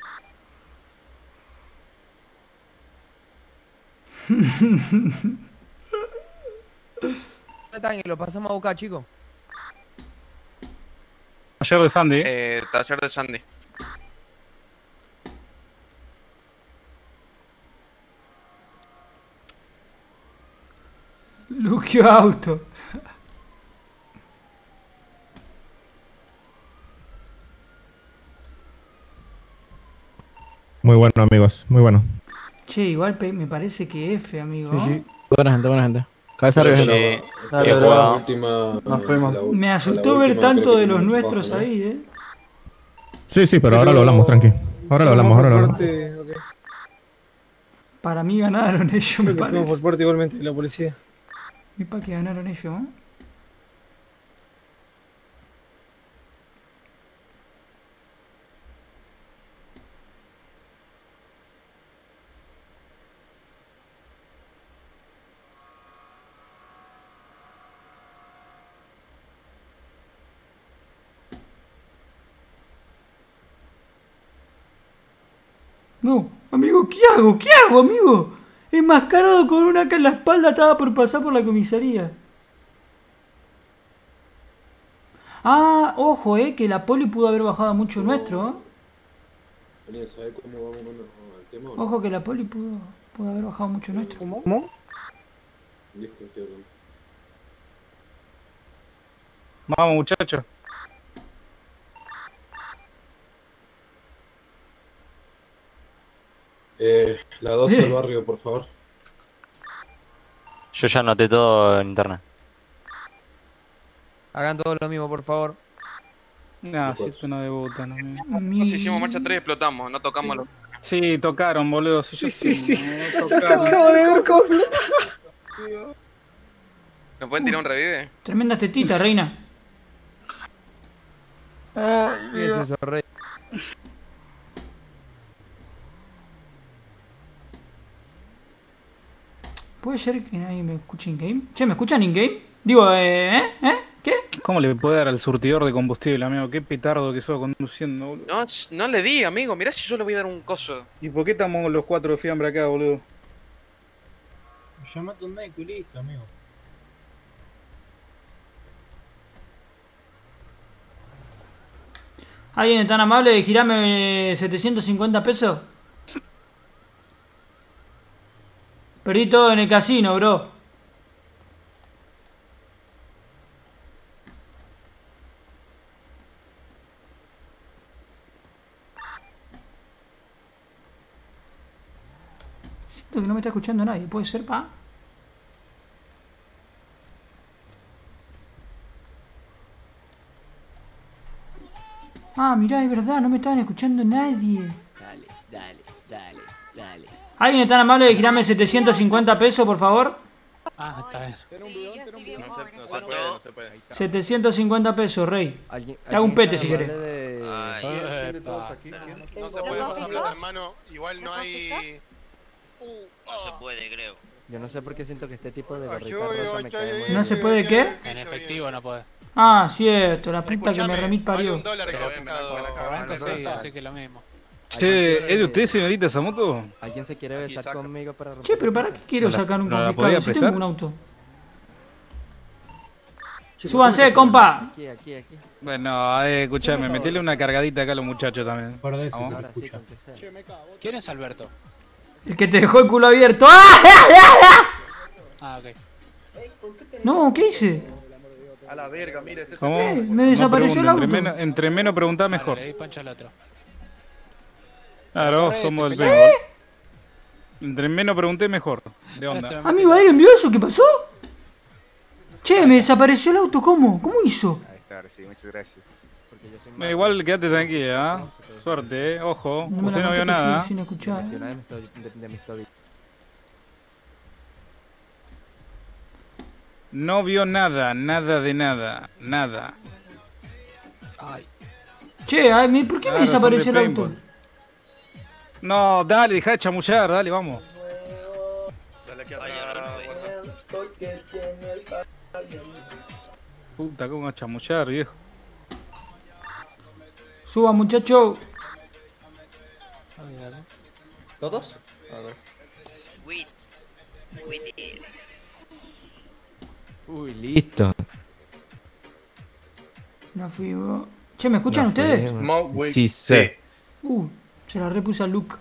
Y lo pasamos a buscar, chicos. Taller de Sandy. Eh, taller de Sandy. Luquio auto. Muy bueno, amigos, muy bueno. Che, igual pe- me parece que F, amigo. Sí, sí. Buena gente, buena gente. Cabeza Pero arriba. ya gente. la- Dale, ya dale, la dale. última- Nos fuimos. la u- Me a asustó la ver última tanto creo que de los mucho nuestros bajo, ¿no? ahí, eh. Sí, sí, pero ahora lo hablamos, tranqui. Ahora lo hablamos, ahora lo hablamos. Parte, ok. Para mí ganaron ellos, me Creo que fuimos parece. por parte igualmente, la policía. Y para que ganaron ellos, ¿eh? No, amigo, ¿qué hago? ¿Qué hago, amigo? Enmascarado con una acá en la espalda, estaba por pasar por la comisaría. Ah, ojo, eh, que la poli pudo haber bajado mucho nuestro, ¿eh? ¿Alguien sabe cómo vamos al tema? o no? Ojo que la poli pudo, pudo haber bajado mucho nuestro. ¿Cómo? Listo, estoy hablando. Vamos, muchachos. Eh, la doce del barrio, por favor. Yo ya anoté todo en internet. Hagan todo lo mismo, por favor. No, si esto no debuta, no me... Nos hicimos marcha tres y explotamos, no tocamos los... Sí, tocaron, boludo. Sí, Sí, yo sí, sé, sí. no Se tocaron. acabo de ver cómo ¿Me pueden tirar un revive? Tremenda tetita, reina. ¿Qué es eso, rey? ¿Puede ser que nadie me escuche in-game? Che, ¿me escuchan in-game? Digo, eh, ¿eh? ¿Eh? ¿Qué? ¿Cómo le puede dar al surtidor de combustible, amigo? Qué petardo que sos conduciendo, boludo. No, sh- no le di, amigo. Mirá si yo le voy a dar un coso. ¿Y por qué estamos los cuatro de fiambre acá, boludo? Llamate un médico y listo, amigo. ¿Alguien es tan amable de girarme setecientos cincuenta pesos? Perdí todo en el casino, bro. Siento que no me está escuchando nadie. ¿Puede ser, pa? Ah, mirá, es verdad, no me estaban escuchando nadie. Dale, dale, dale, dale. ¿Alguien es tan amable de girarme setecientos cincuenta pesos, por favor? Ah, está bien. No se, no se puede, no se puede. setecientos cincuenta pesos, rey. ¿Alguien- Te hago un alguien pete si está querés. amable de- Ay, Epa. No se puede pasar plata en mano, igual no hay... No se puede, creo. Yo no sé por qué siento que este tipo de Ay, gorrita ay, rosa ay, me ay, cae ay, muy ¿No bien. se puede qué? En efectivo no puede. Ah, cierto, la puta que me remit Vale parió. un dólar el pescado. Banco sí, así que lo mismo. Che, ¿es de usted, señorita esa moto? ¿Alguien se quiere besar conmigo para romper? Che, pero ¿para qué quiero ¿No la- sacar un no la confiscado? podía Si tengo prestar? un auto. Súbanse, compa. Aquí, aquí, aquí. Bueno, eh, escuchame, metele una cargadita acá a los muchachos también. Por eso Vamos. se lo escucha. ¿Quién es Alberto? El que te dejó el culo abierto. ¡Ah! Ah, ok. No, ¿qué hice? A la verga, mira, este ¿Cómo? Eh, me No desapareció el pregunte, auto. Entre menos, entre menos preguntás mejor. Le di pancha al otro. Claro, Corre, somos te del peleé. béisbol. Entre menos pregunté mejor. ¿De onda? Amigo, ¿alguien vio eso? ¿Qué pasó? Che, me desapareció el auto. ¿Cómo? ¿Cómo hizo? Ahí está, ahora sí, muchas gracias. Eh, Igual quédate tranquila, ¿ah? Suerte, eh. Ojo. No me Usted la no vio conté que nada. sin, sin escuchar. Metí una de mis tobillos- de- de mis tobillos. No vio nada, nada de nada, nada. Ay. Che, ay, me- ¿por qué me Claro, son desapareció el de auto? paintball. No, dale, deja de chamullar, dale, vamos. Dale aquí atrás. Puta, cómo va a chamullar, viejo. Suba, muchacho. ¿Todos? A ver. Uy, listo. No fui vos. Che, ¿me escuchan No ustedes? fue, Sí, sí. Uh, se la repuse a Luke.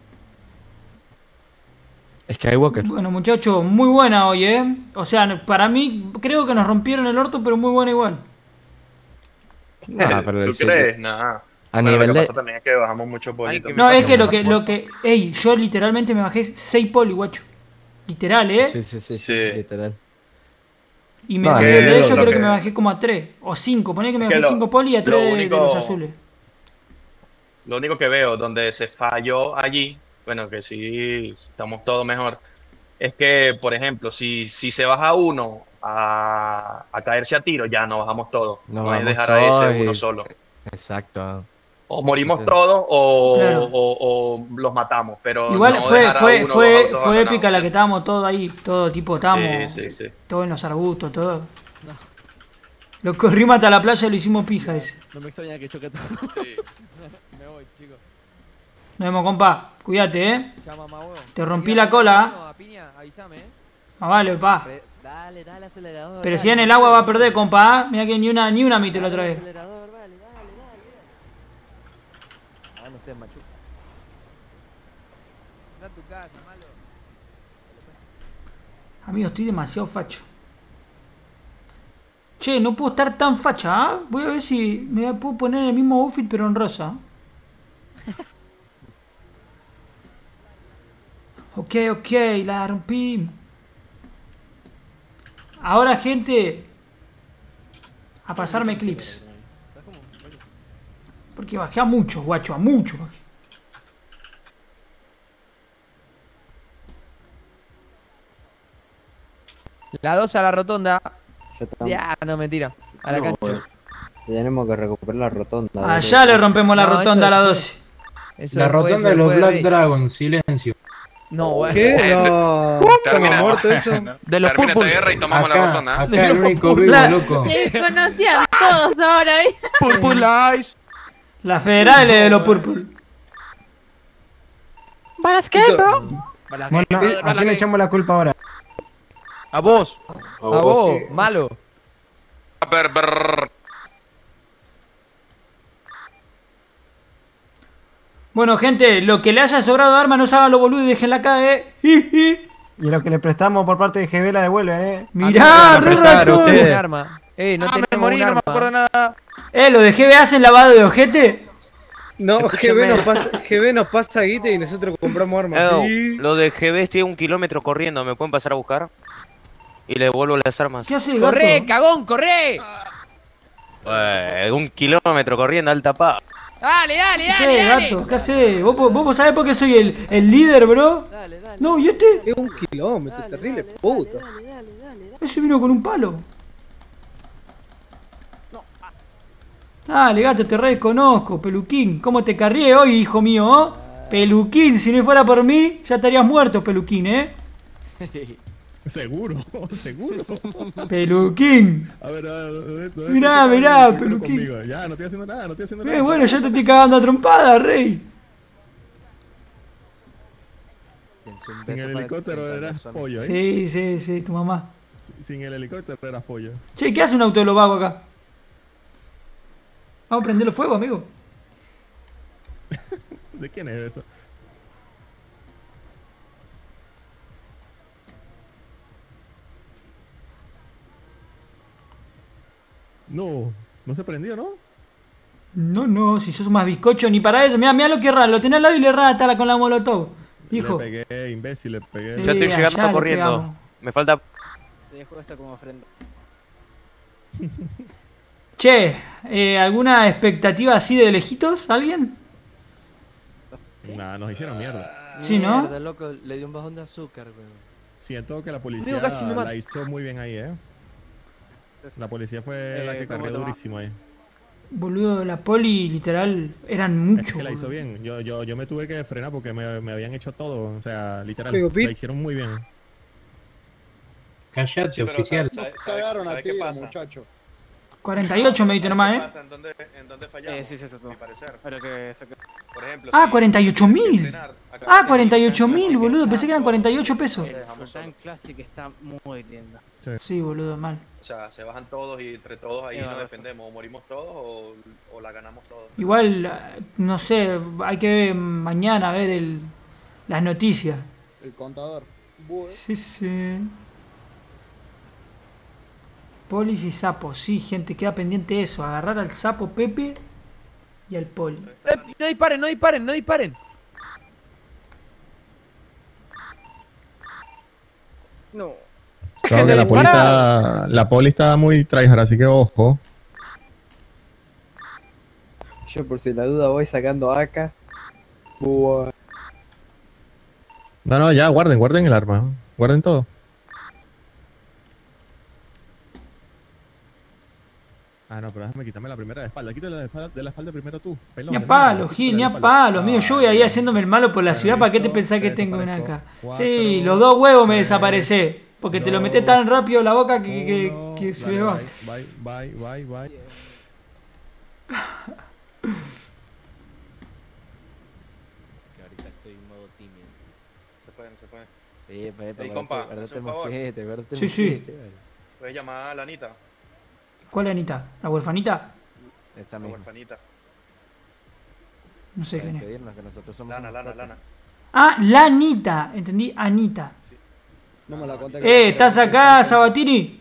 Skywalker. Bueno, muchachos, muy buena hoy, ¿eh? O sea, para mí, creo que nos rompieron el orto, pero muy buena igual. Ah, pero ¿Tú el crees? Nada. A Bueno, nivel lo que de- pasa también es que bajamos muchos bolitos. No, es que lo que, lo que, ey, yo literalmente me bajé seis poli, guacho. Literal, ¿eh? Sí, sí, sí, sí, literal. Y me No, bajé que de ellos, lo creo que... que- me bajé como a tres o cinco. Poné que me Es que bajé lo- cinco poli y a lo tres de- único- de los azules. Lo único que veo donde se falló allí, bueno, que sí estamos todos mejor, es que, por ejemplo, si, si se baja uno a, a caerse a tiro, ya no bajamos todos. No, No es vamos dejar a ese todos uno y- solo. Exacto. O morimos Entonces- todos o, Claro. o- o los matamos. Pero Igual no fue, dejar a fue, uno o fue, dos autos fue abandonados. épica la que estábamos todos ahí. Todo tipo, estábamos Sí, sí, sí. todos en los arbustos, todo. Lo corrimos hasta la playa y lo hicimos pija ese. No me extraña que choque todo. Me voy, chicos. Nos vemos, compa. Cuídate, eh. Chao, mamá, huevo. Te rompí Piña, la cola. piña, piña, avísame, eh. Ah, vale, pa. Re- Dale, dale, acelerador. Pero dale. si en el agua va a perder, compa. ¿ah? Mira que ni una, ni una mito la otra vez. Acelerador, vale, dale, dale. Ah, no seas macho. Anda a tu casa, malo. Amigo, estoy demasiado facho. Che, no puedo estar tan facha, ¿ah? Voy a ver si me puedo poner el mismo outfit pero en rosa. Ok, ok, la rompí. Ahora, gente, a pasarme clips. Porque bajé a muchos, guacho, a muchos bajé. La dos a la rotonda. Ya estamos. Ya, no, mentira. A la No, cancha. Tenemos que recuperar la rotonda. Allá le rompemos la No, rotonda a la eso doce. Eso La después, rotonda eso de los después, Black Rey. Dragon, silencio. No, bueno. ¿Qué? No. Termina- ¿Estamos muertos eso? De los Termina esta purple. guerra y tomamos la Acá, rotonda. ¿eh? acá el único vivo, La- loco. Se conocían todos ahora, ¿eh? Purple Eyes. La federal es de los purple. ¿Balas qué, bro? Bueno, ¿a quién le echamos la culpa ahora? A vos. A A vos, malo. Brr, brr. Bueno, gente, lo que le haya sobrado de arma no se hagan los boludos y déjenla acá, eh. Hi, hi. Y lo que le prestamos por parte de G B la devuelve, eh. Mirá, re No ratón. tenemos un arma. Eh, no Ah, me tenemos morí, un no me arma. acuerdo nada. Eh, lo de G B hacen lavado de ojete. No, Escúchame. G B nos pasa, G B nos pasa guita y nosotros compramos armas. No, Sí. lo de G B estoy a un kilómetro corriendo, ¿me pueden pasar a buscar? Y le devuelvo las armas. ¿Qué hace, gato? ¡Corre, cagón, corre! Eh, un kilómetro corriendo, alta pa. Dale, dale, ¿Qué dale, hace, dale. gato? ¿Qué hace? ¿Vos, po- vos sabés por qué soy el, el líder, bro? Dale, dale. No, ¿y este? Es un kilómetro, terrible puta. Ese vino con un palo. Dale, gato, te reconozco, Peluquín. ¿Cómo te carrié hoy, hijo mío? ¿Oh? Peluquín, si no fuera por mí, ya estarías muerto, Peluquín, ¿eh? Seguro, seguro. Peluquín. A ver, a ver, ¿dónde- dónde Mirá, estoy? mirá, Estoy Peluquín. conmigo. Ya, no estoy haciendo nada, no estoy haciendo nada. Eh, bueno, ya te estoy cagando a trompada, rey. Sin el helicóptero eras pollo, ¿eh? Sí, sí, sí, tu mamá. Sin el helicóptero eras pollo. Che, ¿qué hace un auto de los vagos acá? Vamos a prenderlo fuego, amigo. ¿De quién es eso? No, no se prendió, ¿no? No, no, si sos más bizcocho ni para eso. Mirá, mirá lo que erra, lo tenés al lado y le erra hasta la con la molotov. Hijo. Le pegué, imbécil, le pegué. Sí, Ya estoy allá llegando le corriendo. pegamos. Me falta. Te dejo esta como ofrenda. Che, eh, ¿alguna expectativa así de lejitos? ¿Alguien? Nah, nos hicieron mierda. Sí, ¿no? Mierda, loco, le dio un bajón de azúcar, weón. Siento que la policía Digo, casi me mato. la hizo muy bien ahí, ¿eh? La policía fue la Eh, que ¿cómo cargó te va? durísimo ahí. Boludo, la poli literal eran Es muchos. que la hizo boludo. bien. Yo, yo, yo me tuve que frenar porque me, me habían hecho todo. O sea, literal. Juego pit. La hicieron muy bien. Callate, Sí, pero oficial. ¿sabe- sabe- Cagaron sabe a qué ti, pasa? muchacho. cuarenta y ocho me diste nomás, ¿eh? ¿En dónde, en dónde fallamos? Eh, sí, sí, eso a mi parecer. Pero que saque- Por ejemplo, Ah, si cuarenta y ocho tienes que mil. entrenar acá Ah, en cuarenta y el ocho mil, Classic, boludo. Pensé que eran cuarenta y ocho pesos. El Sultan Classic está muy lindo. Sí, boludo, mal. O sea, se bajan todos y entre todos ahí Sí, nos verdad. defendemos. O morimos todos o, o la ganamos todos. Igual, eh, no sé, hay que ver mañana ver el, las noticias. El contador. Sí, sí. Polis y sapos, sí, gente, queda pendiente eso. Agarrar al sapo Pepe y al poli. Eh, no disparen, no disparen, no disparen. No. Creo que la poli está, la poli está muy tryhard, así que ojo. Yo por si la duda voy sacando acá. Buah. No, no, ya, guarden, guarden el arma. Guarden todo. Ah, no, pero déjame quitarme la primera de espalda. Quítale la de, espalda, de la espalda primero tú. Pelón, Ni a de palo, mierda. Gil, ni a Quítale la palo, espalda. amigo. Yo voy ahí haciéndome el malo por la Bueno, ciudad. ¿Para qué te listo, pensás que te tengo una acá? desaparezco. Sí, Cuatro, los dos huevos me tres, desaparecé. Porque te lo metés dos, tan rápido en la boca que, que, uno. que se Dale, me va. Bye, bye, bye, bye, bye. Que ahorita estoy en modo tímido. Se puede, no se puede. Eh, Pepe, Ey, guardate- compa, guardate haz un el favor. mosquete, guardate el Sí, sí. mosquete, vale. Puedes llamar a la Anita. ¿Cuál es Anita? ¿La huerfanita? Esa La misma. huerfanita. No sé Pueden quién es. pedirnos que nosotros somos Lana, unos Lana, patas. Lana. Ah, la Anita. Entendí, Anita. No me la conté. Eh, ¿estás acá, Sabatini?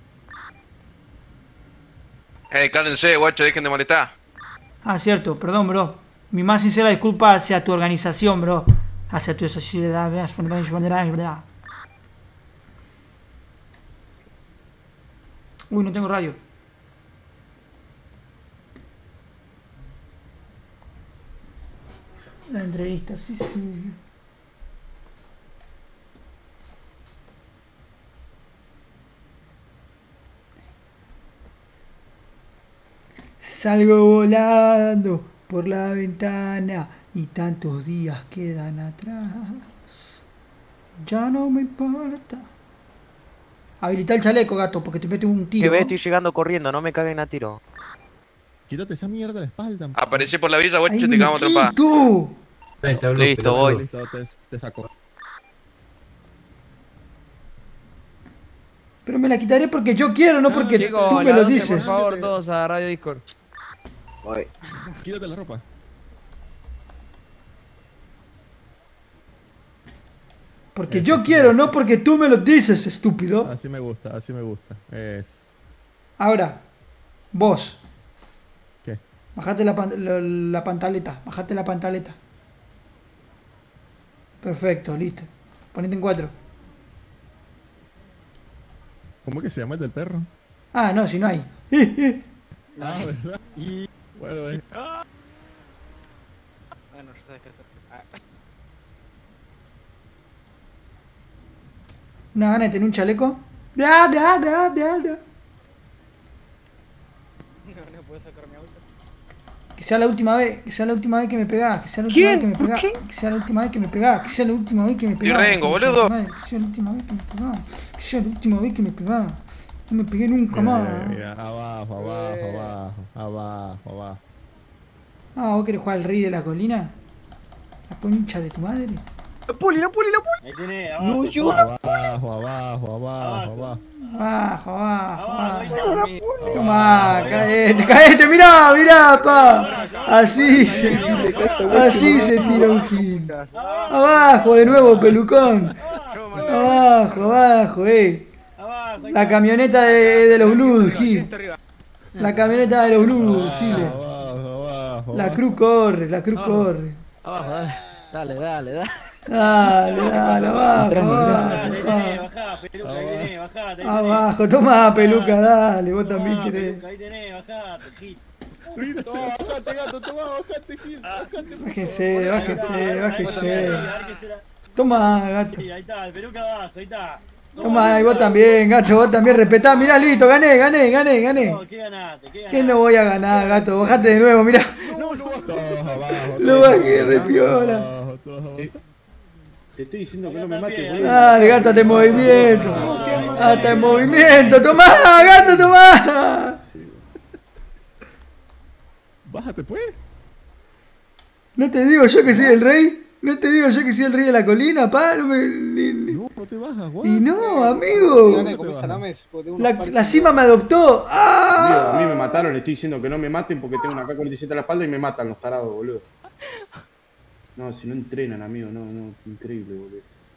Eh, cállense, guacho, dejen de molestar. Ah, cierto, perdón, bro. Mi más sincera disculpa hacia tu organización, bro. Hacia tu sociedad, veas, ¿verdad? Uy, no tengo radio. La entrevista, sí, sí. Salgo volando por la ventana y tantos días quedan atrás. Ya no me importa. Habilita el chaleco, gato, porque te mete un Que tiro. ve, estoy llegando corriendo, no me caguen a tiro. Quítate esa mierda de la espalda. Aparecí por la villa, guacho, ¡Ay, te cagamos a trompar. tú! Listo, voy. Listo, te, te saco. Pero me la quitaré porque yo quiero, no porque Chicos, tú me la lo doce, dices. por favor, todos a Radio Discord. Voy. Quítate la ropa. Porque Eso yo sí quiero, me no gusta. porque tú me lo dices, estúpido. Así me gusta, así me gusta. Es. Ahora, vos. ¿Qué? Bajate la, pan- la, la pantaleta, bajate la pantaleta. Perfecto, listo. Ponete en cuatro. ¿Cómo que se llama el del perro? Ah, no, si no hay. Ah, ¿verdad? Bueno, eh. Bueno, ya sabes qué hacer. Ah. Una gana de tener un chaleco. Da, da, da, da, da. No, no puedo sacar mi auto. Que sea la última vez, que sea la última vez que me pegás, que sea la última vez que me pegás, que sea la última vez que me pegás, que sea la última vez que me pegás. rengo, concha boludo. de tu madre, Que sea la última vez que me pegás, que sea la última vez que me pegás. No me pegué nunca Mira, más. mira, abajo, abajo, abajo, abajo, abajo. Ah, ¿vos querés jugar al rey de la colina? La concha de tu madre. La puli, la puli, la puli. Ahí tenés, No, abajo. yo Abajo, abajo, abajo, abajo. Abajo, abajo, Abajo, abajo. ahí Tomá, caete, caete, mirá, mirá, pa. Así se, así se tira un gil. Abajo de nuevo, pelucón. Abajo, abajo, eh. La camioneta de, de los blues, Gil. La camioneta de los blues, Gil. Abajo, abajo. La cruz corre, la cruz corre. Abajo, dale. Dale, dale, dale. Dale, dale, abajo, abajo. Ahí tenés, bajá, peluca, ahí tenés, bajá, ahí tenés. Abajo, tomá, peluca, dale, vos también Tomá, querés. peluca, ahí tenés, bajate, Gil. Toma, bajate, gato, toma, bajate, Gil, bajate. Bájese, bájese, Ahí bájese. será. Toma, gato. Ahí está, el peluca abajo, ahí está. Toma, y vos también, gato, vos también respetá. Mirá, listo, gané, gané, gané, gané. No, ¿qué ganaste? ¿Qué ganaste? ¿Qué no voy a ganar, gato? Bajate de nuevo, mirá. No, no, todos abajo. Lo todos bajé, abajo, re piola. abajo, todos abajo. Te estoy diciendo que no me mates, boludo. Dale, gato, hasta en movimiento. Hasta en movimiento. Tomá, gato, tomá. Bájate, pues. No te digo yo que soy el rey. No te digo yo que soy el rey de la colina, pa. No, me, ni, ni... no, no te bajas, guau. Y no, amigo. La, la cima me adoptó. ¡Ah! A mí me mataron, le estoy diciendo que no me maten porque tengo una K cuarenta y siete a la espalda y me matan los tarados, boludo. No, si no entrenan, amigo, no, no, increíble, boludo.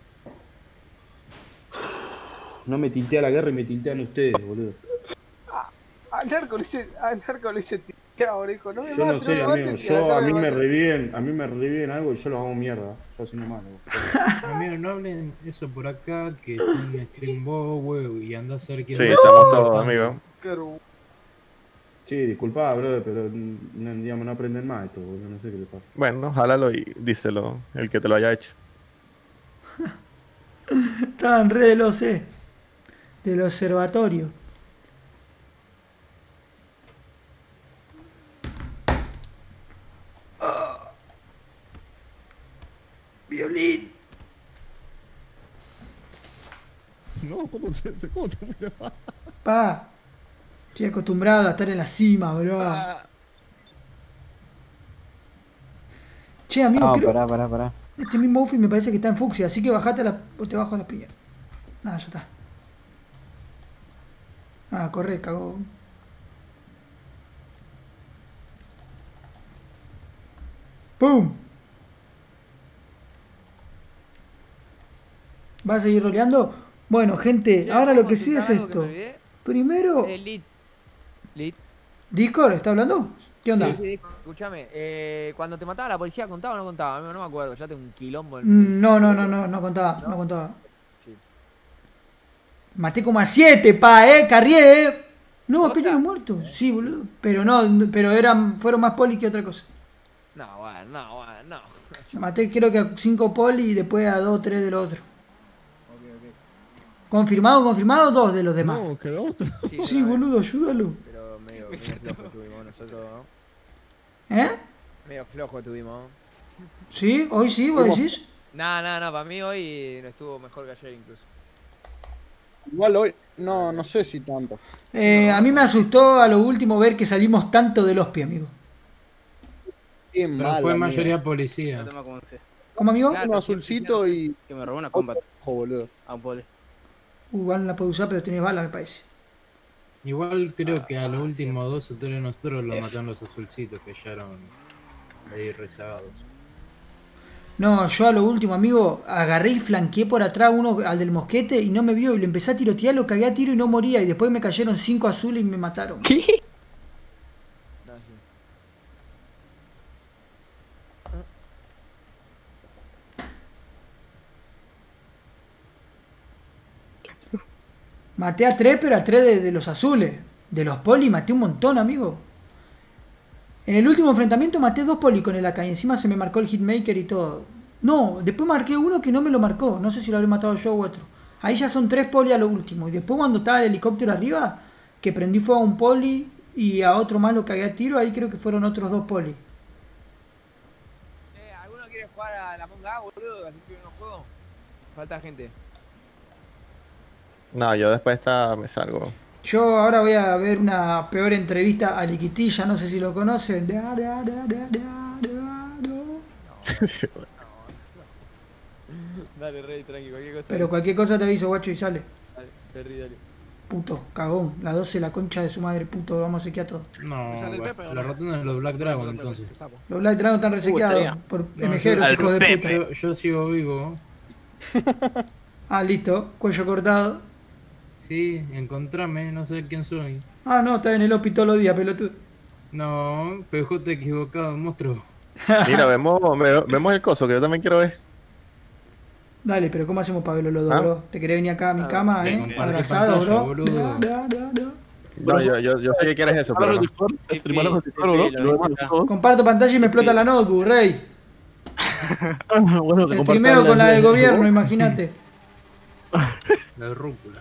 No me tiltea la guerra y me tiltean ustedes, boludo. A Narco le hice, a Narco le hice tilteado, dijo, no me Yo maten, no sé, no me amigo, maten, yo a mí me maten. reviven, a mí me reviven algo y yo los hago mierda, yo así nomás. Amigo, no hablen eso por acá, que está en stream vos, huevo, y andás a ver quién Sí, va estamos a- todos, amigo. Claro. Sí, disculpa, brother, pero no, digamos, no aprenden más esto, boludo, no sé qué le pasa. Bueno, jálalo y díselo, el que te lo haya hecho. Estaban re del O C. Del observatorio. Ah. Violín. No, ¿cómo, se, cómo te fuiste? Pa. Estoy acostumbrado a estar en la cima, bro. Che, amigo, No, creo... pará, pará, pará. Este mismo outfit me parece que está en fucsia, así que bajate a la... o te bajo a las piñas. Nada, ya está. Ah, corre, cagó. ¡Pum! ¿Va a seguir roleando? Bueno, gente, ahora lo que sí es esto. Primero... Eh, Lit. Lit. ¿Discord está hablando? ¿Qué onda? Sí, sí, escúchame. Eh, cuando te mataba la policía, ¿contaba o no contaba? Amigo, no me acuerdo, ya tengo un quilombo. En... Mm, No, no, no, no, no contaba, no contaba. Maté como a siete, pa, eh, carrié, eh. No, que no muerto. Sí, boludo. Pero no, pero eran, fueron más poli que otra cosa. No, bueno, no, bueno, no. Maté creo que a cinco poli y después a dos, tres de los otros. Confirmado, confirmado, dos de los demás. No, quedó otro. Sí, sí, boludo, ayúdalo. Pero medio, medio flojo tuvimos nosotros, ¿no? ¿Eh? Medio flojo tuvimos. ¿Sí? ¿Hoy sí? ¿Vos decís? No, no, no, para mí hoy no estuvo mejor que ayer incluso. Igual hoy, no, no sé si tanto. Eh, a mí me asustó a lo último ver que salimos tanto del hospi, amigo. Bien Pero mal, fue amigo. mayoría policía. ¿Cómo, amigo? Uno azulcito y... Que me robó una combat. Ojo, boludo. A un pole. Uh, igual no la puedo usar, pero tenés bala, me parece. Igual creo que a los últimos dos o tres de nosotros los mataron los azulcitos que ya eran ahí rezagados. No, yo a lo último, amigo, agarré y flanqueé por atrás uno al del mosquete y no me vio y lo empecé a tirotear, lo cagué a tiro y no moría y después me cayeron cinco azules y me mataron. ¿Qué? No, sí. Maté a tres, pero a tres de, de los azules. De los poli maté un montón, amigo. En el último enfrentamiento maté dos poli con el A K y encima se me marcó el hitmaker y todo. No, después marqué uno que no me lo marcó. No sé si lo habré matado yo u otro. Ahí ya son tres poli a lo último. Y después cuando estaba el helicóptero arriba, que prendí fuego a un poli y a otro más lo cagué a tiro, ahí creo que fueron otros dos poli. Eh, ¿alguno quiere jugar a la Among Us, boludo? Así que no juego. Falta gente. No, yo después de esta me salgo. Yo ahora voy a ver una peor entrevista a Liquitilla, no sé si lo conocen. Dale, rey, tranqui, cualquier cosa. Pero cualquier cosa te aviso, guacho, y sale. Dale, Terry, dale. Puto, cagón. La doce, la concha de su madre, puto, vamos a sequear todo. No, bueno, la rotonda de los Black Dragon entonces. Los Black Dragon están resequeados estaría. por No, emejeros, yo- hijos de puta. Yo, yo sigo vivo. Ah, listo, cuello cortado. Sí, encontrame, no sé quién soy. Ah, no, está en el hospital todos los días, pelotudo. No, P J equivocado, monstruo. Mira, vemos, ve- vemos el coso que yo también quiero ver. Dale, pero ¿cómo hacemos para verlo los dos, ¿Ah? bro? ¿Te querés venir acá a mi cama, que eh? compartí Abrazado, pantalla, bro. boludo. Da, da, da, da. No, yo, yo, yo sé que quieres eso, pero no. Comparto pantalla y me explota la notebook, rey. Bueno, El trimeo con la del gobierno, imagínate. La rúcula.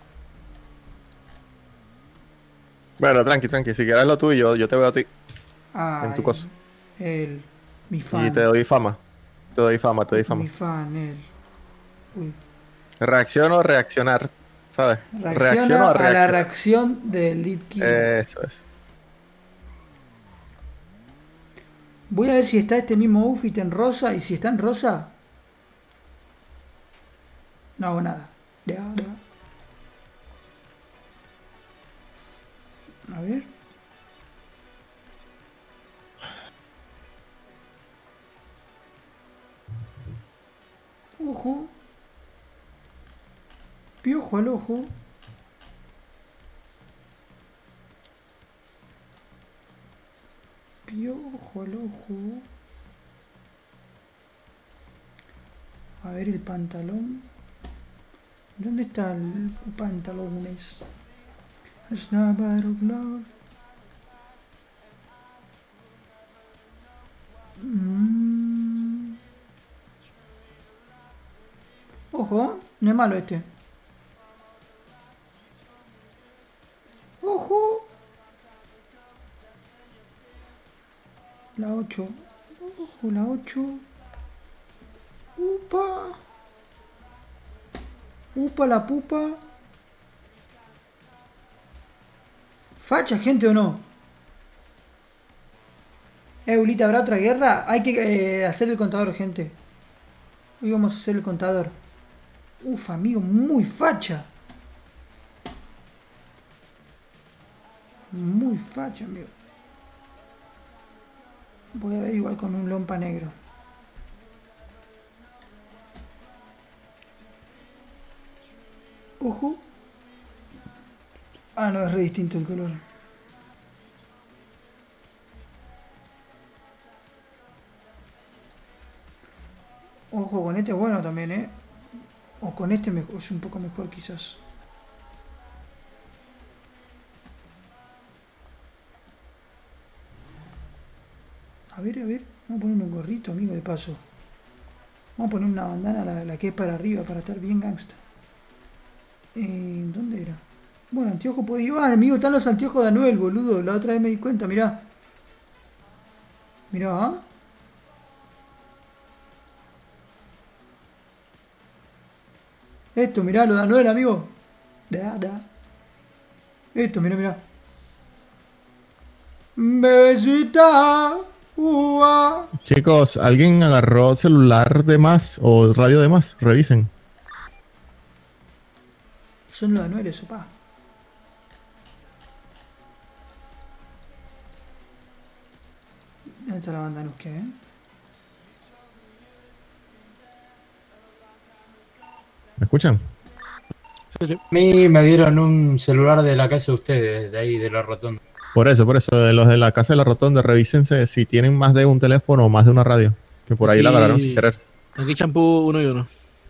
Bueno, tranqui, tranqui. Si quieres lo tuyo, yo te veo a ti. En Ay, tu cosa. Él, mi fan. Y te doy fama. Te doy fama, te doy fama. Mi fan, él. Uy. ¿Reacciono o reaccionar? ¿Sabes? Reacciona ¿Reacciono o a la reaccionar? reacción del lead killer. Eso es. Voy a ver si está este mismo outfit en rosa. Y si está en rosa, no hago nada. Ya, ya. A ver. Ojo. Piojo al ojo. Piojo al ojo. A ver el pantalón. ¿Dónde está el pantalón? Es mm. Ojo, no es malo este. Ojo. La ocho. Ojo, la ocho. Upa. Upa la pupa. ¿Facha, gente, o no? Eh, Ulita, ¿habrá otra guerra? Hay que eh, hacer el contador, gente. Hoy vamos a hacer el contador. Uf, amigo, muy facha. Muy facha, amigo. Voy a ver igual con un lompa negro. Ojo. Ah, no, es re distinto el color. Ojo, con este es bueno también, ¿eh? O con este mejor, es un poco mejor quizás. A ver, a ver. Vamos a poner un gorrito, amigo, de paso. Vamos a poner una bandana, la, la que es para arriba, para estar bien gangsta. Eh, ¿Dónde era? Bueno, anteojo puede ir. Ah, amigo, están los anteojos de Anuel, boludo. La otra vez me di cuenta, mirá. Mirá, ¿ah? Esto, mirá, lo de Anuel, amigo. Da, da. Esto, mirá, mirá. Bebecita. Ua. Chicos, ¿alguien agarró celular de más o radio de más? Revisen. Son los de Anuel, eso, pa. ¿Dónde está la banda Nusque, eh? ¿Me escuchan? Sí, sí. A mí me dieron un celular de la casa de ustedes, de ahí, de la rotonda. Por eso, por eso, de los de la casa de la rotonda, revísense si tienen más de un teléfono o más de una radio. Que por ahí Aquí- la agarraron sin querer. Aquí champú uno y uno.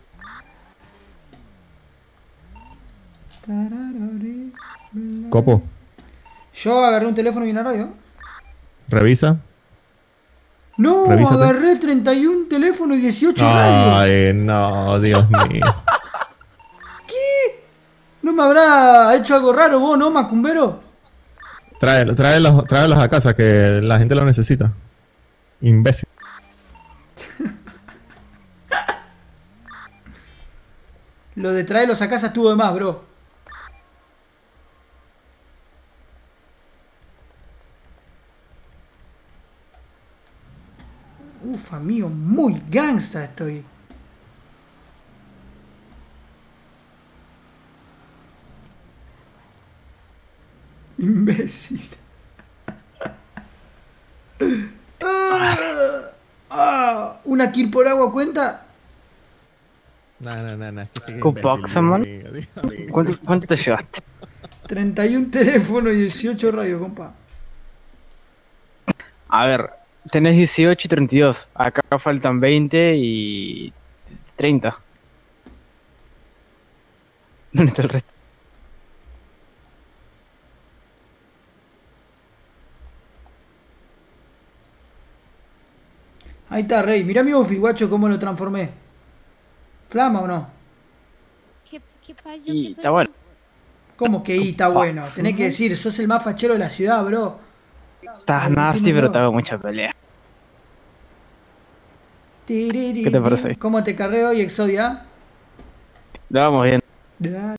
Copo, Yo agarré un teléfono y una radio. revisa. No, Revísate. agarré treinta y uno teléfonos y dieciocho radios. Ay, no, Dios mío. ¿Qué? ¿No me habrá hecho algo raro vos, no, macumbero? Tráelos, tráelos, tráelos a casa que la gente lo necesita. Imbécil. Lo de traerlos a casa estuvo de más, bro. Uf, amigo, muy gangsta estoy. Imbécil. Ah, ah, ¿una kill por agua cuenta? No, no, no, no. Copaxaman. ¿Cuánto, ¿Cuánto te llevaste? treinta y uno teléfonos y dieciocho radios, compa. A ver, tenés dieciocho y treinta y dos. Acá faltan veinte y treinta. ¿Dónde está el resto? Ahí está, Rey. Mirá mi outfit, guacho, cómo lo transformé. ¿Flama o no? ¿Qué, qué pasó? Y ¿Qué está pasó? bueno. ¿Cómo que ahí está bueno? Tenés que decir, sos el más fachero de la ciudad, bro. Estás nasty, pero te hago mucha pelea. ¿Qué te parece? ¿Cómo te carreo y Exodia? Lo vamos bien. Da.